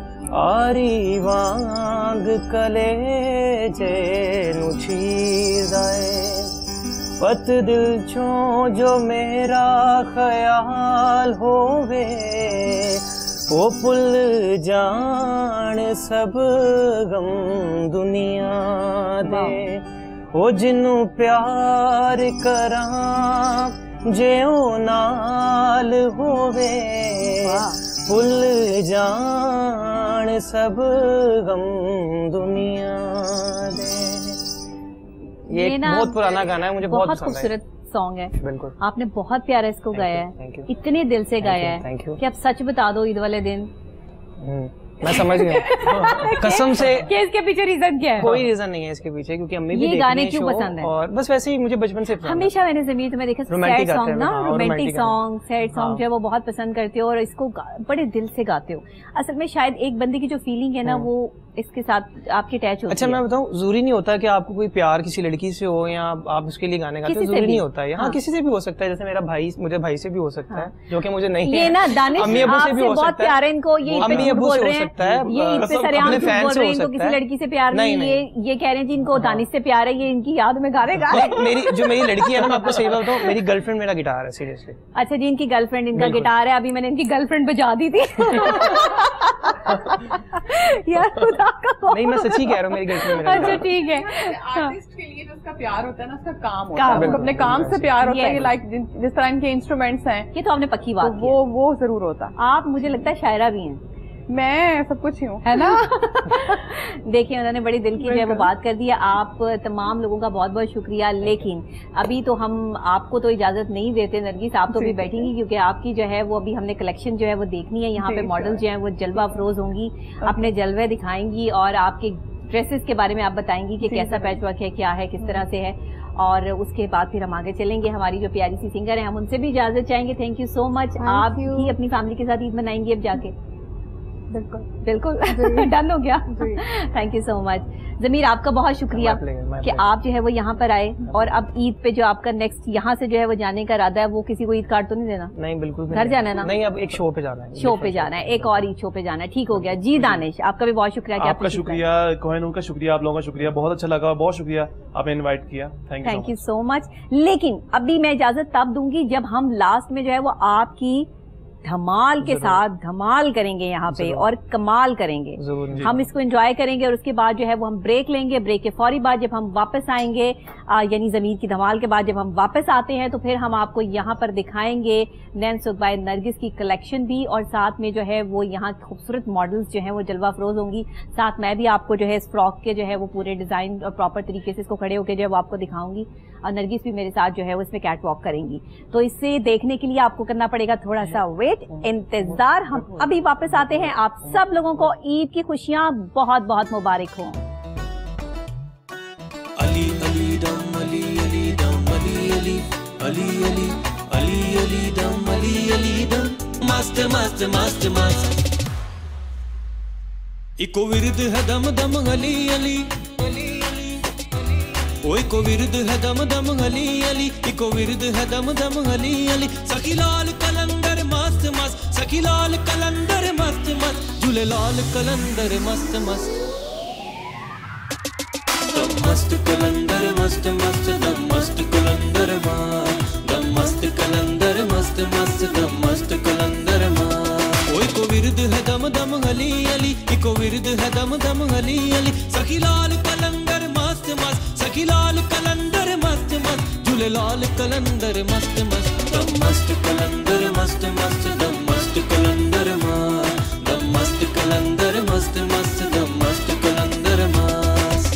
आरी वांग कलेजे नु चीरदा ए, पत दिल चों जो मेरा ख्याल होवे, वो पुल जान सब गम दुनिया दे, वो जिन्नू प्यार करां जेओ नाल होवे, पुल जान सब गम दुनिया दे। ये बहुत पुराना गाना है, मुझे बहुत खूबसूरत सॉन्ग है। बिल्कुल, आपने बहुत प्यारा इसको गाया है, इतने दिल से गाया है कि अब सच बता दो ईद वाले दिन। मैं समझ गया कसम से कि इसके पीछे रीजन क्या है? कोई रीजन नहीं है इसके पीछे, क्योंकि अम्मी भी ये गाने क्यों पसंद है? और बस वैसे ही मुझे बचपन से हमेशा मैंने ज़मीर तुम्हें देखा सैड सॉन्ग ना, रोमांटिक सॉन्ग, सैड सॉन्ग जो है वो बहुत पसंद करते हो और इसको बड़े दिल से गाते हो। असल में शायद एक बंदे की जो फीलिंग है ना वो इसके साथ आपकी अटैच होती है। अच्छा, मैं बताऊं, जरूरी नहीं होता कि आपको कोई प्यार किसी लड़की से हो या आप उसके लिए गाने गाते हो, जरूरी नहीं होता है। हाँ, किसी से भी हो सकता है, जैसे मेरा भाई, मुझे भाई से भी हो सकता है, जो कि मुझे नहीं है। ये ना दानिश अम्मी अब्बू से भी हो बहुत सकता है, प्यार है इनको, ये अम्मी अब्बू से हो सकता है, ये इनसे सरेआम बोल रहे हैं, इनको किसी लड़की से प्यार नहीं, ये कह रहे हैं जी इनको दानिश से प्यार है, ये इनकी याद में गाने गा रहे हैं। मेरी जो मेरी लड़की है ना, मैं आपको सही बताऊं, मेरी गर्लफ्रेंड मेरा गिटार है, सीरियसली। अच्छा जी, इनकी गर्लफ्रेंड इनका गिटार है। अभी मैंने इनकी गर्लफ्रेंड बजा दी थी। यार खुदा का, नहीं मैं सच्ची कह रहा हूँ, मेरी गर्लफ्रेंड मेरा। अच्छा ठीक है। आर्टिस्ट के लिए जो उसका प्यार होता है ना, उसका काम होता है, अपने काम से प्यार होता है। लाइक जिस तरह इनके इंस्ट्रूमेंट्स हैं, ये तो आपने पक्की बात की, वो जरूर होता है। आप मुझे लगता है शायरा भी हैं। मैं सब कुछ ही हूँ, है ना। देखिए, उन्होंने बड़ी दिल की जो है वो बात कर दी है। आप तमाम लोगों का बहुत बहुत शुक्रिया। लेकिन अभी तो हम आपको तो इजाजत नहीं देते नरगिस, आप तो भी बैठेंगी, क्योंकि आपकी जो है वो अभी हमने कलेक्शन जो है वो देखनी है। यहाँ पे मॉडल जो है वो जलवा अफरोज होंगी, अपने जलवे दिखाएंगी और आपके ड्रेसेस के बारे में आप बताएंगी कि कैसा पैचवर्क है, क्या है, किस तरह से है। और उसके बाद फिर हम आगे चलेंगे। हमारी जो प्यारी सी सिंगर है, हम उनसे भी इजाजत चाहेंगे। Thank you so much. आप भी अपनी फैमिली के साथ ईद मनाएंगी अब जाके? बिल्कुल बिल्कुल डन हो गया। Thank you so much Zameer, आपका बहुत शुक्रिया कि आप जो है वो यहाँ पर आए। और अब ईद पे जो आपका नेक्स्ट यहाँ से जो है वो जाने का इरादा है, वो किसी को ईद कार्ड तो नहीं देना? नहीं बिल्कुल घर जाना है ना? नहीं, अब एक शो पे जाना है। शो पे जाना है, एक और ईद शो पे जाना है। ठीक हो गया जी। दानिश, आपका भी बहुत शुक्रिया। आपका शुक्रिया, कोहिनूर का शुक्रिया, आप लोगों का शुक्रिया, बहुत अच्छा लगा, बहुत शुक्रिया आपने इन्वाइट किया। Thank you so much. लेकिन अभी मैं इजाजत तब दूंगी जब हम लास्ट में जो है वो आपकी धमाल के साथ धमाल करेंगे यहाँ पे और कमाल करेंगे। हम इसको एंजॉय करेंगे और उसके बाद जो है वो हम ब्रेक लेंगे। ब्रेक के फौरी बाद जब हम वापस आएंगे, यानी ज़मीर की धमाल के बाद जब हम वापस आते हैं, तो फिर हम आपको यहाँ पर दिखाएंगे नैन सुगबाई नरगिस की कलेक्शन भी, और साथ में जो है वो यहाँ खूबसूरत मॉडल्स जो हैं वो जलवा अफरोज होंगी। साथ मैं भी आपको जो है इस फ्रॉक के जो है वो पूरे डिजाइन और प्रॉपर तरीके से इसको खड़े होकर जो है वो आपको दिखाऊंगी, और नरगिस भी मेरे साथ जो है वो इसमें कैट वॉक करेंगी। तो इसे देखने के लिए आपको करना पड़ेगा थोड़ा सा वेट, इंतजार। हम अभी वापस आते हैं। आप सब लोगों को ईद की खुशियां बहुत बहुत मुबारक हों। अली अली दम अली अली दम अली अली अली अली अली अली दम अली अली दम मस्त मस्त मस्त मस्त इको विरद है दम दम अली अली ओ इको विरद है दम दम अली अली इको विरद है दम दम अली अली सखी लाल कलंदर मस्त मस्त सखी लाल कलंदर मस्त मस्त झूले लाल कलंदर मस्त मस्त दम मस्त कलंदर मस्त मस्त दम मस्त कलंदर दम मस्त कलंदर मस्त मस्त दम मस्त कलंदर ओ इको विरद है दम दम अली अली इको विरद है दम दम अली अली सखी लाल कलंदर मस्त मस्त सखी लाल कलंदर मस्त मस्त झूले लाल कलंदर मस्त मस्त दम मस्त कलंदर मस्त मस्त दम मस्त कलंदर दम मस्त कलंदर मस्त मस्त दम मस्त कलंदर मस्त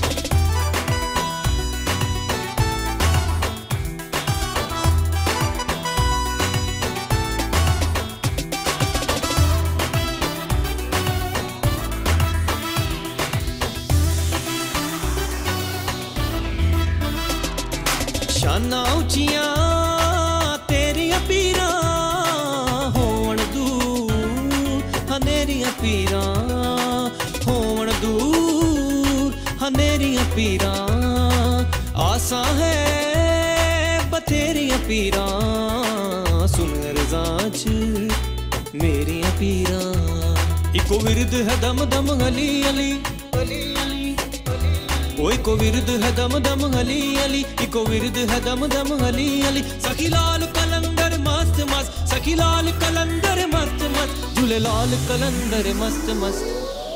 शाना उचिया तेरिया पीरा होण दूर हनेरिया पीरा होण दूर हनेरिया पीरा आसा है बथेरिया पीरा सुन रज़ाच मेरिया पीरा इको विरद है दम दम अली अली अली ओ इको विरद है दम दम अली अली इको विरद है दम दम अली अली सखी लाल कलंदर मस्त मस्त सखी लाल कलंदर मस्त मस्त झूले लाल कलंदर मस्त मस्त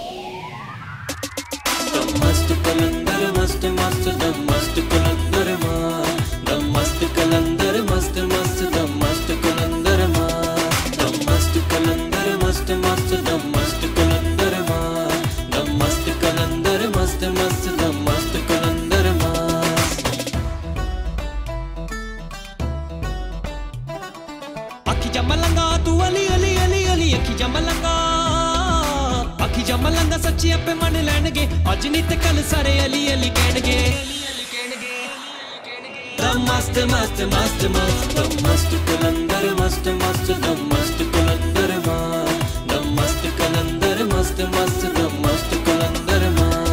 दम मस्त कलंदर मस्त मस्त दम मस्त कलंदर दम मस्त कलंदर मस्त मस्त दम मस्त कलंदर दम मस्त कलंदर मस्त मस्त दम मस्त कलंदर दम मस्त कलंदर मस्त मस्त दम मस्त कलंदर अखी जमलंगा तू अली अली अली अली अखी जमलंगा अखी जमलंगा सच्ची अपे मन लैणगे अज नहीं ते कल सारे अली अली कहणगे दम मस्त मस्त मस्त मस्त दम मस्त कलंदर मस्त मस्त दम मस्त कलंदर दम मस्त कलंदर मस्त मस्त दम मस्त कलंदर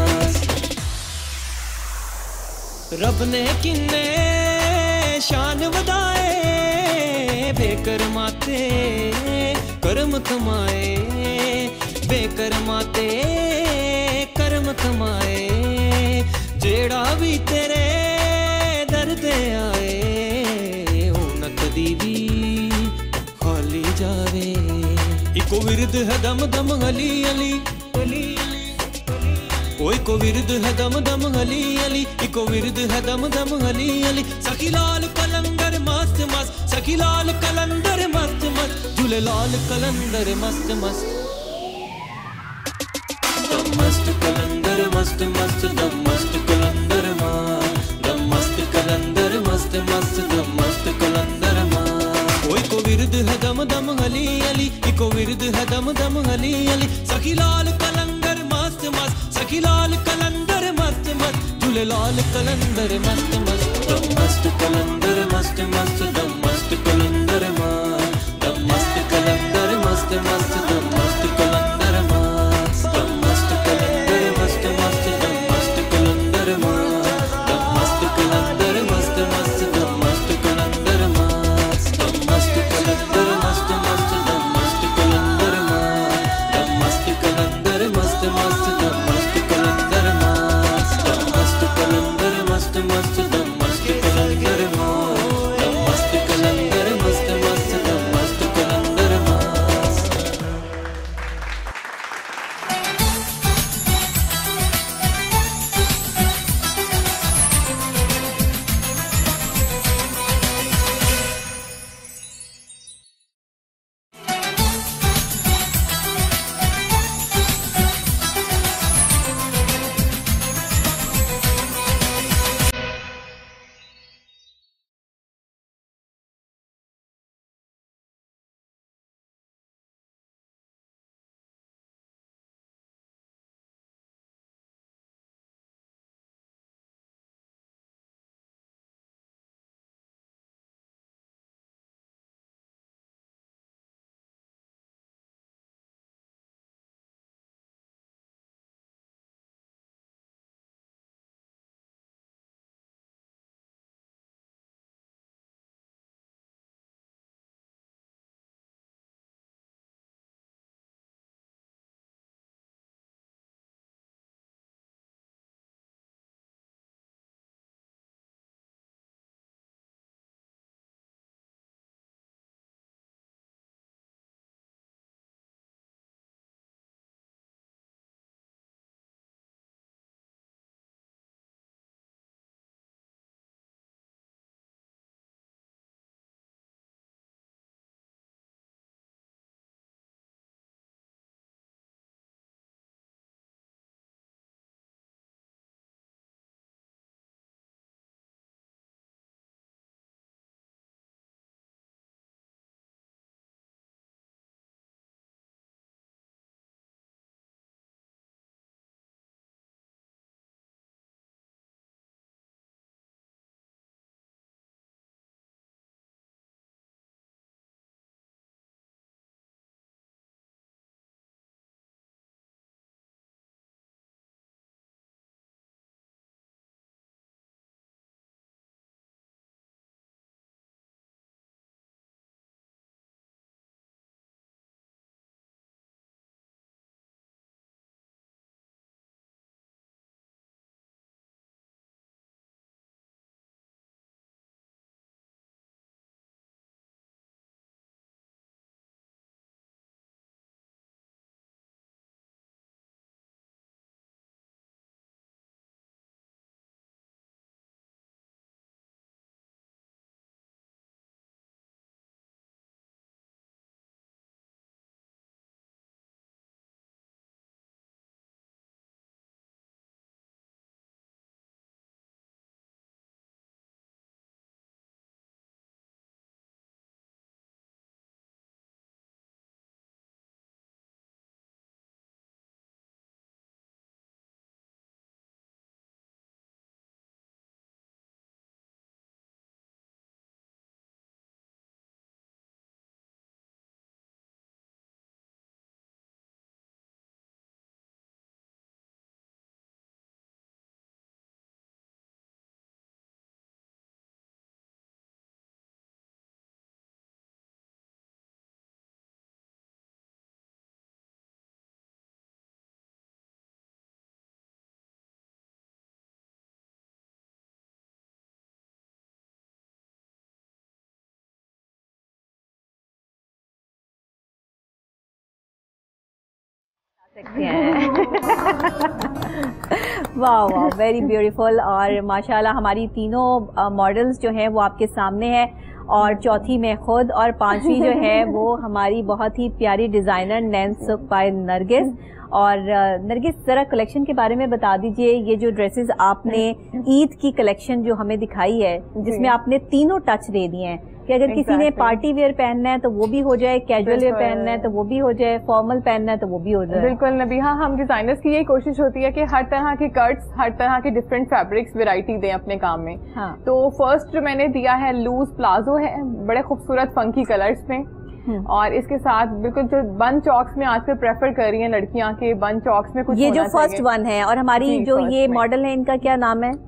रब ने किन्ने शान वधाए बेकरमाते कर्म कमाए बेकरमाते कर्म कमाए जेड़ा भी तेरे दर दे आए ओ न कदी भी खाली जावे इको विरद है दम दम अली अली अली ओ इको विरद है दम दम अली अली इको विरद है दम दम अली अली सखी लाल कलंदर मस्त मस्त सखी लाल कलंदर मस्त मस्त झूले लाल कलंदर मस्त मस्त दम मस्त कलंदर मस्त मस्त दम मस्त कलंदर दम मस्त कलंदर मस्त मस्त दम मस्त कलंदर ओ इको विरद है दम दम अली अली इको विरद है दम दम अली अली सखी लाल कलंदर मस्त मस्त सखी लाल कलंदर मस्त मस्त झूले लाल कलंदर मस्त मस्त दम मस्त कलंदर मस्त मस्त दम मस्त कलंदर दम मस्त कलंदर मस्त मस्त दम मस्त कलंदर वाह वाह, वेरी ब्यूटीफुल। और माशाल्लाह हमारी तीनों मॉडल्स जो हैं वो आपके सामने है, और चौथी में खुद, और पांचवी जो है वो हमारी बहुत ही प्यारी डिजाइनर नैनसुख बाय नरगिस। और नरगिस, जरा कलेक्शन के बारे में बता दीजिए, ये जो ड्रेसेस आपने ईद की कलेक्शन जो हमें दिखाई है, जिसमें आपने तीनों टच दे दिए हैं कि अगर किसी ने पार्टी वेयर पहनना है तो वो भी हो जाए, कैजुअल वेयर पहनना है तो वो भी हो जाए, फॉर्मल पहनना है तो वो भी हो जाए। बिल्कुल नबीहा, हम डिजाइनर्स की यही कोशिश होती है कि हर तरह के कट्स, हर तरह के डिफरेंट फैब्रिक्स वैरायटी दें अपने काम में। हाँ। तो फर्स्ट जो मैंने दिया है लूज प्लाजो है, बड़े खूबसूरत फंकी कलर्स में, और इसके साथ बिल्कुल जो बन चॉक्स में आजकल प्रेफर कर रही हैं लड़कियां के, बन चॉक्स में कुछ ये जो फर्स्ट वन है, और हमारी जो ये मॉडल है इनका क्या नाम है?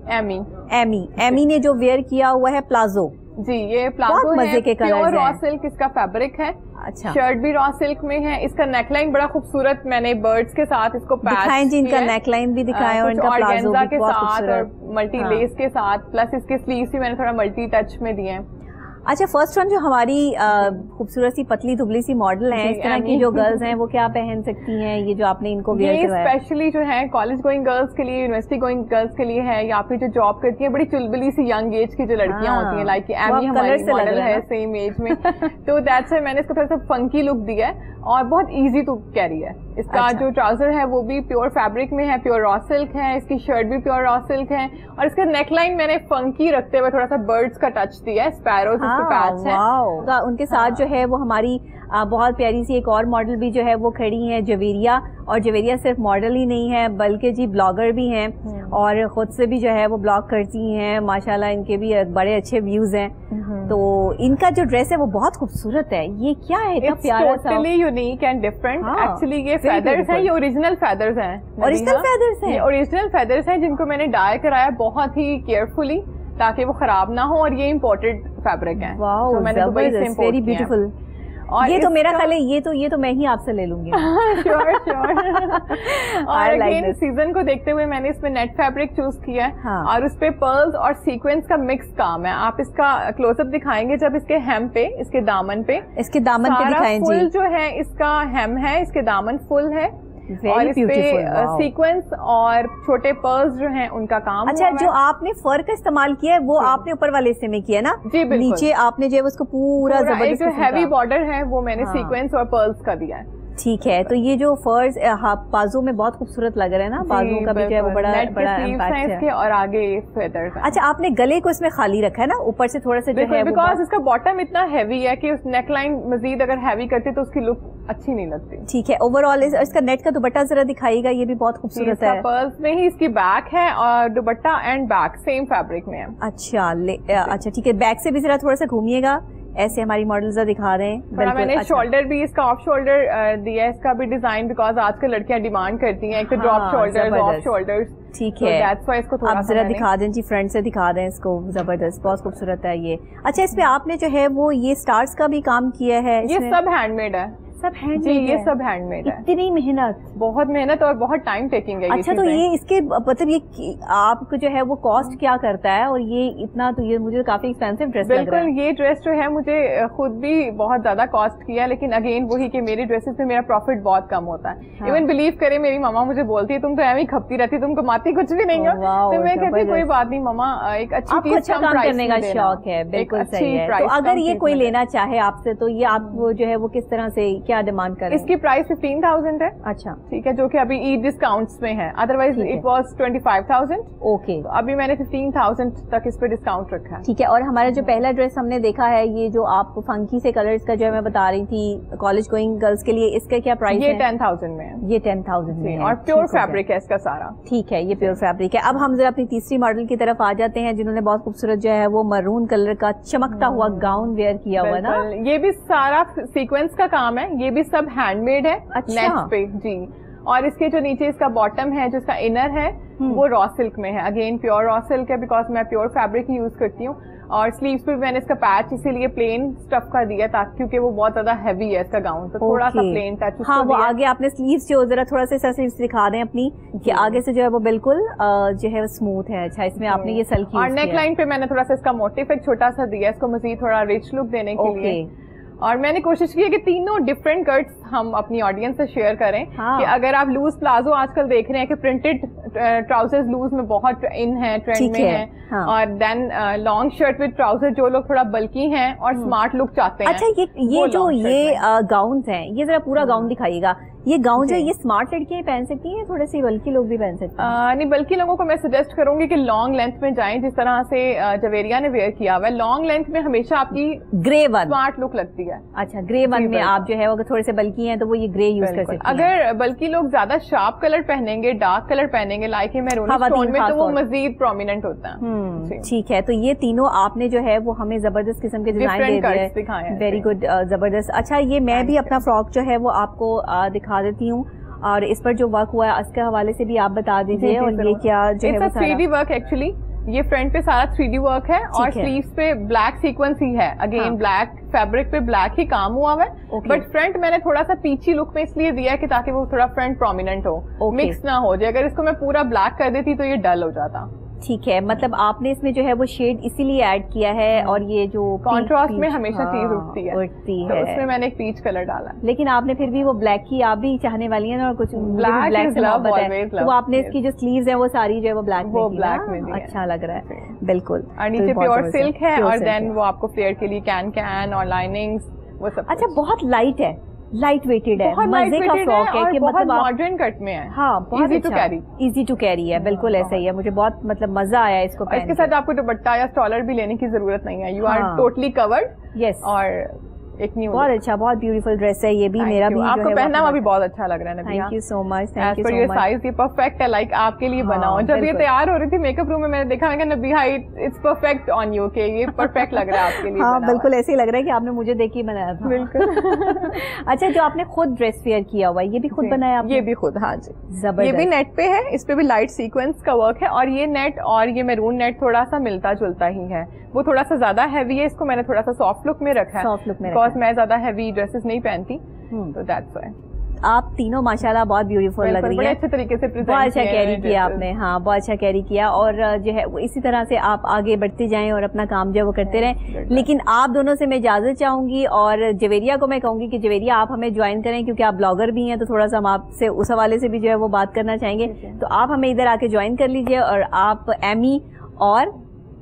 एमी ने जो वेयर किया हुआ है प्लाजो। जी, ये प्लाजो मजे के कलर्स प्योर रॉ सिल्क इसका फैब्रिक है। अच्छा, शर्ट भी रॉ सिल्क में है। इसका नेकलाइन बड़ा खूबसूरत, मैंने बर्ड्स के साथ इसको दिखाएं जी, इनका नेकलाइन भी दिखाएं और इनका प्लाजो भी के बहुत साथ और खूबसूरत मल्टी लेस के साथ, प्लस इसके स्लीव्स भी मैंने थोड़ा मल्टी टच में दिए हैं। अच्छा, फर्स्ट वन जो हमारी खूबसूरत सी पतली दुबली सी मॉडल है, इस तरह की जो गर्ल्स हैं वो क्या पहन सकती हैं? ये जो आपने इनको वेयर करवाया, स्पेशली जो है कॉलेज गोइंग गर्ल्स के लिए, यूनिवर्सिटी गोइंग गर्ल्स के लिए है, या फिर जो जॉब करती हैं, बड़ी चुलबुली सी यंग एज की जो लड़कियां होती हैं, लाइक एमी हमारी मॉडल है सेम एज में। तो दैट्स व्हाई मैंने इसको थोड़ा सा फंकी लुक दिया है, और बहुत इजी टू कैरी है। इसका जो ट्राउजर है वो भी प्योर फैब्रिक में है, प्योर रॉ सिल्क है, इसकी शर्ट भी प्योर रॉ सिल्क है, और इसका नेकलाइन मैंने फंकी रखते हुए थोड़ा सा बर्ड्स का टच दिया है, स्पैरोज इसके पैच है। उनके साथ जो है वो हमारी बहुत प्यारी सी एक और मॉडल भी जो है वो खड़ी है, जवेरिया। और जवेरिया सिर्फ मॉडल ही नहीं है बल्कि जी ब्लॉगर भी हैं, और खुद से भी जो है वो ब्लॉग करती हैं। माशाल्लाह इनके भी बड़े अच्छे व्यूज हैं। तो इनका जो ड्रेस है वो बहुत खूबसूरत है। ये क्या है इतना प्यारा सा? Totally unique and different. Actually ये फेदर्स है, ये ओरिजिनल फेदर्स हैं। ओरिजिनल फेदर्स हैं? ये ओरिजिनल फेदर्स हैं जिनको मैंने डाई कराया बहुत ही केयरफुली ताकि वो खराब ना हो, और ये इम्पोर्टेड फैब्रिक है। वाओ, जबरदस्त, वेरी ब्यूटीफुल। और ये तो मेरा ख्याल है ये तो मैं ही आपसे ले लूंगी। Sure sure. और अगेन सीजन को देखते हुए मैंने इसमें नेट फैब्रिक चूज किया है। हाँ। और उस पे पर्ल्स और सीक्वेंस का मिक्स काम है। आप इसका क्लोजअप दिखाएंगे जब इसके हेम पे, इसके दामन पे दिखाएं जी। फुल जो है इसका हेम है, इसके दामन फुल है, और इस पे सीक्वेंस और छोटे पर्ल्स जो हैं उनका काम। अच्छा, जो आपने फर का इस्तेमाल किया है वो आपने ऊपर वाले हिस्से में किया ना? जी बिल्कुल। नीचे आपने जो उसको पूरा जबरदस्त जो हैवी बॉर्डर है वो मैंने सीक्वेंस और पर्ल्स का दिया है। ठीक है, तो ये जो फर्स बाजू में बहुत खूबसूरत लग रहा है ना, बाजू का भी जो है वो बड़ा इम्पैक्ट है इसके, और आगे फेदर्स। अच्छा, आपने गले को इसमें खाली रखा है ना, ऊपर से थोड़ा सा जो है, बिकॉज इसका बॉटम इतना हैवी है कि उस नेकलाइन मजीद अगर हैवी करते तो उसकी लुक अच्छी नहीं लगती। ठीक है, ओवरऑल इसका नेट का दुपट्टा जरा दिखाइएगा, ये भी बहुत खूबसूरत है। पर्ल्स में ही इसकी बैक है, और dupatta and back same fabric में है। अच्छा ठीक है, बैक से भी जरा थोड़ा सा घूमिएगा, ऐसे हमारी मॉडल्स दिखा रहे हैं। मैंने शोल्डर भी इसका ऑफ शोल्डर दिया है, इसका भी डिजाइन, बिकॉज आजकल लड़कियां डिमांड करती हैं एक तो ड्रॉप शोल्डर्स, ऑफ शोल्डर्स। ठीक है, इसको थोड़ा आप जरा दिखा दें जी, फ्रंट से दिखा दें इसको, जबरदस्त, बहुत खूबसूरत है ये। अच्छा, इसमें आपने जो है वो ये स्टार्स का भी काम किया है? ये सब हैंडमेड है। सब हैंडमेड जी, ये सब हैंडमेड है। इतनी मेहनत, बहुत मेहनत और बहुत टाइम टेकिंग है। अच्छा, तो ये इसके मतलब ये आपको जो है वो कॉस्ट क्या करता है? और ये इतना, तो ये मुझे काफी एक्सपेंसिव ड्रेस लग रहा है। बिल्कुल, ये ड्रेस जो है मुझे खुद भी बहुत ज्यादा कॉस्ट किया, लेकिन अगेन वही कि मेरे ड्रेसेस में मेरा प्रॉफिट बहुत कम होता है। इवन बिलीव करे, मेरी मामा मुझे बोलती है तुम तो ऐਵੇਂ ही खपती रहती, तुम कमाती कुछ भी नहीं हो। तो मैं कहती कोई बात नहीं मामा, एक अच्छी चीज, अच्छा काम करने का शौक है। बिल्कुल सही है। तो अगर ये कोई लेना चाहे आपसे, तो ये आप जो है वो किस तरह से क्या डिमांड करें? इसकी प्राइस 15,000 है। अच्छा, ठीक है, जो कि अभी ईद डिस्काउंट्स में है, अदरवाइज इट वाज 25,000। ओके, तो अभी मैंने 15,000 तक इस पे डिस्काउंट रखा है। ठीक है, और हमारा जो पहला ड्रेस हमने देखा है, ये जो आप फंकी से कलर्स का जो है मैं बता रही थी कॉलेज गोइंग गर्ल्स के लिए, इसका क्या प्राइस है? ये 10,000 में है। ये 10,000 में है, और प्योर फैब्रिक है इसका सारा। ठीक है, ये प्योर फैब्रिक है। अब हम जरा अपनी तीसरी मॉडल की तरफ आ जाते हैं, जिन्होंने बहुत खूबसूरत जो है वो मरून कलर का चमकता हुआ गाउन वेयर किया हुआ ना। ये भी सारा सीक्वेंस का काम है, ये भी सब हैंडमेड है। अच्छा, पे जी। और इसके जो नीचे इसका बॉटम है, जो इसका इनर है वो रॉ सिल्क में है। अगेन प्योर रॉ सिल्क है, बिकॉज मैं प्योर फैब्रिक ही यूज करती हूँ। और स्लीव्स पे भी मैंने इसका पैच इसीलिए प्लेन स्टफ का दिया, ताकि क्योंकि वो बहुत ज्यादा हैवी है इसका गाउन, तो थोड़ा सा प्लेन टच। हाँ, वो आगे आपने स्लीव्स जो जरा थोड़ा सा स्लीव्स दिखा दें अपनी, कि आगे से जो है वो बिल्कुल जो है स्मूथ है। अच्छा, इसमें आपने ये सल्की, और नेक लाइन पे मैंने थोड़ा सा इसका मोटिव एक छोटा सा दिया, इसको मजीद थोड़ा रिच लुक देने के लिए। और मैंने कोशिश की है कि तीनों डिफरेंट कट्स हम अपनी ऑडियंस से शेयर करें। कि अगर आप लूज प्लाजो आजकल देख रहे हैं कि प्रिंटेड ट्राउजर्स लूज में बहुत इन है, ट्रेंड में है। और then long shirt with trouser जो लोग थोड़ा बल्की हैं और स्मार्ट लुक चाहते हैं। अच्छा, ये जो ये गाउन हैं, ये जरा पूरा गाउन दिखाइएगा। ये गाउन जो ये स्मार्ट लड़कियां पहन सकती हैं, थोड़े से बल्कि लोग भी पहन सकते हैं? नहीं, बल्कि लोगों को मैं सजेस्ट करूंगी कि लॉन्ग लेंथ में जाएं, जिस तरह से जवेरिया ने वेयर किया हुआ है। लॉन्ग लेंथ में हमेशा आपकी ग्रे वन स्मार्ट लुक लगती है। अच्छा, ग्रे वन में आप जो है अगर थोड़े से बल्कि हैं तो वो ये ग्रे यूज कर सकते हैं। अगर बल्कि लोग ज्यादा शार्प कलर पहनेंगे, डार्क कलर पहनेंगे, लाइक मैरून टोन में, तो वो मजीद प्रोमिनेंट होता है। ठीक है, तो ये तीनों आपने जो है वो हमें जबरदस्त किस्म के डिजाइन दे दिए हैं। वेरी गुड, जबरदस्त। अच्छा, ये मैं भी अपना फ्रॉक जो है वो आपको दिखा देती हूँ, और इस पर जो वर्क हुआ है उसके हवाले से भी आप बता दीजिए। और ये क्या जो है वो 3D वर्क एक्चुअली, ये फ्रंट पे सारा 3D वर्क है और स्लीव्स पे ब्लैक सीक्वेंस ही है। अगेन ब्लैक फैब्रिक पे ब्लैक ही काम हुआ है। बट फ्रंट मैंने थोड़ा सा पीची लुक में इसलिए दिया है कि ताकि वो थोड़ा फ्रंट प्रोमिनेंट हो, मिक्स ना हो जाए। अगर इसको मैं पूरा ब्लैक कर देती तो ये डल हो जाता। ठीक है, मतलब आपने इसमें जो है वो शेड इसीलिए ऐड किया है। और ये जो कॉन्ट्रास्ट में हमेशा चीज उठती है, तो उसमें मैंने एक पीच कलर डाला। लेकिन आपने फिर भी वो ब्लैक की, आप भी चाहने वाली हैं और कुछ ब्लैक से मोहब्बत है, तो आपने इसकी जो स्लीव्स है वो सारी जो है वो ब्लैक में अच्छा लग रहा है। बिल्कुल, और नीचे प्योर सिल्क है और देन वो आपको फ्लेयर के लिए कैन और लाइनिंग्स वो सब। अच्छा, बहुत लाइट है, लाइट वेटेड है, मजे का फ्रॉक है कि मतलब मॉडर्न कट में है। हाँ, बहुत इजी टू कैरी है। बिल्कुल ऐसा ही है, मुझे बहुत मतलब मजा आया इसको पहन के। इसके साथ आपको दुपट्टा या स्टॉलर भी लेने की जरूरत नहीं है, you are totally covered. Yes, और एक न्यू बहुत अच्छा, बहुत ब्यूटीफुल ड्रेस है ये भी। मेरा भी आपको पहना हुआ भी बहुत अच्छा लग रहा है। Thank you so much, thank you so much. Size ये परफेक्ट है, लाइक आपके लिए बना हो। जब ये तैयार हो रही थी मेकअप रूम में, मैंने देखा, मैं Nabiha it's perfect on you, के ये परफेक्ट लग रहा है आपके लिए। हाँ, बिल्कुल ऐसे ही लग रहा है कि आपने मुझे देख के बनाया था। बिल्कुल। अच्छा, जो आपने खुद ड्रेस वेयर किया हुआ है ये भी खुद बनाया आपने? ये भी खुद, हाँ जी, जबरदस्त। ये भी नेट पे है, इस पे भी लाइट सीक्वेंस का वर्क है। और ये नेट और ये मैरून नेट थोड़ा सा मिलता जुलता ही है, वो थोड़ा सा ज्यादा हैवी है, इसको मैंने थोड़ा सा सॉफ्ट लुक में रखा है, सॉफ्ट लुक में, बिकॉज मैं ज्यादा हैवी ड्रेसेस नहीं पहनती, तो दैट्स व्हाई। आप तीनों माशाल्लाह बहुत ब्यूटीफुल लग रही हैं, अच्छे तरीके से प्रेजेंट बहुत अच्छा कैरी किया आपने। हाँ, बहुत अच्छा कैरी किया। और जो है वो इसी तरह से आप आगे बढ़ते जाएं और अपना काम जो है वो करते रहें। लेकिन आप दोनों से मैं इजाजत चाहूंगी, और जवेरिया को मैं कहूंगी कि जवेरिया आप हमें ज्वाइन करें, क्योंकि आप ब्लॉगर भी हैं, तो थोड़ा सा हम आपसे उस हवाले से भी जो है वो बात करना चाहेंगे। तो आप हमें इधर आके ज्वाइन कर लीजिए। और आप एमी और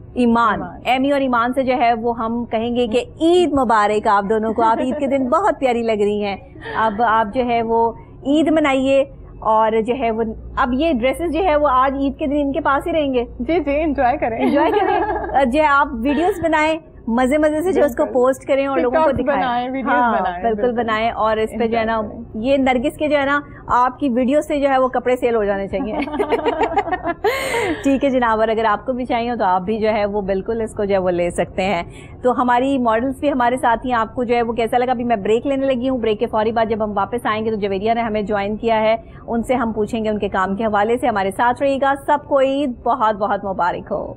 ईमान से जो है वो हम कहेंगे कि ईद मुबारक आप दोनों को। आप ईद के दिन बहुत प्यारी लग रही हैं। अब आप जो है वो ईद मनाइए, और जो है वो अब ये ड्रेसेस जो है वो आज ईद के दिन इनके पास ही रहेंगे। जी जी, एंजॉय करें। जो है आप वीडियोस बनाएं, मजे मजे से जो उसको पोस्ट करें और लोगों को दिखाएं। हाँ, बिल्कुल बनाएं। और इस पे जो है ना, ये नरगिस के जो है ना, आपकी वीडियो से जो है वो कपड़े सेल हो जाने चाहिए। ठीक है जनाब, और अगर आपको भी चाहिए तो आप भी जो है वो बिल्कुल इसको जो है वो ले सकते हैं। तो हमारी मॉडल्स भी हमारे साथ ही, आपको जो है वो कैसा लगा? अभी मैं ब्रेक लेने लगी हूँ। ब्रेक के फौरी बाद जब हम वापस आएंगे तो जवेरिया ने हमें ज्वाइन किया है, उनसे हम पूछेंगे उनके काम के हवाले से। हमारे साथ रहिएगा। सबको ईद बहुत बहुत मुबारक हो।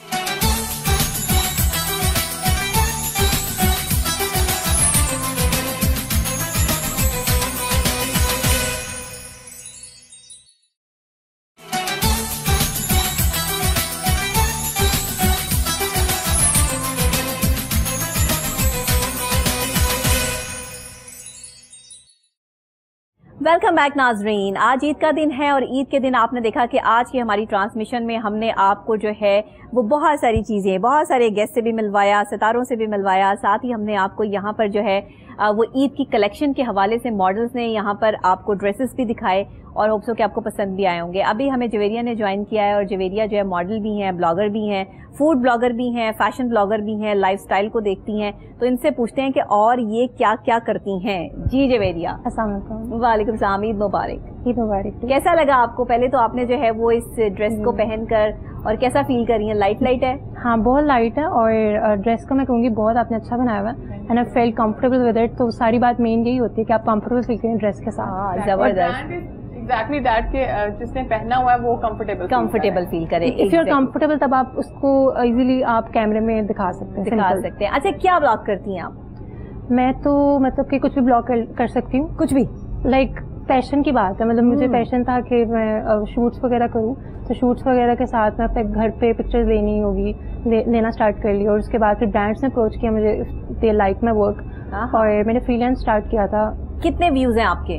वेलकम बैक नाजरीन। आज ईद का दिन है, और ईद के दिन आपने देखा कि आज की हमारी ट्रांसमिशन में हमने आपको जो है वो बहुत सारी चीज़ें, बहुत सारे गेस्ट से भी मिलवाया, सितारों से भी मिलवाया। साथ ही हमने आपको यहाँ पर जो है वो ईद की कलेक्शन के हवाले से मॉडल्स ने यहाँ पर आपको ड्रेसेस भी दिखाए, और होप्स हो कि आपको पसंद भी आए होंगे। अभी हमें जवेरिया ने ज्वाइन किया है, और जवेरिया जो है मॉडल भी हैं, ब्लॉगर भी हैं, फूड ब्लॉगर भी हैं, फैशन ब्लॉगर भी हैं, लाइफस्टाइल को देखती हैं। तो इनसे पूछते हैं कि और ये क्या क्या करती हैं। जी जवेरिया, अस्सलाम वालेकुम। वालेकुम सलाम, ईद मुबारक। ईद मुबारक। कैसा लगा आपको? पहले तो आपने जो है वो इस ड्रेस को पहनकर और कैसा फील कर रही हैं? लाइट है? हाँ, बहुत लाइट है, और ड्रेस को मैं कहूँगी बहुत आपने अच्छा बनाया हुआ है, and I feel comfortable with it. तो सारी बात मेन यही होती है कि आप कंफर्टेबल फील करें ड्रेस के साथ। जबरदस्त, एग्जैक्टली दैट के जिसने पहना हुआ है वो कंफर्टेबल फील करे। इफ यू आर कंफर्टेबल तब आप उसको इजीली आप कैमरे में दिखा सकते हैं। अच्छा, क्या ब्लॉग करती हैं आप? मैं तो मतलब कि कुछ भी ब्लॉग कर सकती हूँ, कुछ भी, लाइक पैशन की बात है, मतलब मुझे पैशन था कि मैं शूट्स वगैरह करूँ, तो शूट्स वगैरह के साथ मैं अपने घर पे पिक्चर्स लेनी होगी, लेना स्टार्ट कर लिया। और उसके बाद फिर ब्रांड्स ने अप्रोच किया मुझे, दे लाइक माई वर्क, और मैंने फ्रीलांस स्टार्ट किया था। कितने व्यूज हैं आपके?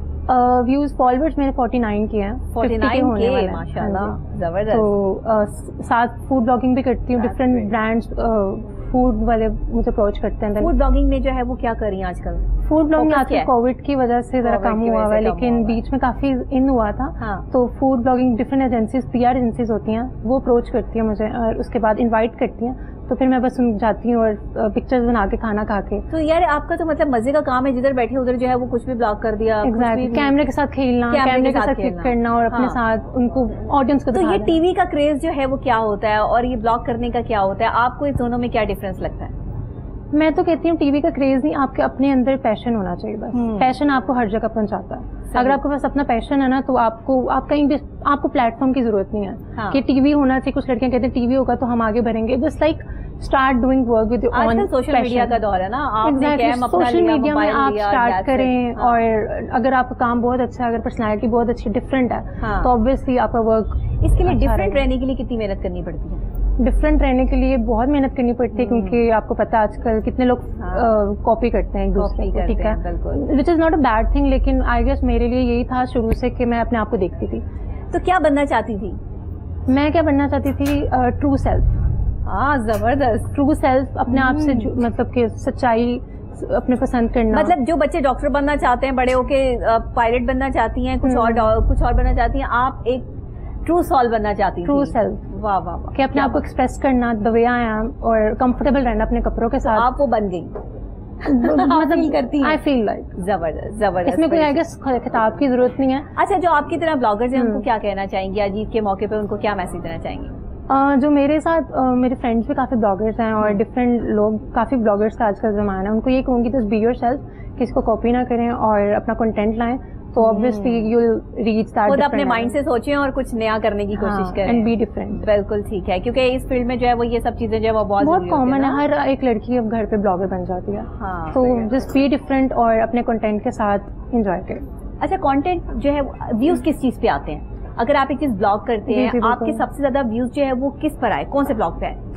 व्यूज फॉलोअर्स मैंने 49 के हैं, 49 माशाल्लाह, जबरदस्त। तो साथ फूड ब्लॉगिंग भी करती हूँ, डिफरेंट ब्रांड्स फूड वाले मुझे अप्रोच करते हैं। फूड ब्लॉगिंग में जो है वो क्या कर रही हैं आजकल? फूड ब्लॉगिंग आजकल कोविड की वजह से जरा कम हुआ है, लेकिन बीच में काफी इन हुआ था। तो food blogging different agencies, PR agencies होती हैं, वो अप्रोच करती हैं मुझे और उसके बाद इनवाइट करती हैं, तो फिर मैं बस जाती हूँ और पिक्चर्स बना के, खाना खा के। तो यार आपका तो मतलब मजे का काम है, जिधर बैठे उधर जो है वो कुछ भी ब्लॉग कर दिया। एग्जैक्टली, कैमरे के साथ खेलना, कैमरे के साथ क्लिक करना और अपने साथ उनको ऑडियंस को दिखाना। तो ये टीवी का क्रेज जो है वो क्या होता है और ये ब्लॉग करने का क्या होता है? आपको इस दोनों में क्या डिफरेंस लगता है? मैं तो कहती हूँ टीवी का क्रेज नहीं, आपके अपने अंदर पैशन होना चाहिए बस। पैशन आपको हर जगह पहुंचाता है। अगर आपके पास अपना पैशन है ना, तो आपको प्लेटफॉर्म की जरूरत नहीं है कि टीवी होना चाहिए। कुछ लड़कियां कहते हैं टीवी होगा तो हम आगे बढ़ेंगे। Just like start doing work with your own. Social media का दौर है ना, आपने कैम अपना सोशल लिया, मीडिया में आप स्टार्ट करें। हाँ। और अगर आपका काम बहुत अच्छा है, अगर पर्सनैलिटी बहुत अच्छी डिफरेंट है, तो ऑब्वियसली आपका वर्क। इसके लिए डिफरेंट रहने के लिए कितनी मेहनत करनी पड़ती है? डिफरेंट रहने के लिए बहुत मेहनत करनी पड़ती है, क्योंकि आपको पता है आजकल कितने लोग कॉपी करते हैं एक दूसरे को, ठीक है, which is not a bad thing. लेकिन आई गेस मेरे लिए यही था शुरू से कि मैं अपने आप को देखती थी। तो क्या बनना चाहती थी? मैं क्या बनना चाहती थी? True self. हाँ, जबरदस्त। ट्रू सेल्फ, अपने आप से मतलब कि सच्चाई अपने पसंद करना। मतलब जो बच्चे डॉक्टर बनना चाहते हैं, बड़े होके पायलट बनना चाहती हैं, कुछ और बनना चाहती हैं, आप एक ट्रू सोल बनना चाहती हैं। ट्रू सेल्फ, वाह वाह वाह, कि अपने आप को एक्सप्रेस करना द वे आई एम और कंफर्टेबल रहना अपने कपड़ों के साथ। आप वो बन गई मतलब करती हैं। आई फील लाइक जबरदस्त जबरदस्त। इसमें कोई आई गेस खिताब की जरूरत नहीं है। अच्छा, जो आपकी तरह ब्लॉगर्स हैं उनको क्या कहना चाहेंगी? आज ईद के मौके पे उनको क्या मैसेज देना चाहेंगी? जो मेरे साथ मेरे फ्रेंड्स भी काफ़ी ब्लॉगर्स हैं और डिफरेंट लोग, काफ़ी ब्लॉगर्स का आजकल ज़माना है, उनको ये कहूँगी जस्ट बी योरसेल्फ, किसी को कॉपी ना करें और अपना कंटेंट लाएं, तो obviously you will reach that. खुद अपने माइंड से सोचें और कुछ नया करने की कोशिश करें एंड बी डिफरेंट। बिल्कुल ठीक है, क्योंकि इस फील्ड में जो है वो ये सब चीजें जो है वो बहुत कॉमन है। हर एक लड़की अब घर पे ब्लॉगर बन जाती है। तो जस्ट बी डिफरेंट और अपने कंटेंट के साथ एंजॉय करें। अच्छा, कंटेंट जो है व्यूज किस चीज पे आते हैं? अगर आप एक चीज ब्लॉग करते हैं, आपके सबसे ज्यादा व्यूज जो है वो किस पर आए? कौन से ब्लॉग पे आए?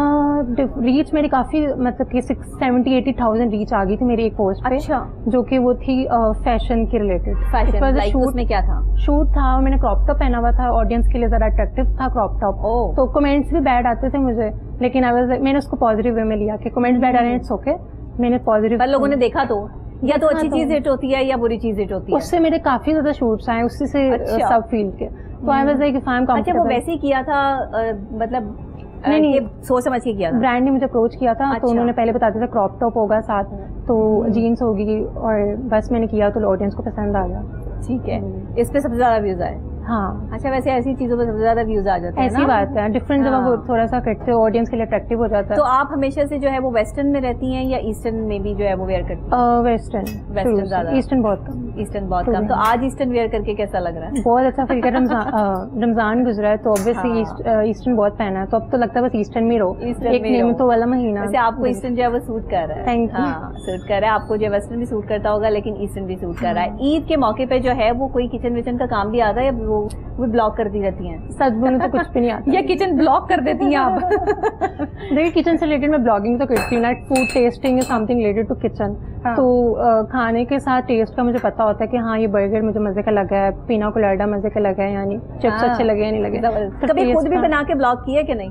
रीच मेरी काफी, मतलब कि 60-80,000 रीच आ गई थी मेरी एक पोस्ट पे। अच्छा। जो कि वो थी फैशन के रिलेटेड। फैशन लाइक उसमें क्या था? शूट था, मैंने क्रॉप टॉप पहना हुआ था, ऑडियंस के लिए जरा अट्रैक्टिव था क्रॉप टॉप। तो कमेंट्स भी बैड आते थे मुझे, लेकिन मैंने उसको पॉजिटिव वे में लिया कि कमेंट्स बैड आ रहे हैं, इट्स ओके। मैंने पॉजिटिव, पर लोगों ने देखा तो, या तो अच्छी चीज हिट होती है या बुरी चीज हिट होती है। उससे मेरे काफी ज्यादा शूट्स आए, उससे सब फील्ड के। तो I was like if I am comfortable. अच्छा, वो वैसे ही किया था, मतलब नहीं सोच समझ के किया था? ब्रांड ने मुझे अप्रोच किया था। तो उन्होंने पहले बता दिया था क्रॉप टॉप होगा साथ, तो जीन्स होगी, और बस मैंने किया तो ऑडियंस को पसंद आ गया। ठीक है, इस पे सबसे ज्यादा व्यूज आए? हाँ। अच्छा, वैसे ऐसी चीजों पर सबसे ज्यादा व्यूज आ जाते हैं? ऐसी बात है, डिफरेंट जगह वो थोड़ा सा करते हो, ऑडियंस के लिए अट्रैक्टिव हो जाता है। तो आप हमेशा से जो है वो वेस्टर्न में रहती हैं या ईस्टर्न में भी जो है वो वेयर करती हैं? वेस्टर्न ज्यादा, ईस्टर्न बहुत कम। ईस्टर्न बहुत कम। तो आज ईस्टर्न वेयर करके कैसा लग रहा है? बहुत अच्छा फील कर रहा है। रमजान गुजरा है तो ऑब्वियसली ईस्टर्न बहुत पहना है, तो अब तो लगता है बस ईस्टर्न में रहो। एक नेमतों वाला महीना। वैसे आपको ईस्टर्न जो है वो सूट कर रहा है? Thank you. सूट कर रहा है आपको, जो वेस्टर्न भी सूट करता होगा, लेकिन ईस्टर्न भी सूट कर रहा है। ईद के मौके पे जो है वो कोई किचन विचन का काम भी आता है या वो ब्लॉग करती रहती हैं? सच बोलूं तो कुछ भी नहीं आता। या किचन ब्लॉग कर देती हैं आप? देखिए, किचन से रिलेटेड मैं ब्लॉगिंग तो करती हूँ, food testing is something related to kitchen. तो खाने के साथ टेस्ट का मुझे पता होता है कि हाँ ये बर्गर मुझे मजे का लगा है, पीना कोलाडा मजे का लगा है, यानी चिप्स अच्छे लगे या नहीं लगे। कभी खुद भी बना के ब्लॉग किया कि नहीं?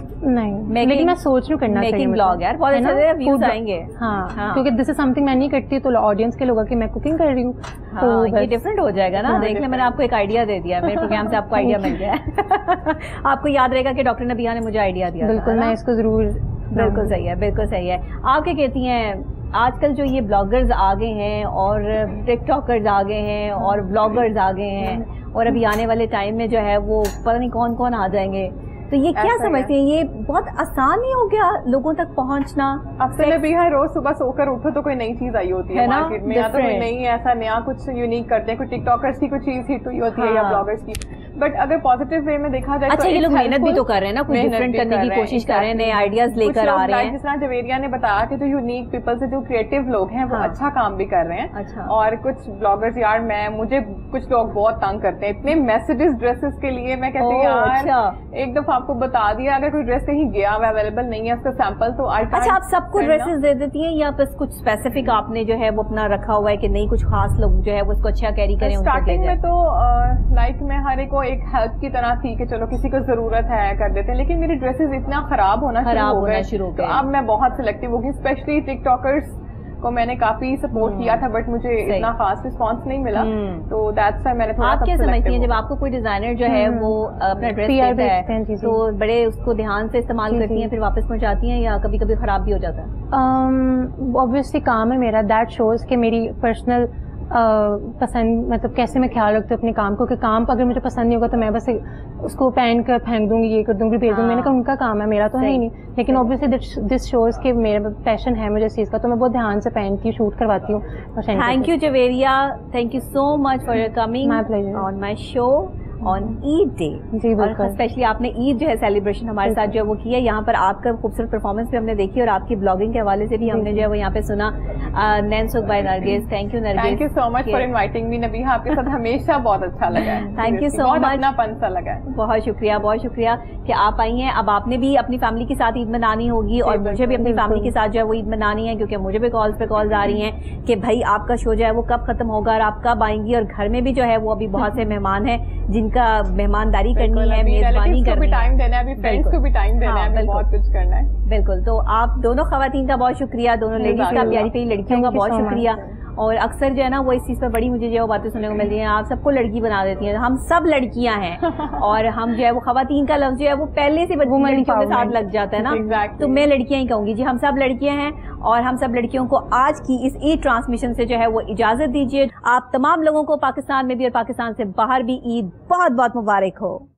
नहीं, लेकिन मैं सोच रही हूँ करना चाहिए ब्लॉग यार, बहुत अच्छे व्यूज आएंगे। हाँ, क्योंकि दिस इज समथिंग मैं नहीं करती, तो ऑडियंस के लोगों की मैं कुकिंग कर रही हूँ, तो ये डिफरेंट हो जाएगा ना। देख ले, मैंने आपको एक आइडिया दे दिया, मेरे प्रोग्राम से आपको आइडिया मिल गया है। आपको याद रहेगा कि डॉक्टर नबिहा ने मुझे आइडिया दिया। बिल्कुल, मैं इसको जरूर। बिल्कुल सही है, बिल्कुल सही है। आप क्या कहती हैं, आजकल जो ये ब्लॉगर्स आ गए हैं और टिकटॉकर्स आ गए हैं और ब्लॉगर्स आ गए हैं, और अभी आने वाले टाइम में जो है वो पता नहीं कौन कौन आ जाएंगे, तो ये क्या समझते हैं? ये बहुत आसान ही हो गया लोगों तक पहुंचना? अब से भी है, रोज सुबह सोकर उठो तो कोई नई चीज आई होती है मार्केट में, या तो कोई नई ऐसा नया कुछ यूनिक करते हैं, कोई टिकटॉकर्स की कोई चीज हिट हुई होती है या ब्लॉगर्स की। बट अगर पॉजिटिव वे में देखा जाए अच्छा, ये लोग मेहनत भी तो कर रहे हैं ना, कुछ डिफरेंट करने की कोशिश कर रहे हैं, नए आइडियाज लेकर आ रहे हैं। जिस तरह जवेरिया ने बताया कि जो यूनिक पीपल से जो क्रिएटिव लोग हैं वो अच्छा काम भी कर रहे हैं। अच्छा। और कुछ ब्लॉगर्स यार मुझे कुछ लोग बहुत तंग करते हैं इतने मैसेजेस ड्रेसेस के लिए। मैं कहती हूँ यार एक दफा आपको बता दिया, अगर कोई ड्रेस कहीं गया हुआ अवेलेबल नहीं है उसका सैंपल तो अच्छा, आप सबको ड्रेसेस दे देती हैं या बस कुछ स्पेसिफिक आपने जो है वो अपना रखा हुआ है कि नहीं कुछ खास लोग जो है वो उसको अच्छा कैरी करें? स्टार्टिंग में तो लाइक मैं हर एक को एक हेल्प की तरह थी कि चलो किसी को जरूरत है कर देते हैं, लेकिन मेरी ड्रेसेस इतना खराब होना शुरू हो गए तो अब मैं बहुत सिलेक्टिव हो गई। स्पेशली टिकटॉकर्स को मैंने काफी सपोर्ट किया था बट मुझे इतना खास रिस्पांस नहीं मिला, तो दैट्स व्हाई मैंने थोड़ा। आप क्या समझती हैं जब आपको कोई डिजाइनर जो है वो अपना ड्रेस देता है तो बड़े उसको ध्यान से इस्तेमाल करती हैं, फिर वापस पहुंचाती हैं या कभी कभी खराब भी हो जाता है? ऑब्वियसली काम है मेरा, दैट शोज कि मेरी पर्सनल पसंद, मतलब कैसे मैं ख्याल रखती हूँ अपने काम को, कि काम अगर मुझे पसंद नहीं होगा तो मैं बस उसको पहन कर फेंक दूंगी, ये कर दूंगी, भेज दूंगी। मैंने कहा उनका काम है, मेरा तो है ही नहीं। लेकिन ऑब्वियसली दिस शोज के मेरा पैशन है मुझे इस चीज का, तो मैं बहुत ध्यान से पहनती हूँ, शूट करवाती हूँ। Thank you Javeria, thank you so much for your coming on my show on Eid day. जी बिल्कुल, स्पेशली आपने ईद जो है सेलिब्रेशन हमारे साथ जो है वो किया। यहाँ पर आपका खूबसूरत परफॉर्मेंस भी हमने देखी और आपकी ब्लॉगिंग के हवाले से भी हमने जो है वो यहाँ पे सुना। Nainsukh by Nargis, thank you Nargis, thank you so much for inviting me. Nabiha, आपके साथ हमेशा बहुत अच्छा लगा है। थैंक यू सो मच, अपनापन सा लगा है। बहुत शुक्रिया कि आप आई हैं। अब आपने भी अपनी फैमिली के साथ ईद मनानी होगी और मुझे भी अपनी फैमिली के साथ जो है वो ईद मनानी है, क्योंकि मुझे भी कॉल्स पे कॉल्स आ रही हैं कि भाई आपका शो जो है वो कब खत्म होगा और आप कब आएंगी। और घर में भी जो है वो अभी बहुत से मेहमान हैं जिनका मेहमानदारी करनी है, मेजबानी करनी है, टाइम देना है, अभी फ्रेंड्स को भी टाइम देना है, बहुत कुछ करना है। बिल्कुल, तो आप दोनों खवातीन का बहुत शुक्रिया, दोनों लेडीज का, प्यारी प्यारी लड़कियों का बहुत शुक्रिया। और अक्सर जो है ना वो इस चीज पर बड़ी मुझे जो बातें सुनने को मिलती हैं, आप सबको लड़की बना देती हैं। हम सब लड़कियां हैं और हम जो है वो खवातीन का लफ्ज जो है वो पहले से लड़कियों के साथ लग जाता है ना, तो मैं लड़कियां ही कहूंगी जी। हम सब लड़कियां हैं और हम सब लड़कियों को आज की इस ईद ट्रांसमिशन से जो है वो इजाजत दीजिए। आप तमाम लोगों को पाकिस्तान में भी और पाकिस्तान से बाहर भी ईद बहुत बहुत मुबारक हो।